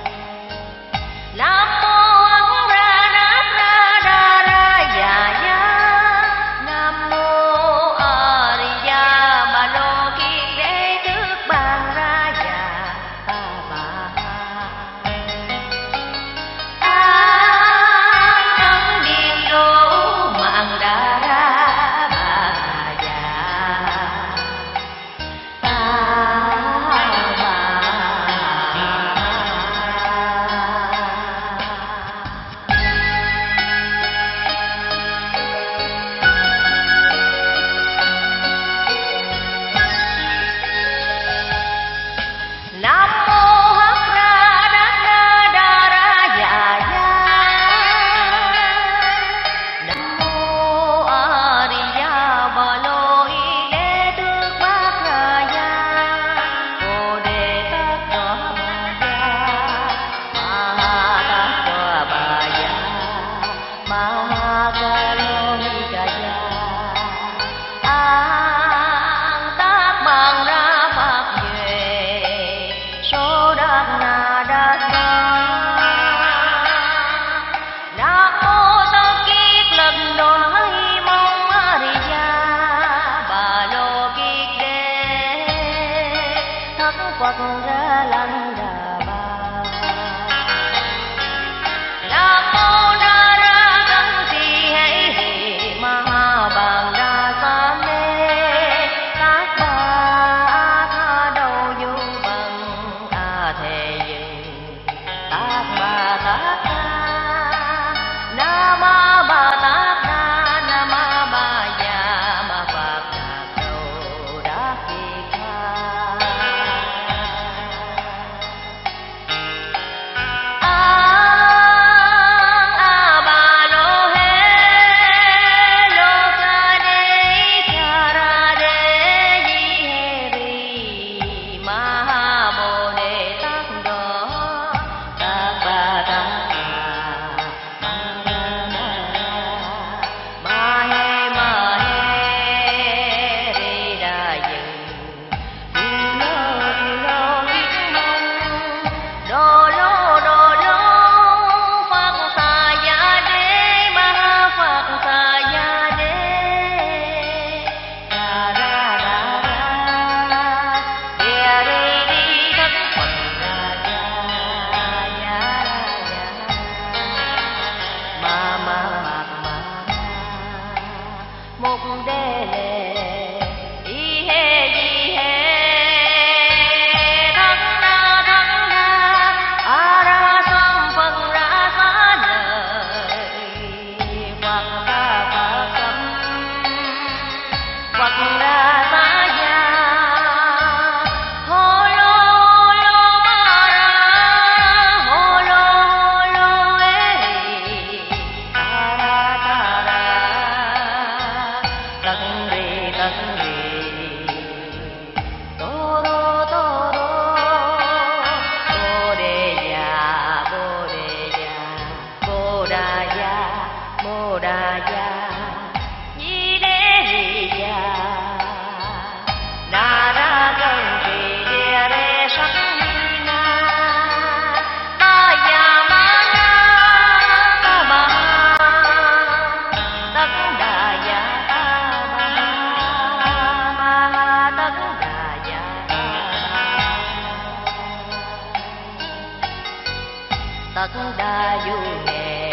tất đa du nghề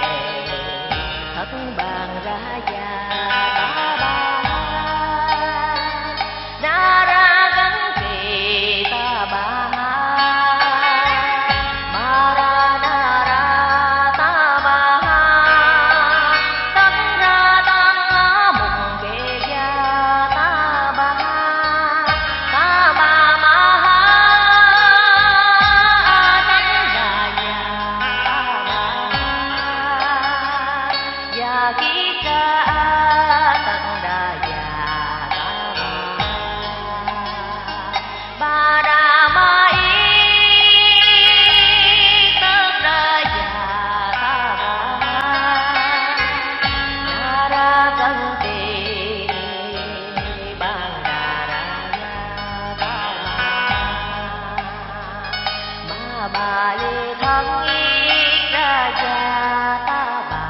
thất bàn ra gia ta ba na ra gắn kỳ ta ba ma ra na ra ta ba tăng ra tăng mùng kê gia ta ba ta ba ma tăng ra gia ký ca tăng đa già ta ba đà ma y tất đa già ta na ra cân tỳ ban đà ra ta ma bà lê thân y ra gia ta bà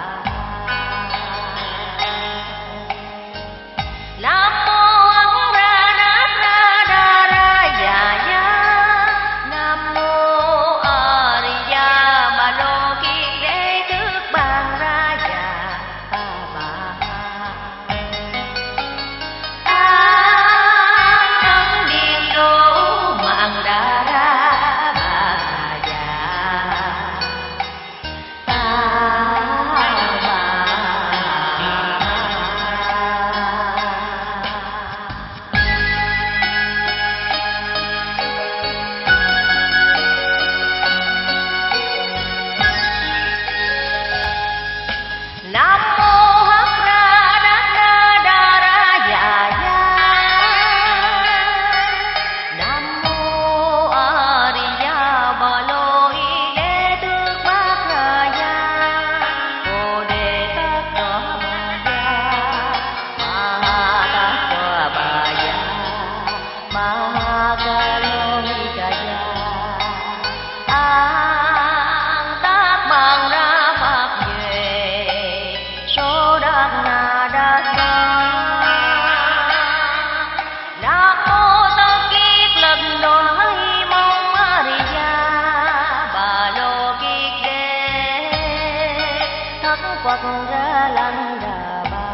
Nam mô Ấn Ra Nát Ra Đa Ra Già Ya Nam mô A Di Đà Bà Lô Kiên Đế Tước Bàn Ra Già Ta Bà An Thân Điền Đô Mạng Đà Ra Bà Già Phật Ra Lăng Đà Ba.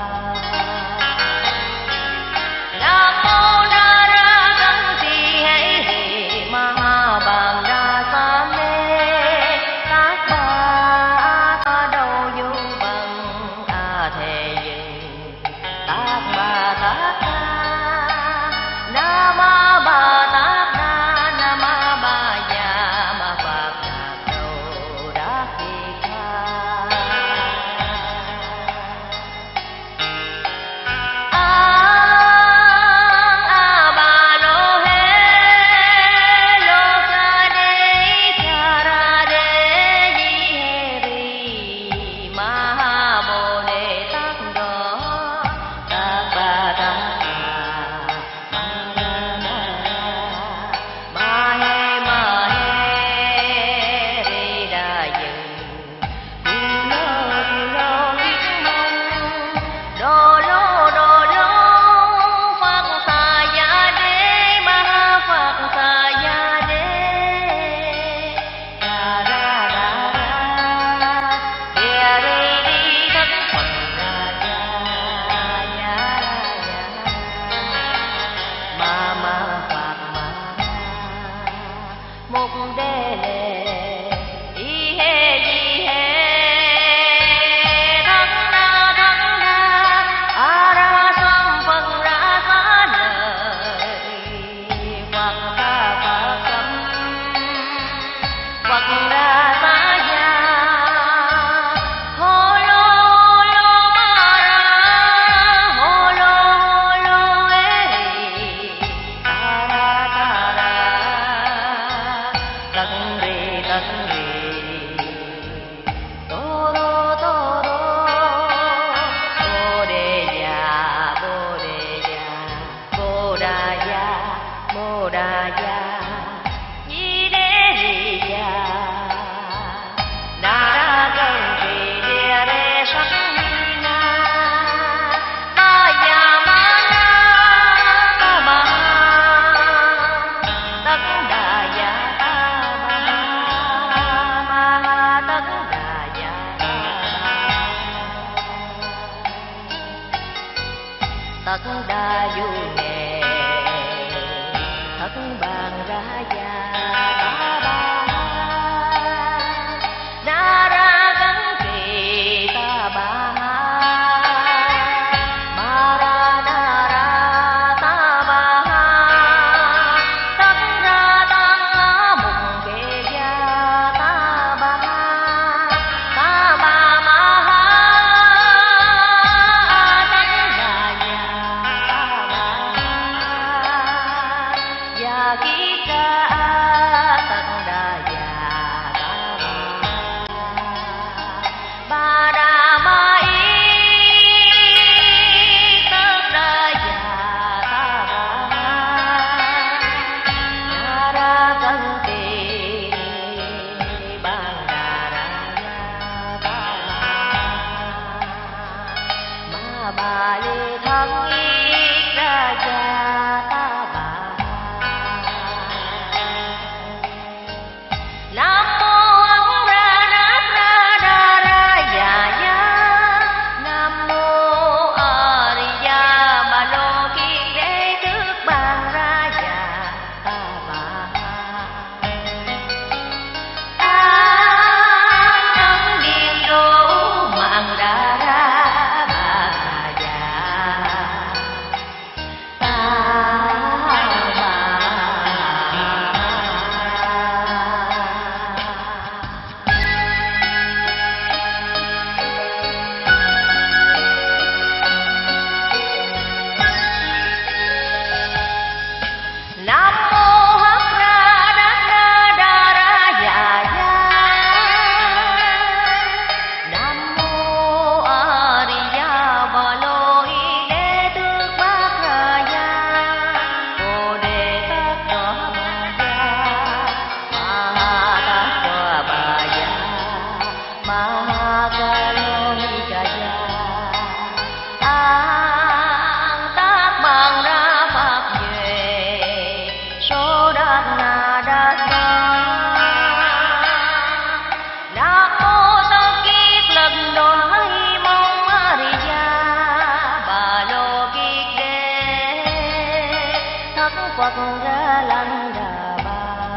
Nam mô Na Ra Găng Tỳ Hãy Hỷ Ma Ha Bàn Đa Sa Mê Tác Ba Ta Đầu Du Bằng A Thề Dừng Tác Ba Tác Đa Nam Ma Ba Tác Đa Nam Ma Ba Già Ma Phật Đạc Đầu Đắc Kỳ Tha. Tắc Rì Phật ra lăng Đà Bà.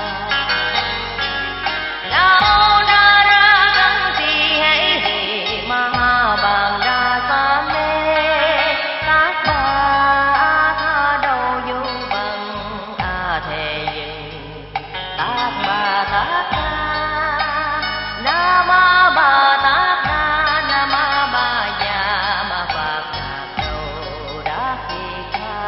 Lao na ra gắng thì hãy hì ma bàn ra sa mê tác ba tha đầu du bằng a thề dừng tác ba tác na na ma ba tác na na ma ba già ma Phật đạp đầu đắc kỳ tha.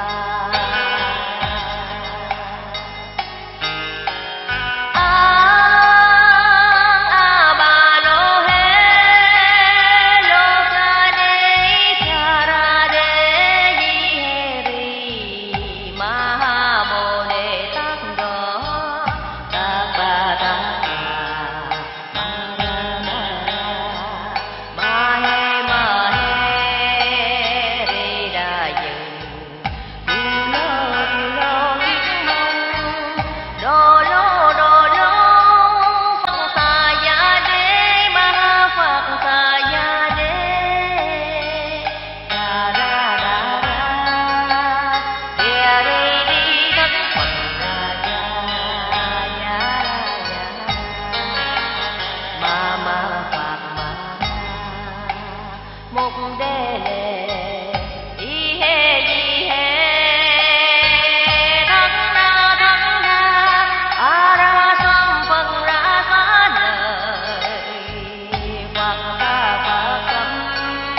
Một đê lệ y hê di hê thắng na thắng na a ra sam phật ra xá lời Phật ta Phật tâm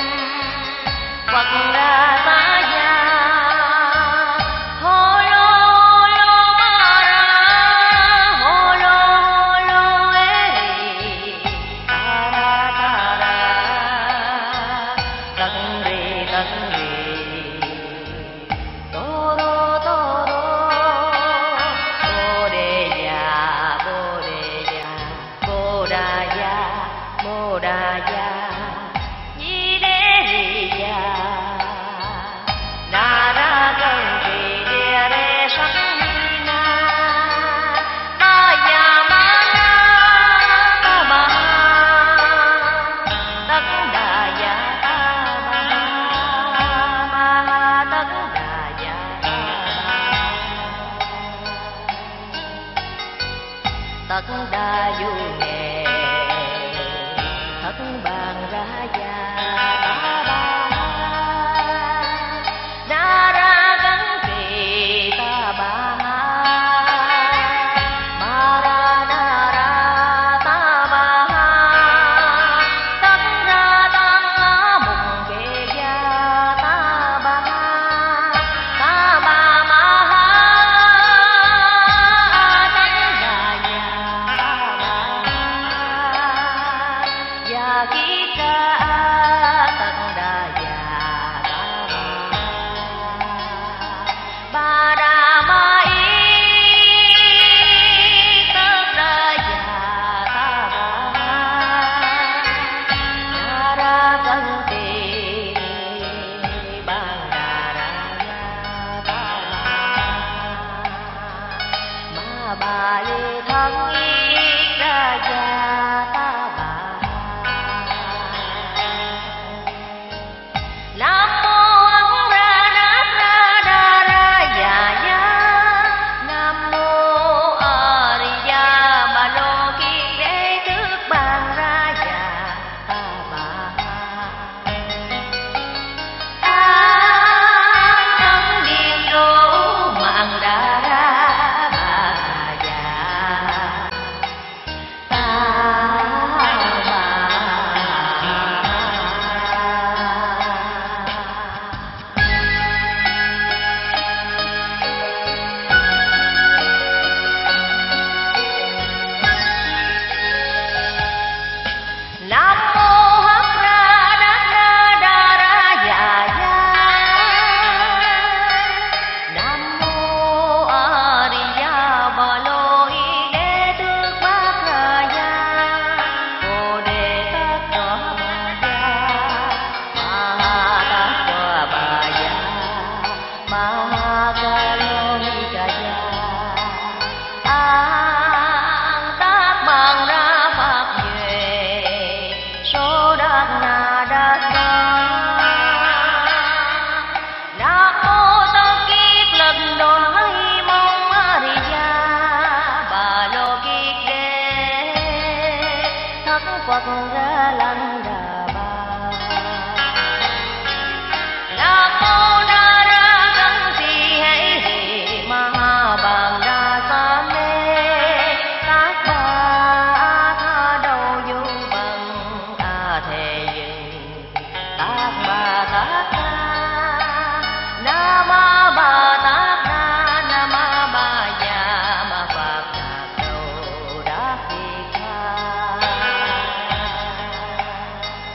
Phật ra xá gia hô lô hô lô ma ra hô lô hô lô ê ta ra ta ra tấn rì tấn rì tô đô tô đô bồ đề già bồ đề già bồ đà già bồ đà già di đế rì già na ra cân kỳ địa đế sắc na ma già ma na ta bà tất đà già tất đa du nghề thất bàn ra gia ta ba na ra gắng kỳ ta ba ma ra na ra ta ba tất ra tăng mùng kê gia ta ba ta ba ma kita Phật ra lăng Đà Bà. Nam mô Na Ra Găng Thi Hãy Hì Ma Ha Bàn Đa Sa Mê Tác Ba A Tha Đầu Du Bằng A Thề Dừng Tác Ba Tác Đa Nam Ma Ba Tác Đa Nam Ma Ba Già Ma Phật Đạc Đầu Đắc Thi Tha.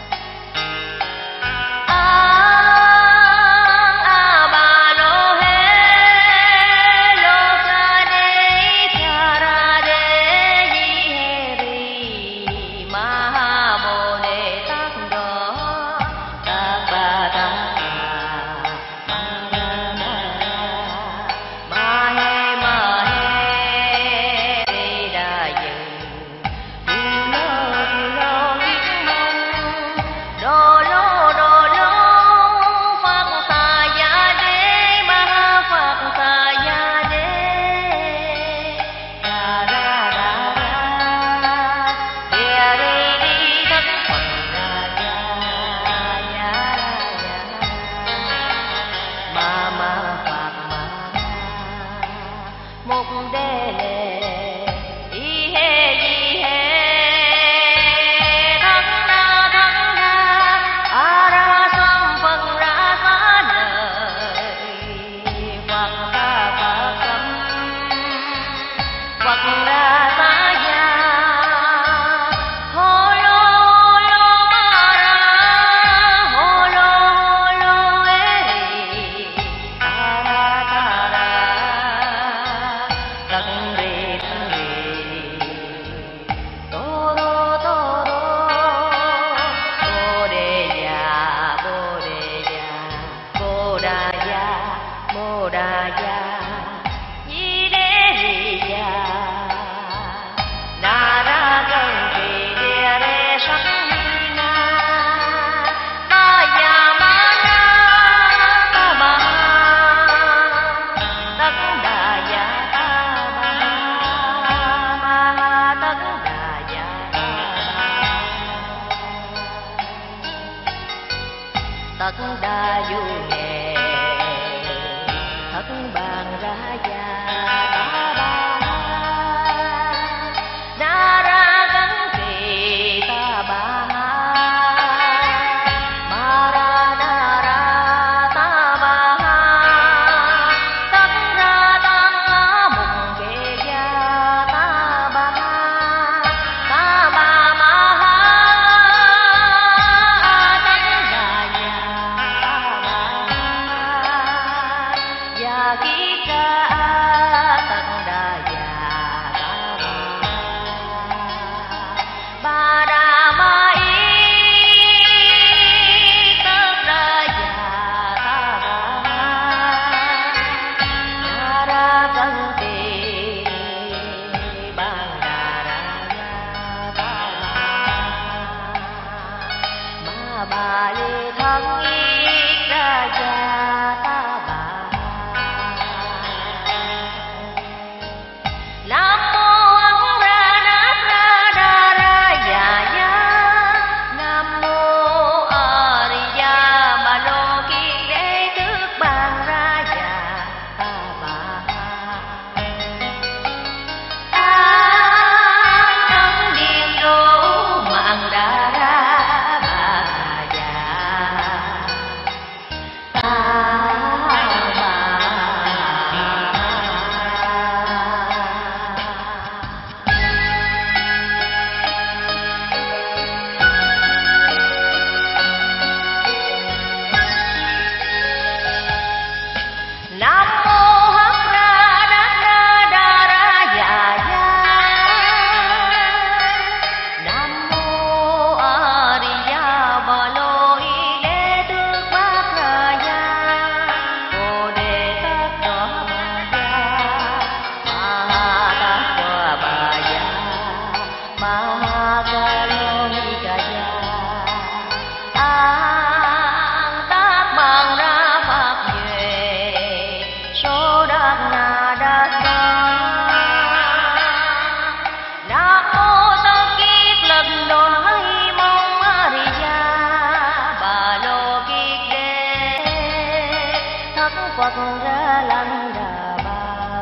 Phật Ra Lăng Đà Ba.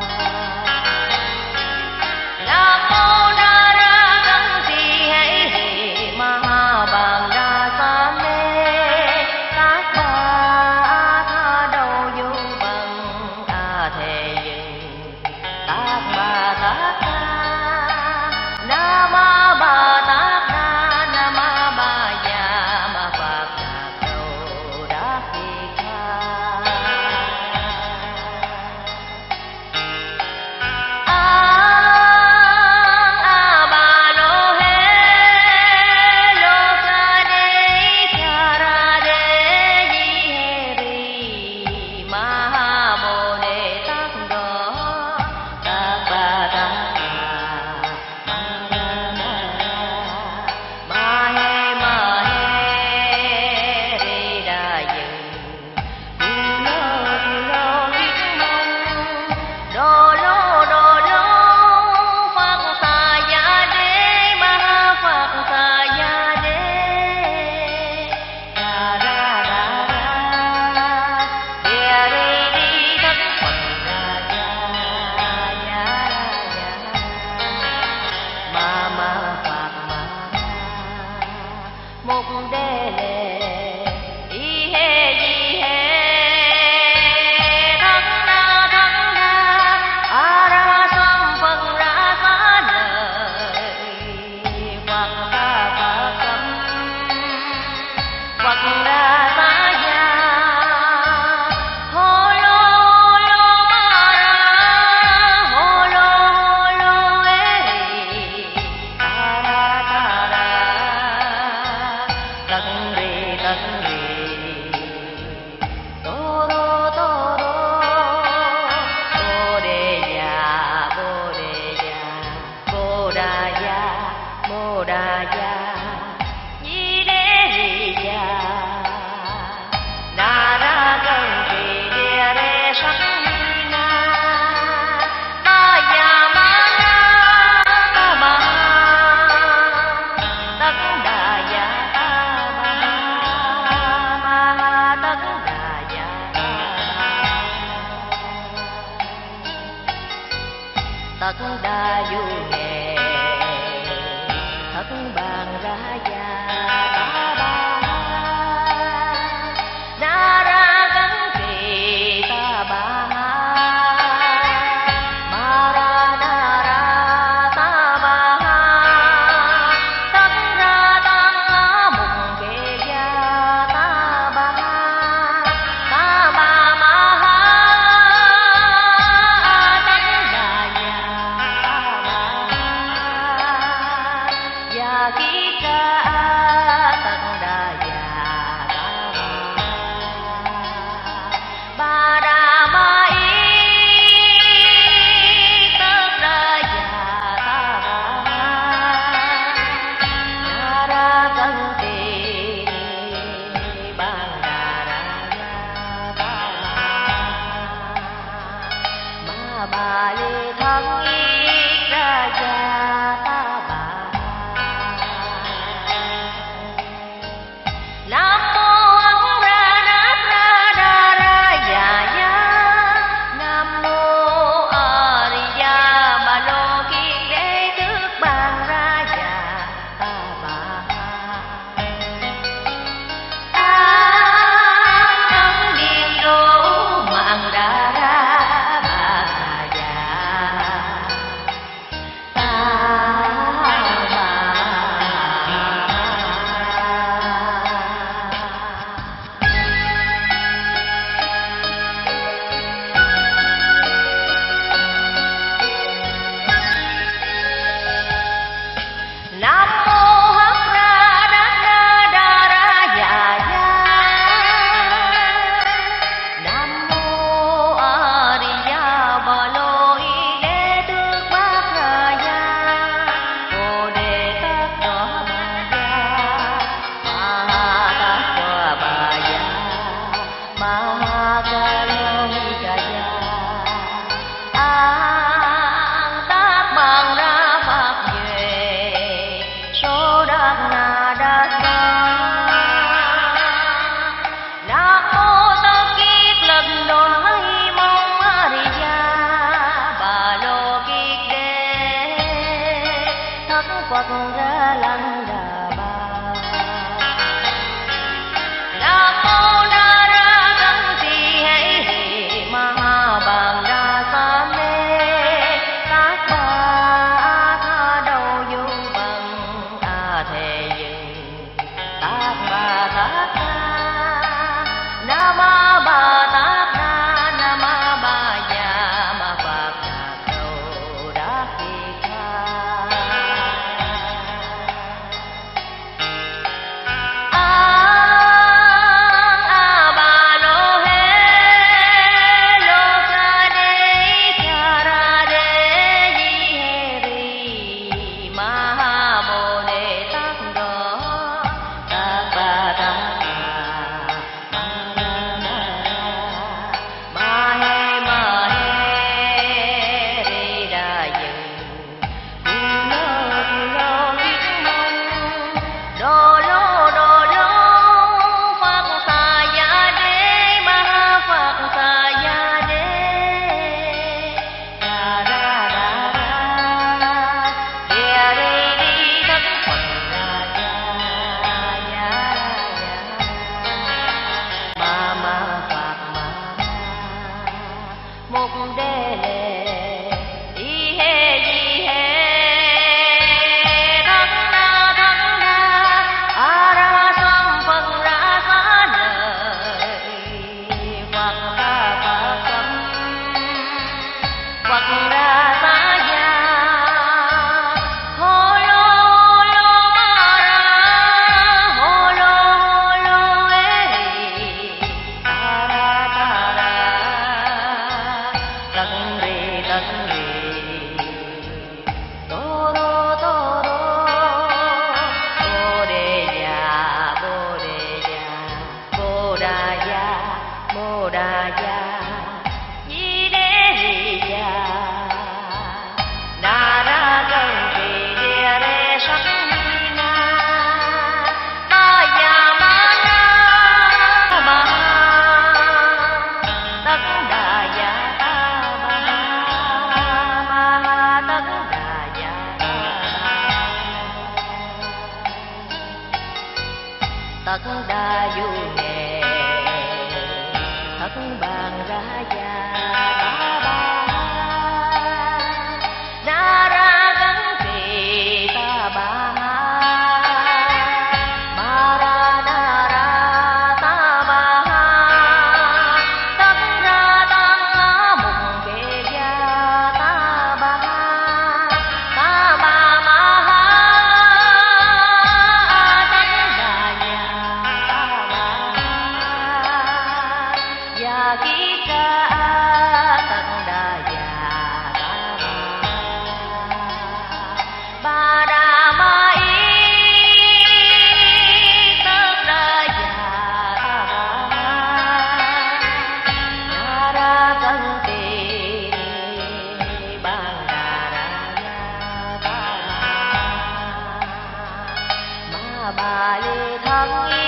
Nam mô Na Ra Gắng Tỳ Hãy Hỷ Ma Bàn Đa Sa Mê Các Ba Tha Đầu Du Bằng A Thề Dừng Tác Ba Tác Đa Nam Ma Ba Tác Đa Nam Ma Ba Già Ma Phật Đạc Đầu Đắc Kỳ Tha. Tất Đa Du Nghề Thất Bàn Ra Gia Ta Ba Na Ra Gắng Tỳ Ta Ba Ma Ra Na Ra Ta Ba Tất Ra Tăng Á Mùng Kê Gia Ta Ba Ta Ba Ma Ha Tất Đà Gia Ký Ca Tất Đà Già Ba Đà Ma Y Tất Đà Già Ta Na Ra Gắng Tỳ Ban Đà Ra Gia Ta Ma Ba Lê Thắng Y Ra Gia Ta Ba thất Phật ra lăng Đà Bà. Nam mô Na Ra Găng Tỳ Hãy Hỷ Ma Ha Bàn Đa Sa Mê Tác Ba Tha Đầu Du Bằng A Thề Dừng Tác Ba Tác Tha Nam Ma Ba Tác Tha Nam Ma Ba Già Ma Phật Đạc Đầu Đắc Kỳ Tha. Tất đa du nghề thất bàn ra gia ta ba Na Ra Găng Tỳ ta ba Ma Ra Na Ra ta ba tất ra tăng mục kê gia ta ba ta ba ma ha tất đà già ký ca tận đà già ta ba đà ma y tất đà già ta Na Ra Găng Tỳ Ban Đà Đà già ta Ma Ba Li Thân